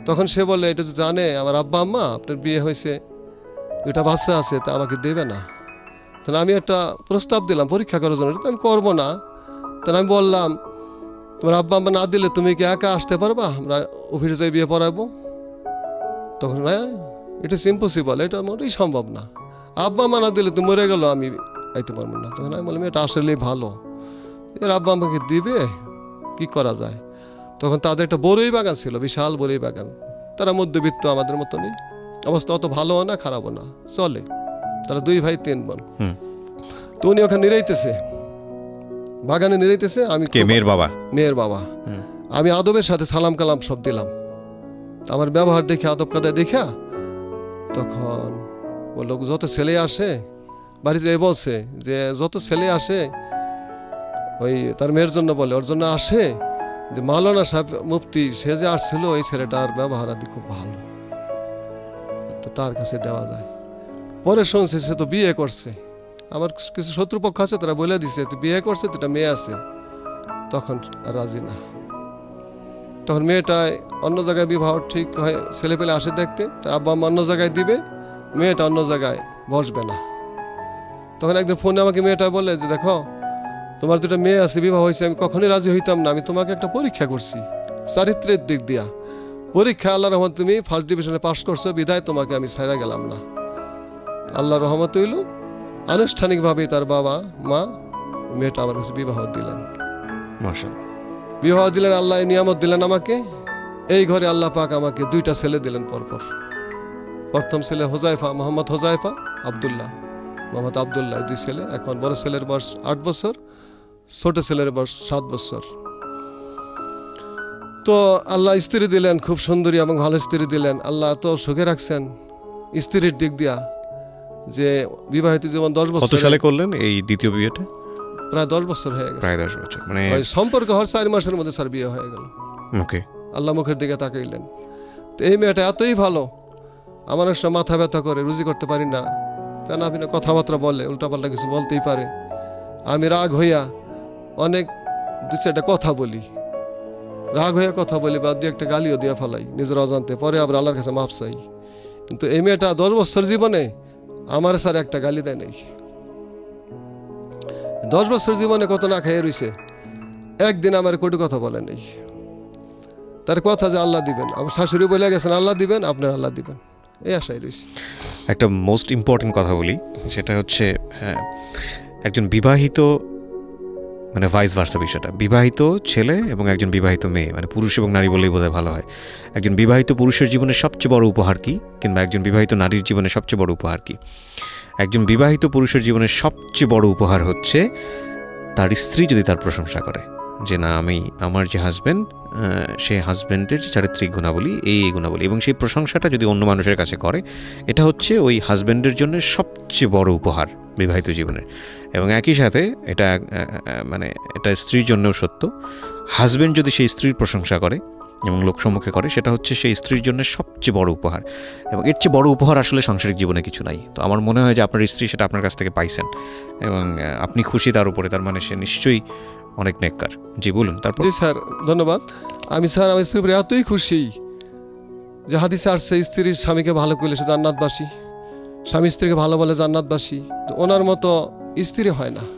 তখন সে বলে এটা তো জানে আমার আব্বা আম্মা আপনার বিয়ে হয়েছে, 2টা বাচ্চা আছে, তা আমাকে দেবে না। তাহলে আমি একটা প্রস্তাব দিলাম পরীক্ষা করার জন্য, এটা তো আমি করবো না। তাহলে আমি বললাম তোমার আব্বা আম্মা না দিলে তুমি কি একা আসতে পারবা, আমরা অফিসে যাই বিয়ে পড়াবো? তখন ইট ইজ ইম্পসিবল, এটা মোটেই সম্ভব না। আব্বা আম্মা না দিলে তুমি মরে গেল, আমি আইতে পারবো না। তখন আমি বললাম এটা আসলেই ভালো, এর আব্বা আমাকে দিবে, কি করা যায়? তখন তাদের একটা বড়ই বাগান ছিল, বিশাল বড়ই বাগান। তারা মধ্যবিত্ত, আমাদের মতো নেই, অবস্থা অত ভালোও না খারাপও না, চলে। তারা 2 ভাই 3 বোন। তো উনি ওখানে নিরাইতেছে, বাগানে নিরাইতেছে। আমি মেয়ের বাবা। আমি আদবের সাথে সালাম কালাম সব দিলাম, আমার ব্যবহার দেখে, আদব কাদায় দেখা, তখন বললো যত ছেলে আসে বাড়ি যেয়ে বলছে যে যত ছেলে আসে ওই তার মেয়ের জন্য বলে, ওর জন্য আসে যে মাওলানা সাহেব মুফতি সে যে আসছিল, ওই ছেলেটার ব্যবহার আদি খুব ভালো, তো তার কাছে দেওয়া যায়। পরে শুনছে সে তো বিয়ে করছে, আমার কিছু শত্রুপক্ষ আছে তারা বলে দিছে তুই বিয়ে করছে, তো একটা মেয়ে আছে। তখন রাজি না। তখন মেয়েটায় অন্য জায়গায় বিবাহ ঠিক হয়, ছেলে পেলে আসে দেখতে, তার আব্বা আম্মা অন্য জায়গায় দিবে, মেয়েটা অন্য জায়গায় বসবে না। তখন একদিন ফোনে আমাকে মেয়েটা বলে যে দেখো তোমার 2টা মেয়ে আছে, বিবাহ হয়েছে, আমি কখনই রাজি হইতাম না, আমি তোমাকে একটা পরীক্ষা করছি চারিত্রের দিক দিয়া, পরীক্ষা আল্লাহর রহমত তুমি ফার্স্ট ডিভিশনে পাস করছো, বিদায় তোমাকে আমি ছাইরা গেলাম না। আল্লাহর রহমত হইল আনুষ্ঠানিকভাবে তার বাবা মা মেয়েটা আমার কাছে বিবাহ দিলেন। মাশাআল্লাহ, বিবাহ দিলেন, আল্লাহ নিয়ামত দিলেন আমাকে। এই ঘরে আল্লাহ পাক আমাকে 2টা ছেলে দিলেন পরপর। প্রথম ছেলে হোজাইফা, মোহাম্মদ হোজাইফা, আব্দুল্লাহ, মোহাম্মদ আব্দুল্লাহ, 2 ছেলে। এখন বড় ছেলের বয়স 8 বছর, ছোট ছেলের বয়স 7 বছর। তো আল্লাহ স্ত্রী দিলেন, খুব সুন্দরী এবং ভালো স্ত্রী দিলেন। আল্লাহ তো সুখে রাখছেন স্ত্রীর দিক দিয়া, যে বিবাহিত জীবন 10 বছর। কত সালে করলেন এই দ্বিতীয় বিয়েটা? প্রায় 10 বছর হয়ে গেছে। প্রায় 10 বছর, মানে সম্পর্ক হওয়ার 4 মাসের মধ্যে স্যার বিয়ে হয়ে গেল। ওকে, আল্লাহ মুখের দিকে তাকাইলেন। তো এই মেয়েটা এতই ভালো, আমার একটা মাথা ব্যথা করে, রুজি করতে পারি না, কেন আপনি কথাবার্তা বলে, উল্টাপাল্টা কিছু বলতেই পারে। আমি রাগ হইয়া অনেক 2-4টা কথা বলি, রাগ হইয়া কথা বলি, বা 2-একটা গালিও দিয়ে ফেলাই নিজের অজান্তে, পরে আবার আল্লাহর কাছে মাফ চাই। কিন্তু এই মেয়েটা 10 বছর জীবনে আমার স্যার একটা গালি দেয় নাই। 10 বছর জীবনে কত না খেয়ে রয়েছে, একদিন আমার কটু কথা বলে নেই। তার কথা যে আল্লাহ দিবেন, আমার শাশুড়ি বলে গেছেন আল্লাহ দিবেন, আপনার আল্লাহ দিবেন, এই আশাই রয়েছে। একটা মোস্ট ইম্পর্টেন্ট কথা বলি, সেটা হচ্ছে একজন বিবাহিত, মানে ভাইস ভার্সা বিষয়টা, বিবাহিত ছেলে এবং একজন বিবাহিত মেয়ে, মানে পুরুষ এবং নারী বললেই বোধহয় ভালো হয়। একজন বিবাহিত পুরুষের জীবনে সবচেয়ে বড় উপহার কি, কিংবা একজন বিবাহিত নারীর জীবনে সবচেয়ে বড় উপহার কি? একজন বিবাহিত পুরুষের জীবনে সবচেয়ে বড় উপহার হচ্ছে তার স্ত্রী যদি তার প্রশংসা করে, যে না আমি আমার যে হাজব্যান্ড, সেই হাজব্যান্ডের যে চারিত্রিক গুণাবলী, এই গুণাবলী, এবং সেই প্রশংসাটা যদি অন্য মানুষের কাছে করে, এটা হচ্ছে ওই হাজব্যান্ডের জন্য সবচেয়ে বড় উপহার বিবাহিত জীবনের। এবং একই সাথে এটা মানে এটা স্ত্রীর জন্যও সত্য, হাজব্যান্ড যদি সেই স্ত্রীর প্রশংসা করে এবং লোকসম্মুখে করে, সেটা হচ্ছে সেই স্ত্রীর জন্য সবচেয়ে বড় উপহার। এবং এর চেয়ে বড় উপহার আসলে সাংসারিক জীবনে কিছু নাই। তো আমার মনে হয় যে আপনার স্ত্রী সেটা আপনার কাছ থেকে পাইছেন এবং আপনি খুশি তার উপরে, তার মানে সে নিশ্চয়ই অনেক নেককার। জি বলুন। তারপর? জি স্যার, ধন্যবাদ। আমি স্যার আমার স্ত্রীর উপরে এতই খুশি যে হাদিসে আসছে স্ত্রীর স্বামীকে ভালো করলে সে জান্নাতবাসী, স্বামী স্ত্রীকে ভালো বলে জান্নাতবাসী। তো ওনার মতো স্ত্রী হয় না।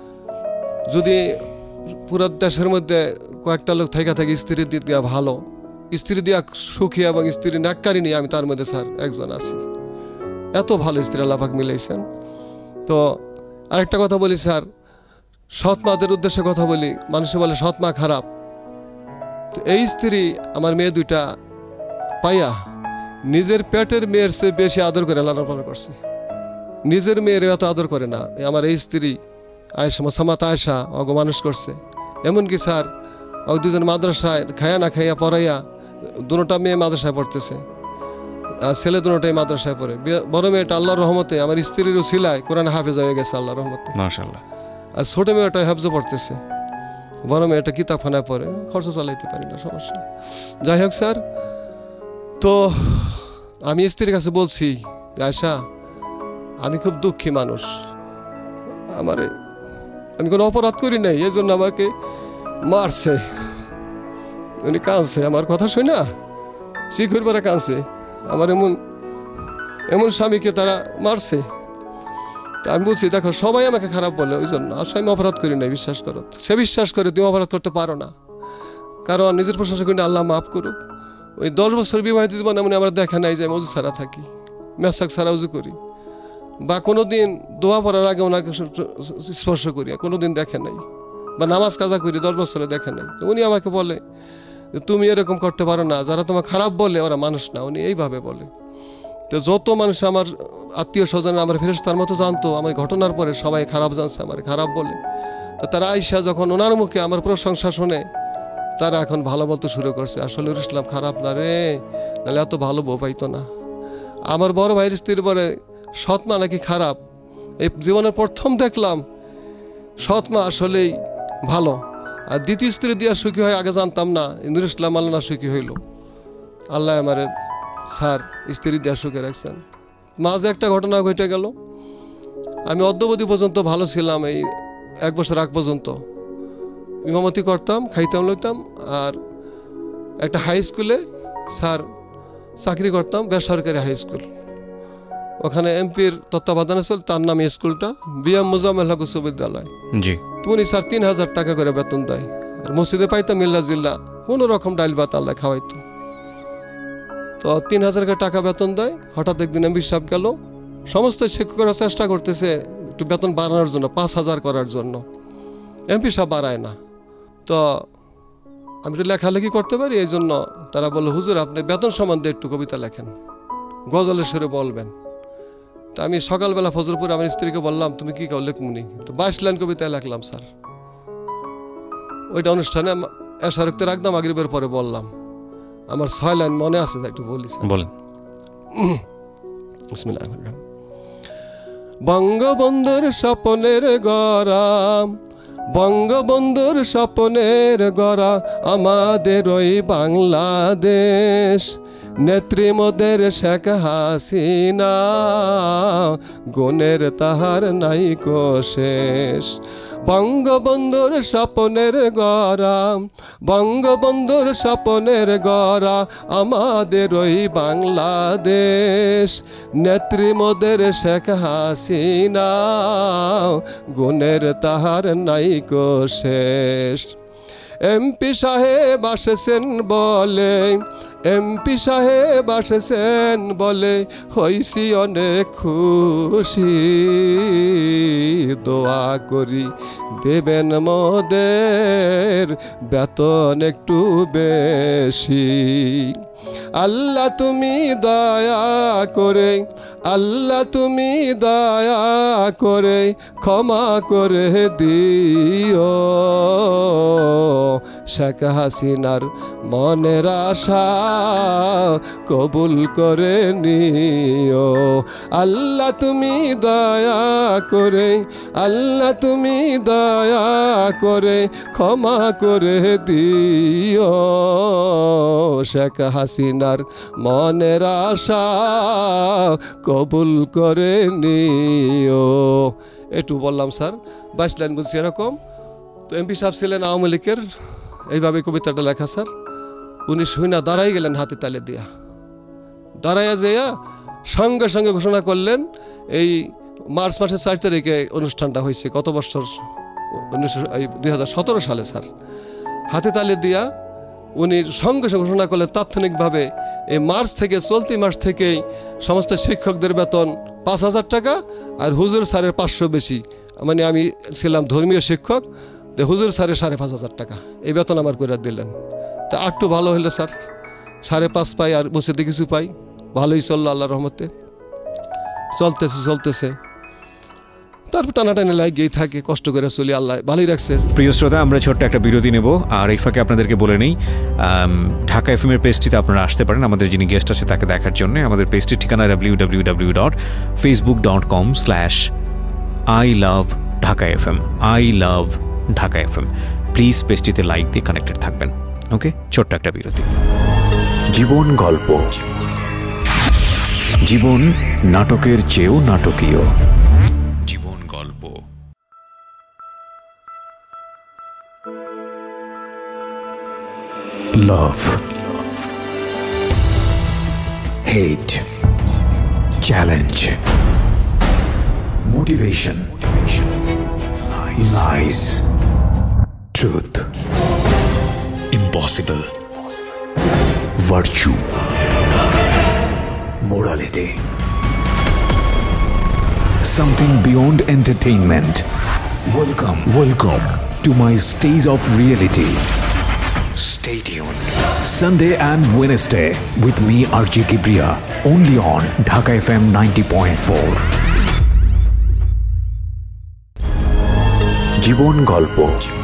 যদি পুরো দেশের মধ্যে কয়েকটা লোক থেকে স্ত্রীর দিক দিয়া ভালো, স্ত্রী দিয়া সুখী এবং স্ত্রী ন্যাক্কারি নিয়ে, আমি তার মধ্যে স্যার একজন আছি। এত ভালো স্ত্রী আল্লাহ পাক মিলাইছেন। তো আরেকটা কথা বলি স্যার, সৎ মাদের উদ্দেশ্যে কথা বলি। মানুষে বলে সৎ মা খারাপ, তো এই স্ত্রী আমার মেয়ে 2টা পাইয়া নিজের পেটের মেয়ের চেয়ে বেশি আদর করে লালন পালন করছে। নিজের মেয়ের এত আদর করে না আমার এই স্ত্রী আয়েশা, মোসাম্মত আয়েশা অগ মানুষ করছে। এমনকি স্যার অগ 2জন মাদ্রাসায় খাইয়া না খাইয়া পড়াইয়া, 2টা মেয়ে মাদ্রাসায় পড়তেছে, আর ছেলে 2টাই মাদ্রাসায় পড়ে। বড় মেয়েটা আল্লাহর রহমতে আমার স্ত্রীর উসিলায় কোরআন হাফেজ হয়ে গেছে আল্লাহর রহমতে, মাশাআল্লাহ। আর ছোট মেয়েটা হাফেজ পড়তেছে, বড় মেয়েটা কিতাবখানায় পড়ে, খরচ চালাইতে পারি না, সমস্যা। যাই হোক স্যার, তো আমি স্ত্রীর কাছে বলছি আয়েশা আমি খুব দুঃখী মানুষ, আমি কোনো অপরাধ করি নাই, এই জন্য আমাকে মারছে। উনি কাঁদছে আমার কথা শুনে, শিখুর পরে কাঁদছে, আমার এমন এমন স্বামীকে তারা মারছে। তা আমি বলছি দেখো সবাই আমাকে খারাপ বলে, ওই জন্য আসলে আমি অপরাধ করি না, বিশ্বাস করো। সে বিশ্বাস করে তুমি অপরাধ করতে পারো না, কারণ নিজের প্রশংসা করি না, আল্লাহ মাফ করুক। ওই 10 বছর বিবাহিত জীবন এমন আমরা দেখা নাই যে আমি অজু ছাড়া থাকি, মেসাক ছাড়া উজু করি, বা কোনো দিন দোয়া পড়ার আগে ওনাকে স্পর্শ করি, কোনো দিন দেখে নাই, বা নামাজ কাজা করি 10 বছরে দেখে নাই। তো উনি আমাকে বলে যে তুমি এরকম করতে পারো না, যারা তোমার খারাপ বলে ওরা মানুষ না, উনি এইভাবে বলে। তো যত মানুষ আমার আত্মীয় স্বজন আমার ফেরেশতার মতো জানতো, আমার ঘটনার পরে সবাই খারাপ জানছে, আমার খারাপ বলে। তো তারা আইসা যখন ওনার মুখে আমার প্রশংসা শুনে, তারা এখন ভালো বলতে শুরু করছে, আসলে নুরুল ইসলাম খারাপ না রে, নাহলে এত ভালো বউ পাইতো না। আমার বড় ভাইয়ের স্ত্রীর বলে সৎমা নাকি খারাপ। এই জীবনের প্রথম দেখলাম সৎমা আসলেই ভালো। আর দ্বিতীয় স্ত্রী দিয়া সুখী হয় আগে জানতাম না, নুরুল ইসলাম আল্লাহ সুখী হইল। আল্লাহ আমার স্যার স্ত্রী দিয়া সুখে রাখছেন। মাঝে একটা ঘটনা ঘটে গেল, আমি অদ্যবধি পর্যন্ত ভালো ছিলাম, এই 1 বছর আগ পর্যন্ত ইমামতি করতাম, খাইতাম লইতাম, আর একটা হাই স্কুলে স্যার চাকরি করতাম, বেসরকারি হাই স্কুল। ওখানে এমপির তত্ত্বাবধানে চল, তার নামে স্কুলটা বিএম মোজাম্মেল হক উচ্চ বিদ্যালয়। জি। উনি স্যার 3000 টাকা করে বেতন দেয়, আর মসজিদে পাইতাম মিল্লা জিল্লা কোনো রকম ডাইল ভাত আল্লাহ খাওয়াইতো। তো 3000 টাকা বেতন দেয়। হঠাৎ একদিন এমপি সাহেব গেল, সমস্ত শিক্ষকরা চেষ্টা করতেছে একটু বেতন বাড়ানোর জন্য, 5000 করার জন্য, এমপি সাহেব বাড়ায় না। তো আমি একটু লেখালেখি করতে পারি, এই জন্য তারা বললো হুজুর আপনি বেতন সম্বন্ধে একটু কবিতা লেখেন, গজলের সুরে বলবেন। তা আমি সকালবেলা ফজরপুরে আমার স্ত্রীকে বললাম তুমি কি কাউ লেখমুনি, তো 22 লাইন কবিতা লিখলাম স্যার। ওইটা অনুষ্ঠানে এশারক্তে রাখতাম, মাগরিবের পরে বললাম। আমার 6 লাইন মনে আছে, একটু বলি বলেন। বিসমিল্লাহির রহমানির রহিম। বঙ্গবন্ধুর স্বপ্নের গড়া, বঙ্গবন্ধুর স্বপ্নের গড়া আমাদের ওই বাংলাদেশ, নেত্রী মোদের শেখ হাসিনা, গুণের তাহার নাইকো শেষ। বঙ্গবন্ধুর স্বপ্নের গড়া, বঙ্গবন্ধুর স্বপ্নের গড়া আমাদের ওই বাংলাদেশ, নেত্রী মোদের শেখ হাসিনা, গুণের তাহার নাইকো শেষ। এমপি সাহেব আসেছেন বলে, এমপি সাহেব আসেছেন বলে হইছি অনেক খুশি, দোয়া করি দেবেন মোদের বেতন একটু বেশি। আল্লাহ তুমি দয়া করে, আল্লাহ তুমি দয়া করে ক্ষমা করে দিও, শেখ হাসিনার মনের আশা কবুল করে নিও। আল্লাহ তুমি দয়া করে, আল্লাহ তুমি দয়া করে ক্ষমা করে দিও, শেখ হাসিনার মনের আশা কবুল করে নিও। একটু বললাম স্যার, 22 লাইন বলছি এরকম। তো এমপি সাহেব ছিলেন আওয়ামী লীগের, এইভাবে কবিতাটা লেখা স্যার। উনি শুইনা দাঁড়াই গেলেন হাতে তালে দিয়া, দাঁড়াইয়া যেয়া সঙ্গে সঙ্গে ঘোষণা করলেন এই মার্চ মাসের 4 তারিখে অনুষ্ঠানটা হয়েছে, কত বছর 2017 সালে স্যার। হাতে তালে দিয়া উনি সঙ্গে সঙ্গে ঘোষণা করলেন তাৎক্ষণিকভাবে এই মার্চ থেকে, চলতি মাস থেকেই সমস্ত শিক্ষকদের বেতন 5000 টাকা, আর হুজুর স্যারের 500 বেশি। মানে আমি ছিলাম ধর্মীয় শিক্ষক, হুজুর স্যারের 5500 টাকা এই বেতন আমার করে দিলেন। তা একটু ভালো হইলো স্যার, 5.5 পাই আর মসজিদে কিছু পাই, ভালোই চললো আল্লাহর রহমতে, চলতেছে চলতেছে। তারপর টানাটানি লাগিয়েই থাকে, কষ্ট করে চলি, আল্লাহ ভালোই রাখছে। প্রিয় শ্রোতা, আমরা ছোট্ট একটা বিরতি নেব, আর এই ফাঁকে আপনাদেরকে বলে নেই ঢাকা এফএমের পেজটিতে আপনারা আসতে পারেন আমাদের যিনি গেস্ট আছে তাকে দেখার জন্য। আমাদের পেজটির ঠিকানা www.facebook.com/ILoveDhakaFM, I love Dhaka FM. Please পেজটিতে লাইক দিয়ে কানেক্টেড থাকবেন। ওকে, ছোট্ট একটা বিরতি। জীবন গল্প, জীবন নাটকের চেয়েও নাটকীয়। জীবন গল্প। লাভ, hate, challenge, motivation, lies, truth, impossible, virtue, morality, something beyond entertainment. Welcome to my stage of reality. Stay tuned. Sunday and Wednesday with me RJ Kebria, only on Dhaka FM 90.4. জীবন গল্প,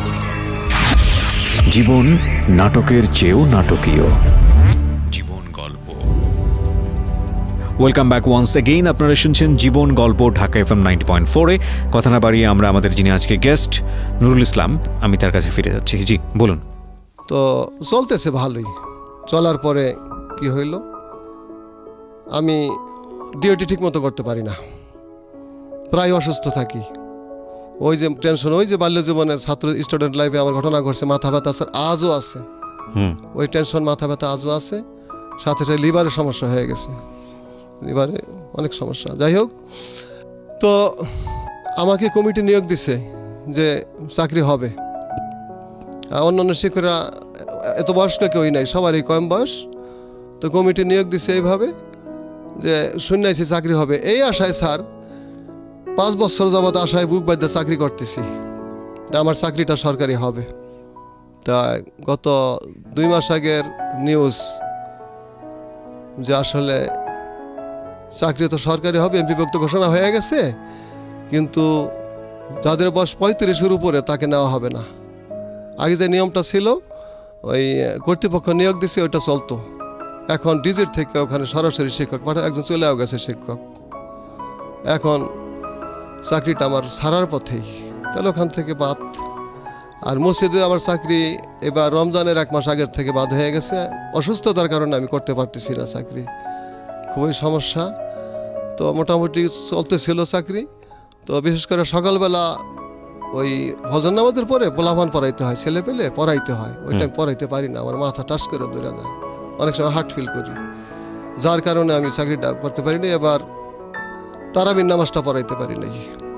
জীবন নাটকের চেয়েও নাটকীয়। জীবন গল্প। Welcome back once again. আপনারা শুনছেন জীবন গল্প ঢাকা FM 90.4-এ। কথা না বাড়িয়ে আমরা আমাদের যিনি আজকে গেস্ট নুরুল ইসলাম, আমি তার কাছে ফিরে যাচ্ছি। জি বলুন। তো চলতেছে ভালোই। চলার পরে কি হইল, আমি ডিউটি ঠিক মতো করতে পারি না, প্রায় অসুস্থ থাকি। ওই যে টেনশন, ওই যে বাল্য জীবনের ছাত্র স্টুডেন্ট লাইফে আমার ঘটনা ঘটছে, মাথা ব্যথা স্যার আজও আছে। ওই টেনশন, মাথা ব্যথা আজও আছে, সাথে সাথে লিভারের সমস্যা হয়ে গেছে, লিভারে অনেক সমস্যা। যাই হোক, তো আমাকে কমিটি নিয়োগ দিছে যে চাকরি হবে। অন্যান্য শিক্ষকরা এত বয়স্ক কেউই নাই, সবারই কম বয়স। তো কমিটি নিয়োগ দিচ্ছে এইভাবে যে শুনাইছি চাকরি হবে, এই আশায় স্যার 5 বছর যাবৎ আশায় বুক বাঁধতে চাকরি করতেছি, আমার চাকরিটা সরকারি হবে। তা গত 2 মাস আগের নিউজ যে আসলে চাকরি তো সরকারি হবে, বিভক্ত ঘোষণা হয়ে গেছে, কিন্তু যাদের বয়স 35-এর উপরে তাকে নেওয়া হবে না। আগে যে নিয়মটা ছিল, ওই কর্তৃপক্ষ নিয়োগ দিছে, ওইটা চলতো। এখন ডিজিট থেকে ওখানে সরাসরি শিক্ষক পাঠায়, একজন চলেও গেছে শিক্ষক। এখন চাকরিটা আমার ছাড়ার পথেই, তাহলে ওখান থেকে বাদ। আর মসজিদে আমার চাকরি এবার রমজানের 1 মাস আগের থেকে বাদ হয়ে গেছে, অসুস্থতার কারণে আমি করতে পারতেছি না চাকরি, খুবই সমস্যা। তো মোটামুটি চলতেছিল চাকরি। তো বিশেষ করে সকালবেলা ওই ফজর নামাজের পরে পোলাপান পড়াইতে হয়, ছেলে পেলে পড়াইতে হয়, ওই টাইম পড়াইতে পারি না, আমার মাথা টাচ করে দৌড়া যায়, অনেক সময় হার্ট ফিল করি, যার কারণে আমি চাকরিটা করতে পারিনি। এবার তারাবির নামাজটা পড়াইতে পারি নাই,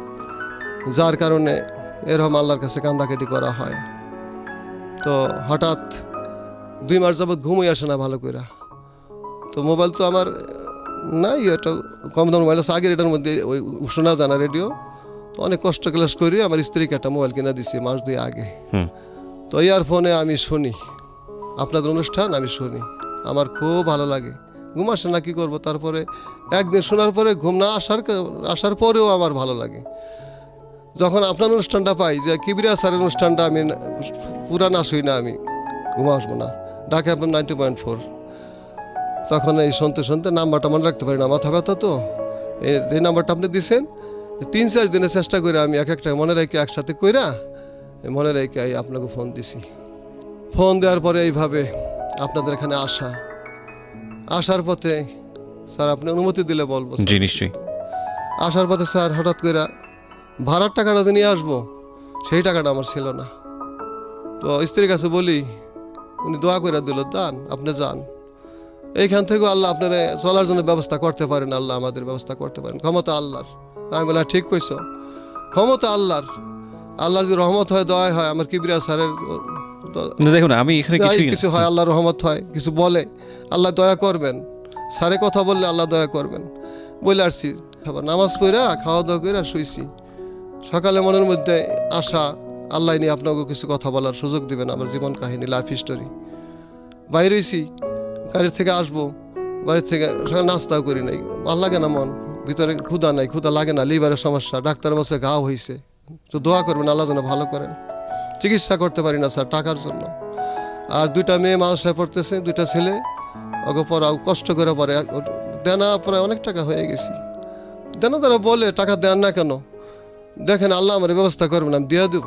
যার কারণে এরকম আল্লাহর কাছে কান্দাকাটি করা হয়। তো হঠাৎ 2 মাস যাবৎ ঘুমই আসে না ভালো করে। তো মোবাইল তো আমার নাই, এটা কম দাম মোবাইল আছে, আগের এটার মধ্যে ওই শোনা জানা রেডিও। তো অনেক কষ্ট ক্লাস করি, আমার স্ত্রীকে একটা মোবাইল কিনে দিছি মাস 2 আগে। তো ইয়ারফোনে আমি শুনি আপনাদের অনুষ্ঠান, আমি শুনি, আমার খুব ভালো লাগে। ঘুম আসে না, কি করবো। তারপরে একদিন শোনার পরে ঘুম না আসার পরেও আমার ভালো লাগে। যখন আপনার অনুষ্ঠানটা পাই, যে কিবরিয়া স্যারের অনুষ্ঠানটা আমি পুরা না শুই না, আমি ঘুম আসবো না, ঢাকা FM 90.4, তখন এই শুনতে শুনতে নাম্বারটা মনে রাখতে পারি না, মাথা ব্যথা। তো এই নাম্বারটা আপনি দিচ্ছেন, 3-4 দিনের চেষ্টা করে আমি এক একটা মনে রেখে একসাথে কইরা মনে রেখে আপনাকে ফোন দিছি। ফোন দেওয়ার পরে এইভাবে আপনাদের এখানে আসার পথে স্যার আপনি অনুমতি দিলে বলবো। জি নিশ্চয়ই। আসার পথে স্যার হঠাৎ করে ভাড়ার টাকাটা যে নিয়ে আসবো, সেই টাকাটা আমার ছিল না। তো স্ত্রীর কাছে বলি, উনি দোয়া করে দিল, দান আপনি যান, এইখান থেকে আল্লাহ আপনার চলার জন্য ব্যবস্থা করতে পারেন, আল্লাহ আমাদের ব্যবস্থা করতে পারেন, ক্ষমতা আল্লাহর। আমি বললাম ঠিক কইছো, ক্ষমতা আল্লাহর, আল্লাহর যদি রহমত হয়, দয়া হয়, আমার কিবরিয়া স্যারের দেখুন আমি এখানে কিছু হয়, আল্লাহর রহমত হয়, কিছু বলে আল্লাহ দয়া করবেন, স্যারে কথা বললে আল্লাহ দয়া করবেন বলে আসছি। নামাজ পড়া খাওয়া দাওয়া করে শুইছি। সকালে মনের মধ্যে আশা, আল্লাহ নিয়ে আপনাকে কিছু কথা বলার সুযোগ দিবেন, আমার জীবন কাহিনী, লাইফ হিস্টোরি। বাইরে হয়েছি, গাড়ির থেকে আসবো, বাড়ির থেকে সকালে নাস্তাও করি নাই, ভাল লাগে না, মন ভিতরে ক্ষুধা নাই, ক্ষুধা লাগে না, লিভারের সমস্যা, ডাক্তার বলছে ঘাও হয়েছে, তো দোয়া করবেন আল্লাহ যেন ভালো করেন। চিকিৎসা করতে পারি না স্যার টাকার জন্য। আর 2টা মেয়ে মাদ্রাসায় পড়তেছে, 2টা ছেলে, ওকে পড়াও কষ্ট করে পড়ে, দেনা প্রায় অনেক টাকা হয়ে গেছি। দেনা তারা বলে টাকা দেন না কেন, দেখেন আল্লাহ আমার ব্যবস্থা করবেন, আমি দিয়ে দেবো।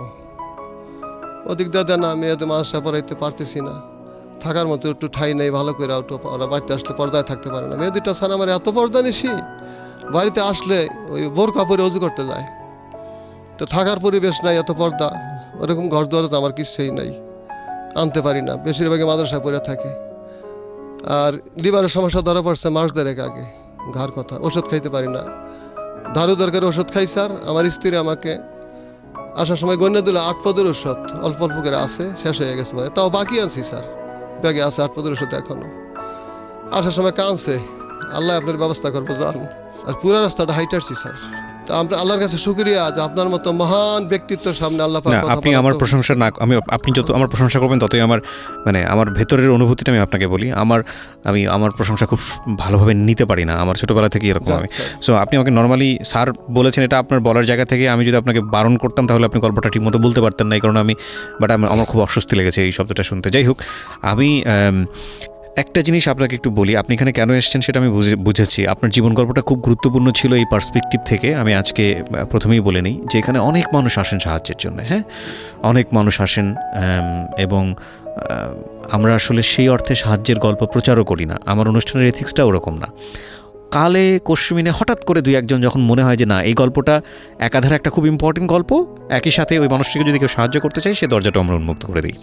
ওদিক দিয়ে দেনা, মেয়েদের মাদ্রাসায় পড়াইতে পারতেছি না, থাকার মতো একটু ঠাই নেই ভালো করে, ওরা বাড়িতে আসলে পর্দায় থাকতে পারে না। মেয়ে 2টা স্যার আমার এত পর্দা নিছি, বাড়িতে আসলে ওই বোরকা পরে অজু করতে যায়, তো থাকার পরিবেশ নাই, এত পর্দা, ওরকম ঘর দুয়ারে তো আমার কিছুই নাই, আনতে পারি না, বেশিরভাগই মাদ্রাসায় পড়ে থাকে। আর লিভারের সমস্যা ধরা পড়ছে মাস দেড়েক আগে, ঘাড় কথা, ওষুধ খাইতে পারি না, ধারু দরকার ওষুধ খাই স্যার। আমার স্ত্রী আমাকে আসার সময় গণ্য দিল 8 পদের ওষুধ, অল্প অল্প করে আছে, শেষ হয়ে গেছে, মানে তাও বাকি আনছি স্যার, ব্যাগে আছে 8 পদের ওষুধ এখনো। আসার সময় কাঁদছে, আল্লাহ আপনার ব্যবস্থা করবো যান। আর পুরো রাস্তাটা হাইটারছি স্যার। তা আমরা আল্লাহর কাছে শুকরিয়া যে আপনার মতো মহান ব্যক্তিত্বের সামনে আল্লাহ পাক কথা আপনি আমার প্রশংসা না, আপনি যত আমার প্রশংসা করবেন ততই আমার মানে আমার ভেতরের অনুভূতিটা আমি আপনাকে বলি, আমার প্রশংসা খুব ভালোভাবে নিতে পারি না, আমার ছোটোবেলা থেকে এরকম আমি। সো আপনি আমাকে নর্মালি স্যার বলেছেন, এটা আপনার বলার জায়গা থেকে আমি যদি আপনাকে বারণ করতাম তাহলে আপনি গল্পটা ঠিকমতো বলতে পারতেন না, এই কারণে আমার খুব অস্বস্তি লেগেছে এই শব্দটা শুনতে। যাই হোক, আমি একটা জিনিস আপনাকে একটু বলি, আপনি এখানে কেন এসেছেন সেটা আমি বুঝেছি। আপনার জীবন গল্পটা খুব গুরুত্বপূর্ণ ছিল এই পার্সপেক্টিভ থেকে। আমি আজকে প্রথমেই বলে নিই যে এখানে অনেক মানুষ আসেন সাহায্যের জন্য, হ্যাঁ, অনেক মানুষ আসেন, এবং আমরা আসলে সেই অর্থে সাহায্যের গল্প প্রচারও করি না, আমার অনুষ্ঠানের এথিক্সটা ওরকম না। কালে কশ্মিনে হঠাৎ করে দুই একজন যখন মনে হয় যে না এই গল্পটা একাধারে একটা খুব ইম্পর্টেন্ট গল্প, একই সাথে ওই মানুষটিকে যদি কেউ সাহায্য করতে চাই সে দরজাটা আমরা উন্মুক্ত করে দিই।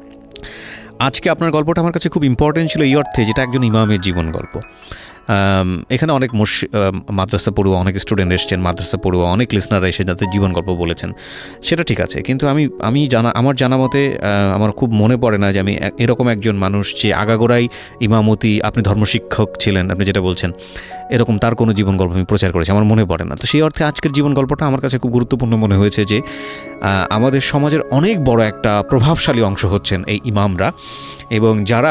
আজকে আপনার গল্পটা আমার কাছে খুব ইম্পর্টেন্ট ছিল এই অর্থে যেটা একজন ইমামের জীবন গল্প। এখানে অনেক মাদ্রাসা পড়ুয়া, অনেক স্টুডেন্ট এসেছেন, মাদ্রাসা পড়ুয়া অনেক লিসনাররা এসে যাদের জীবন গল্প বলেছেন, সেটা ঠিক আছে, কিন্তু আমার জানা মতে আমার খুব মনে পড়ে না যে আমি এরকম একজন মানুষ যে আগাগোড়াই ইমামতি, আপনি ধর্মশিক্ষক ছিলেন, আপনি যেটা বলছেন, এরকম তার কোনো জীবন গল্প আমি প্রচার করেছি আমার মনে পড়ে না। তো সেই অর্থে আজকের জীবন গল্পটা আমার কাছে খুব গুরুত্বপূর্ণ মনে হয়েছে যে আমাদের সমাজের অনেক বড় একটা প্রভাবশালী অংশ হচ্ছেন এই ইমামরা, এবং যারা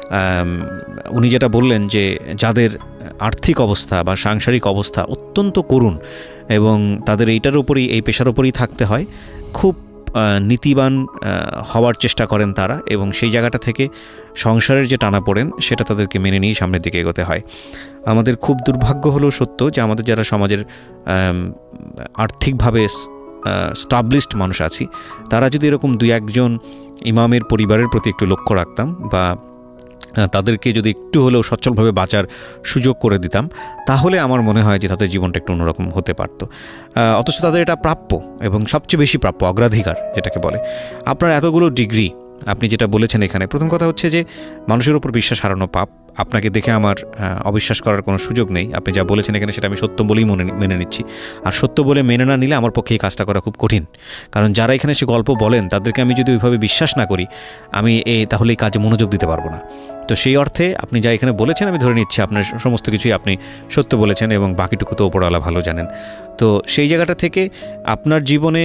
উনি যেটা বললেন যে যাদের আর্থিক অবস্থা বা সাংসারিক অবস্থা অত্যন্ত করুণ এবং তাদের এইটার উপরই, এই পেশার উপরই থাকতে হয়, খুব নীতিবান হওয়ার চেষ্টা করেন তারা, এবং সেই জায়গাটা থেকে সংসারের যে টানাপোড়েন সেটা তাদেরকে মেনে নিয়ে সামনের দিকে এগোতে হয়। আমাদের খুব দুর্ভাগ্য হলেও সত্য যে আমাদের যারা সমাজের আর্থিকভাবে স্টাবলিশড মানুষ আছি, তারা যদি এরকম দুই একজন ইমামের পরিবারের প্রতি একটু লক্ষ্য রাখতাম বা তাদেরকে যদি একটু হলেও সচ্ছলভাবে বাঁচার সুযোগ করে দিতাম, তাহলে আমার মনে হয় যে তাদের জীবনটা একটু অন্যরকম হতে পারত। অথচ তাদের এটা প্রাপ্য, এবং সবচেয়ে বেশি প্রাপ্য, অগ্রাধিকার যেটাকে বলে। আপনার এতগুলো ডিগ্রি, আপনি যেটা বলেছেন এখানে, প্রথম কথা হচ্ছে যে মানুষের উপর বিশ্বাস হারানো পাপ। আপনাকে দেখে আমার অবিশ্বাস করার কোনো সুযোগ নেই। আপনি যা বলেছেন এখানে সেটা আমি সত্য বলেই মেনে নিচ্ছি। আর সত্য বলে মেনে না নিলে আমার পক্ষে এই কাজটা করা খুব কঠিন, কারণ যারা এখানে সে গল্প বলেন তাদেরকে আমি যদি ওইভাবে বিশ্বাস না করি, আমি তাহলে এই কাজে মনোযোগ দিতে পারবো না। তো সেই অর্থে আপনি যা এখানে বলেছেন আমি ধরে নিচ্ছি আপনার সমস্ত কিছুই আপনি সত্য বলেছেন, এবং বাকিটুকু তো ওপরওয়ালা ভালো জানেন। তো সেই জায়গাটা থেকে আপনার জীবনে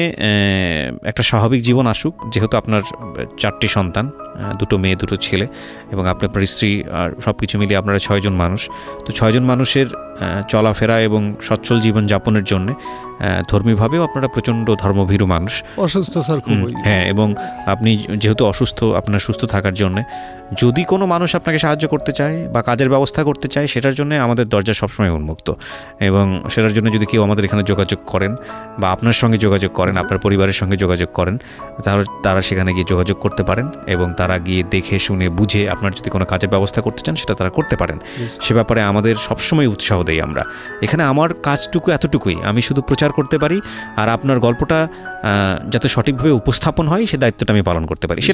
একটা স্বাভাবিক জীবন আসুক, যেহেতু আপনার 4টি সন্তান, 2 মেয়ে 2 ছেলে, এবং আপনার স্ত্রী, আর সব কিছু মিলিয়ে আপনারা 6 জন মানুষ। তো 6 জন মানুষের চলাফেরা এবং সচ্ছল জীবন যাপনের জন্য ধর্মীয়ভাবেও আপনারা প্রচণ্ড ধর্মভীরু মানুষ। অসুস্থ স্যার খুব, হ্যাঁ, এবং আপনি যেহেতু অসুস্থ, আপনার সুস্থ থাকার জন্য যদি কোনো মানুষ আপনাকে সাহায্য করতে চায় বা কাজের ব্যবস্থা করতে চায়, সেটার জন্য আমাদের দরজা সবসময় উন্মুক্ত, এবং সেটার জন্য যদি কেউ আমাদের এখানে যোগাযোগ করেন বা আপনার সঙ্গে যোগাযোগ করেন, আপনার পরিবারের সঙ্গে যোগাযোগ করেন, তাহলে তারা সেখানে গিয়ে যোগাযোগ করতে পারেন, এবং তারা গিয়ে দেখে শুনে বুঝে আপনার যদি কোনো কাজের ব্যবস্থা করতে চান সেটা তারা করতে পারেন। সে ব্যাপারে আমাদের সবসময় উৎসাহ দেই আমরা। এখানে আমার কাজটুকু এতটুকুই, আমি শুধু প্রচার করতে পারি, আর আপনার গল্পটা যাতে সঠিকভাবে উপস্থাপন হয় সে দায়িত্বটা আমি পালন করতে পারি, সেটা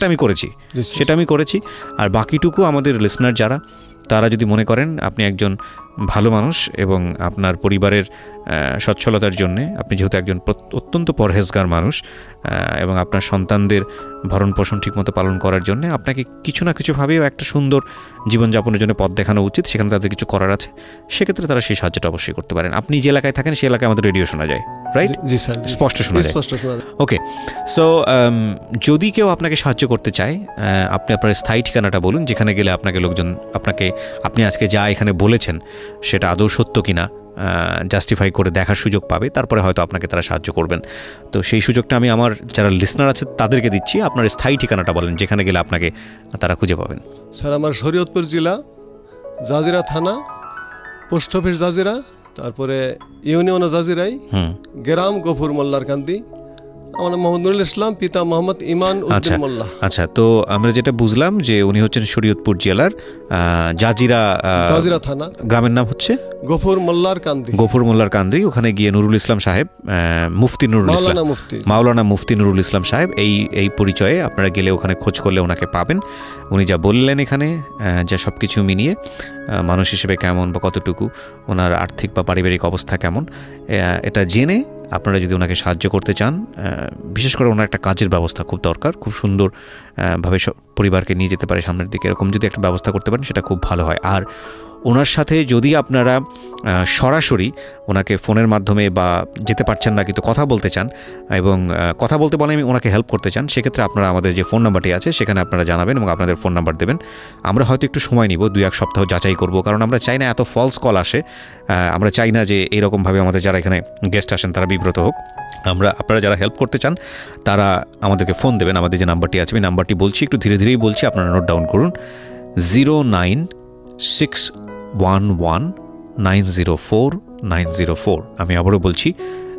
আমি করেছি। আর বাকিটুকু আমাদের লিসনার যারা, তারা যদি মনে করেন আপনি একজন ভালো মানুষ এবং আপনার পরিবারের সচ্ছলতার জন্যে, আপনি যেহেতু একজন অত্যন্ত পরহেজগার মানুষ, এবং আপনার সন্তানদের ভরণ পোষণ ঠিকমতো পালন করার জন্য আপনাকে কিছু না কিছুভাবেও একটা সুন্দর জীবনযাপনের জন্য পথ দেখানো উচিত, সেখানে তাদের কিছু করার আছে, সেক্ষেত্রে তারা সেই সাহায্যটা অবশ্যই করতে পারেন। আপনি যে এলাকায় থাকেন সেই এলাকায় আমাদের রেডিও শোনা যায়, রাইট? জি স্যার, স্পষ্ট শোনা যায়। ওকে, সো যদি কেউ আপনাকে সাহায্য করতে চায়, আপনি আপনার স্থায়ী ঠিকানাটা বলুন, যেখানে গেলে আপনাকে লোকজন আপনি আজকে যা এখানে বলেছেন সেটা আদৌ সত্য কিনা জাস্টিফাই করে দেখার সুযোগ পাবে, তারপরে হয়তো আপনাকে তারা সাহায্য করবেন। তো সেই সুযোগটা আমি আমার যারা লিসনার আছে তাদেরকে দিচ্ছি। আপনার স্থায়ী ঠিকানাটা বলেন, যেখানে গেলে আপনাকে তারা খুঁজে পাবেন। স্যার, আমার শরীয়তপুর জেলা, জাজিরা থানা, পোস্ট অফিস জাজিরা, তারপরে ইউনিয়ন জাজিরাই, গ্রাম গফুর মোল্লার কান্দি, আমার নাম মোহাম্মদ নুরুল ইসলাম, পিতা মোহাম্মদ ইমান উদ্দিন মোল্লা। আচ্ছা, তো আমরা যেটা বুঝলাম যে উনি হচ্ছেন শরীয়তপুর জেলার জাজিরা থানা, গ্রামের নাম হচ্ছে গফুর মোল্লার কান্দি। ওখানে গিয়ে নুরুল ইসলাম সাহেব, মুফতি নুরুল ইসলাম, মাওলানা মুফতি নুরুল ইসলাম সাহেব, এই পরিচয়ে আপনারা গেলে ওখানে খোঁজ করলে ওনাকে পাবেন। উনি যা বললেন এখানে, যা সব কিছু মিলিয়ে মানুষ হিসেবে কেমন বা কতটুকু ওনার আর্থিক বা পারিবারিক অবস্থা কেমন, এটা জেনে আপনারা যদি ওনাকে সাহায্য করতে চান, বিশেষ করে ওনার একটা কাজের ব্যবস্থা খুব দরকার, খুব সুন্দরভাবে পরিবারকে নিয়ে যেতে পারে সামনের দিকে, এরকম যদি একটা ব্যবস্থা করতে পারেন সেটা খুব ভালো হয়। আর ওনার সাথে যদি আপনারা সরাসরি ওনাকে ফোনের মাধ্যমে বা যেতে পারছেন না কিন্তু কথা বলতে চান এবং কথা বলতে বলে ওনাকে হেল্প করতে চান, সেক্ষেত্রে আপনারা আমাদের যে ফোন নাম্বারটি আছে সেখানে আপনারা জানাবেন এবং আপনাদের ফোন নাম্বার দেবেন। আমরা হয়তো একটু সময় নিব, 2-1 সপ্তাহ যাচাই করব, কারণ আমরা চাই না এত ফলস কল আসে। আমরা চাই না যে এরকমভাবে আমাদের যারা এখানে গেস্ট আসেন তারা বিব্রত হোক। আপনারা যারা হেল্প করতে চান তারা আমাদেরকে ফোন দেবেন। আমাদের যে নাম্বারটি আছে, আমি নাম্বারটি বলছি, একটু ধীরে ধীরেই বলছি, আপনারা নোট ডাউন করুন। 09611904904। আমি আবারও বলছি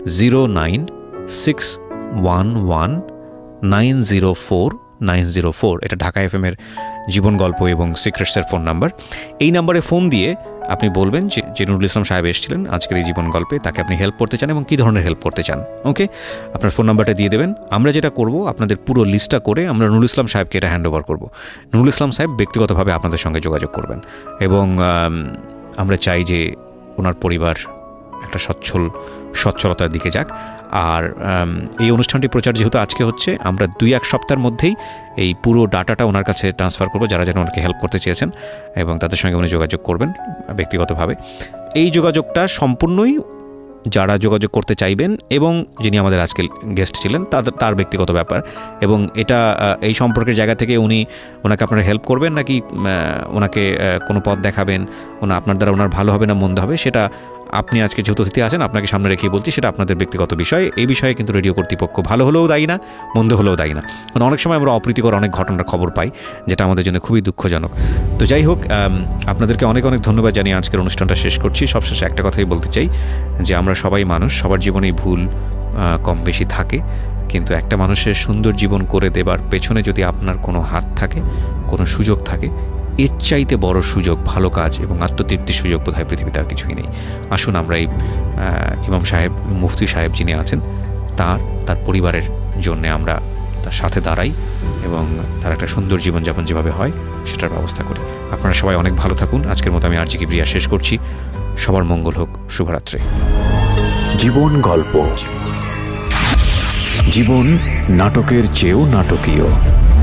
09611904904। এটা ঢাকা এফএম-এর জীবন গল্প এবং সিক্রেটসের ফোন নাম্বার। এই নাম্বারে ফোন দিয়ে আপনি বলবেন যে নুরুল ইসলাম সাহেব এসেছিলেন আজকের এই জীবন গল্পে, তাকে আপনি হেল্প করতে চান এবং কী ধরনের হেল্প করতে চান। ওকে, আপনার ফোন নাম্বারটা দিয়ে দেবেন। আমরা যেটা করব, আপনাদের পুরো লিস্টটা করে আমরা নুরুল ইসলাম সাহেবকে এটা হ্যান্ড ওভার করবো। নুরুল ইসলাম সাহেব ব্যক্তিগতভাবে আপনাদের সঙ্গে যোগাযোগ করবেন এবং আমরা চাই যে ওনার পরিবার একটা সচ্ছলতার দিকে যাক। আর এই অনুষ্ঠানটি প্রচার যেহেতু আজকে হচ্ছে, আমরা 2-1 সপ্তাহের মধ্যেই এই পুরো ডাটাটা ওনার কাছে ট্রান্সফার করবো, যারা যেন ওনাকে হেল্প করতে চেয়েছেন, এবং তাদের সঙ্গে উনি যোগাযোগ করবেন ব্যক্তিগতভাবে। এই যোগাযোগটা সম্পূর্ণই যারা যোগাযোগ করতে চাইবেন এবং যিনি আমাদের আজকে গেস্ট ছিলেন তার ব্যক্তিগত ব্যাপার। এবং এটা এই সম্পর্কের জায়গা থেকে ওনাকে আপনারা হেল্প করবেন নাকি ওনাকে কোনো পথ দেখাবেন, আপনার দ্বারা ওনার ভালো হবে না মন্দ হবে, সেটা আপনি আজকে যেহেতু অতিথি আছেন আপনাকে সামনে রেখে বলছি, সেটা আপনাদের ব্যক্তিগত বিষয়। এই বিষয়ে কিন্তু রেডিও কর্তৃপক্ষ ভালো হলেও দায়ী না, মন্দ হলেও দায়ী না। কারণ অনেক সময় আমরা অপ্রীতিকর অনেক ঘটনার খবর পাই, যেটা আমাদের জন্য খুবই দুঃখজনক। তো যাই হোক, আপনাদেরকে অনেক অনেক ধন্যবাদ জানিয়ে আজকের অনুষ্ঠানটা শেষ করছি। সবশেষে একটা কথাই বলতে চাই যে আমরা সবাই মানুষ, সবার জীবনেই ভুল কম বেশি থাকে, কিন্তু একটা মানুষের সুন্দর জীবন করে দেবার পেছনে যদি আপনার কোনো হাত থাকে, কোনো সুযোগ থাকে, এর চাইতে বড় সুযোগ, ভালো কাজ এবং আত্মতৃপ্তির সুযোগ বোধহয় পৃথিবীতে আর কিছুই নেই। আসুন আমরা এই ইমাম সাহেব, মুফতি সাহেব যিনি আছেন, তার পরিবারের জন্য আমরা তার সাথে দাঁড়াই এবং তার একটা সুন্দর জীবনযাপন যেভাবে হয় সেটার ব্যবস্থা করি। আপনারা সবাই অনেক ভালো থাকুন। আজকের মতো আমি RJ Kebria শেষ করছি। সবার মঙ্গল হোক। শুভরাত্রি। জীবন গল্প, জীবন নাটকের চেয়েও নাটকীয়।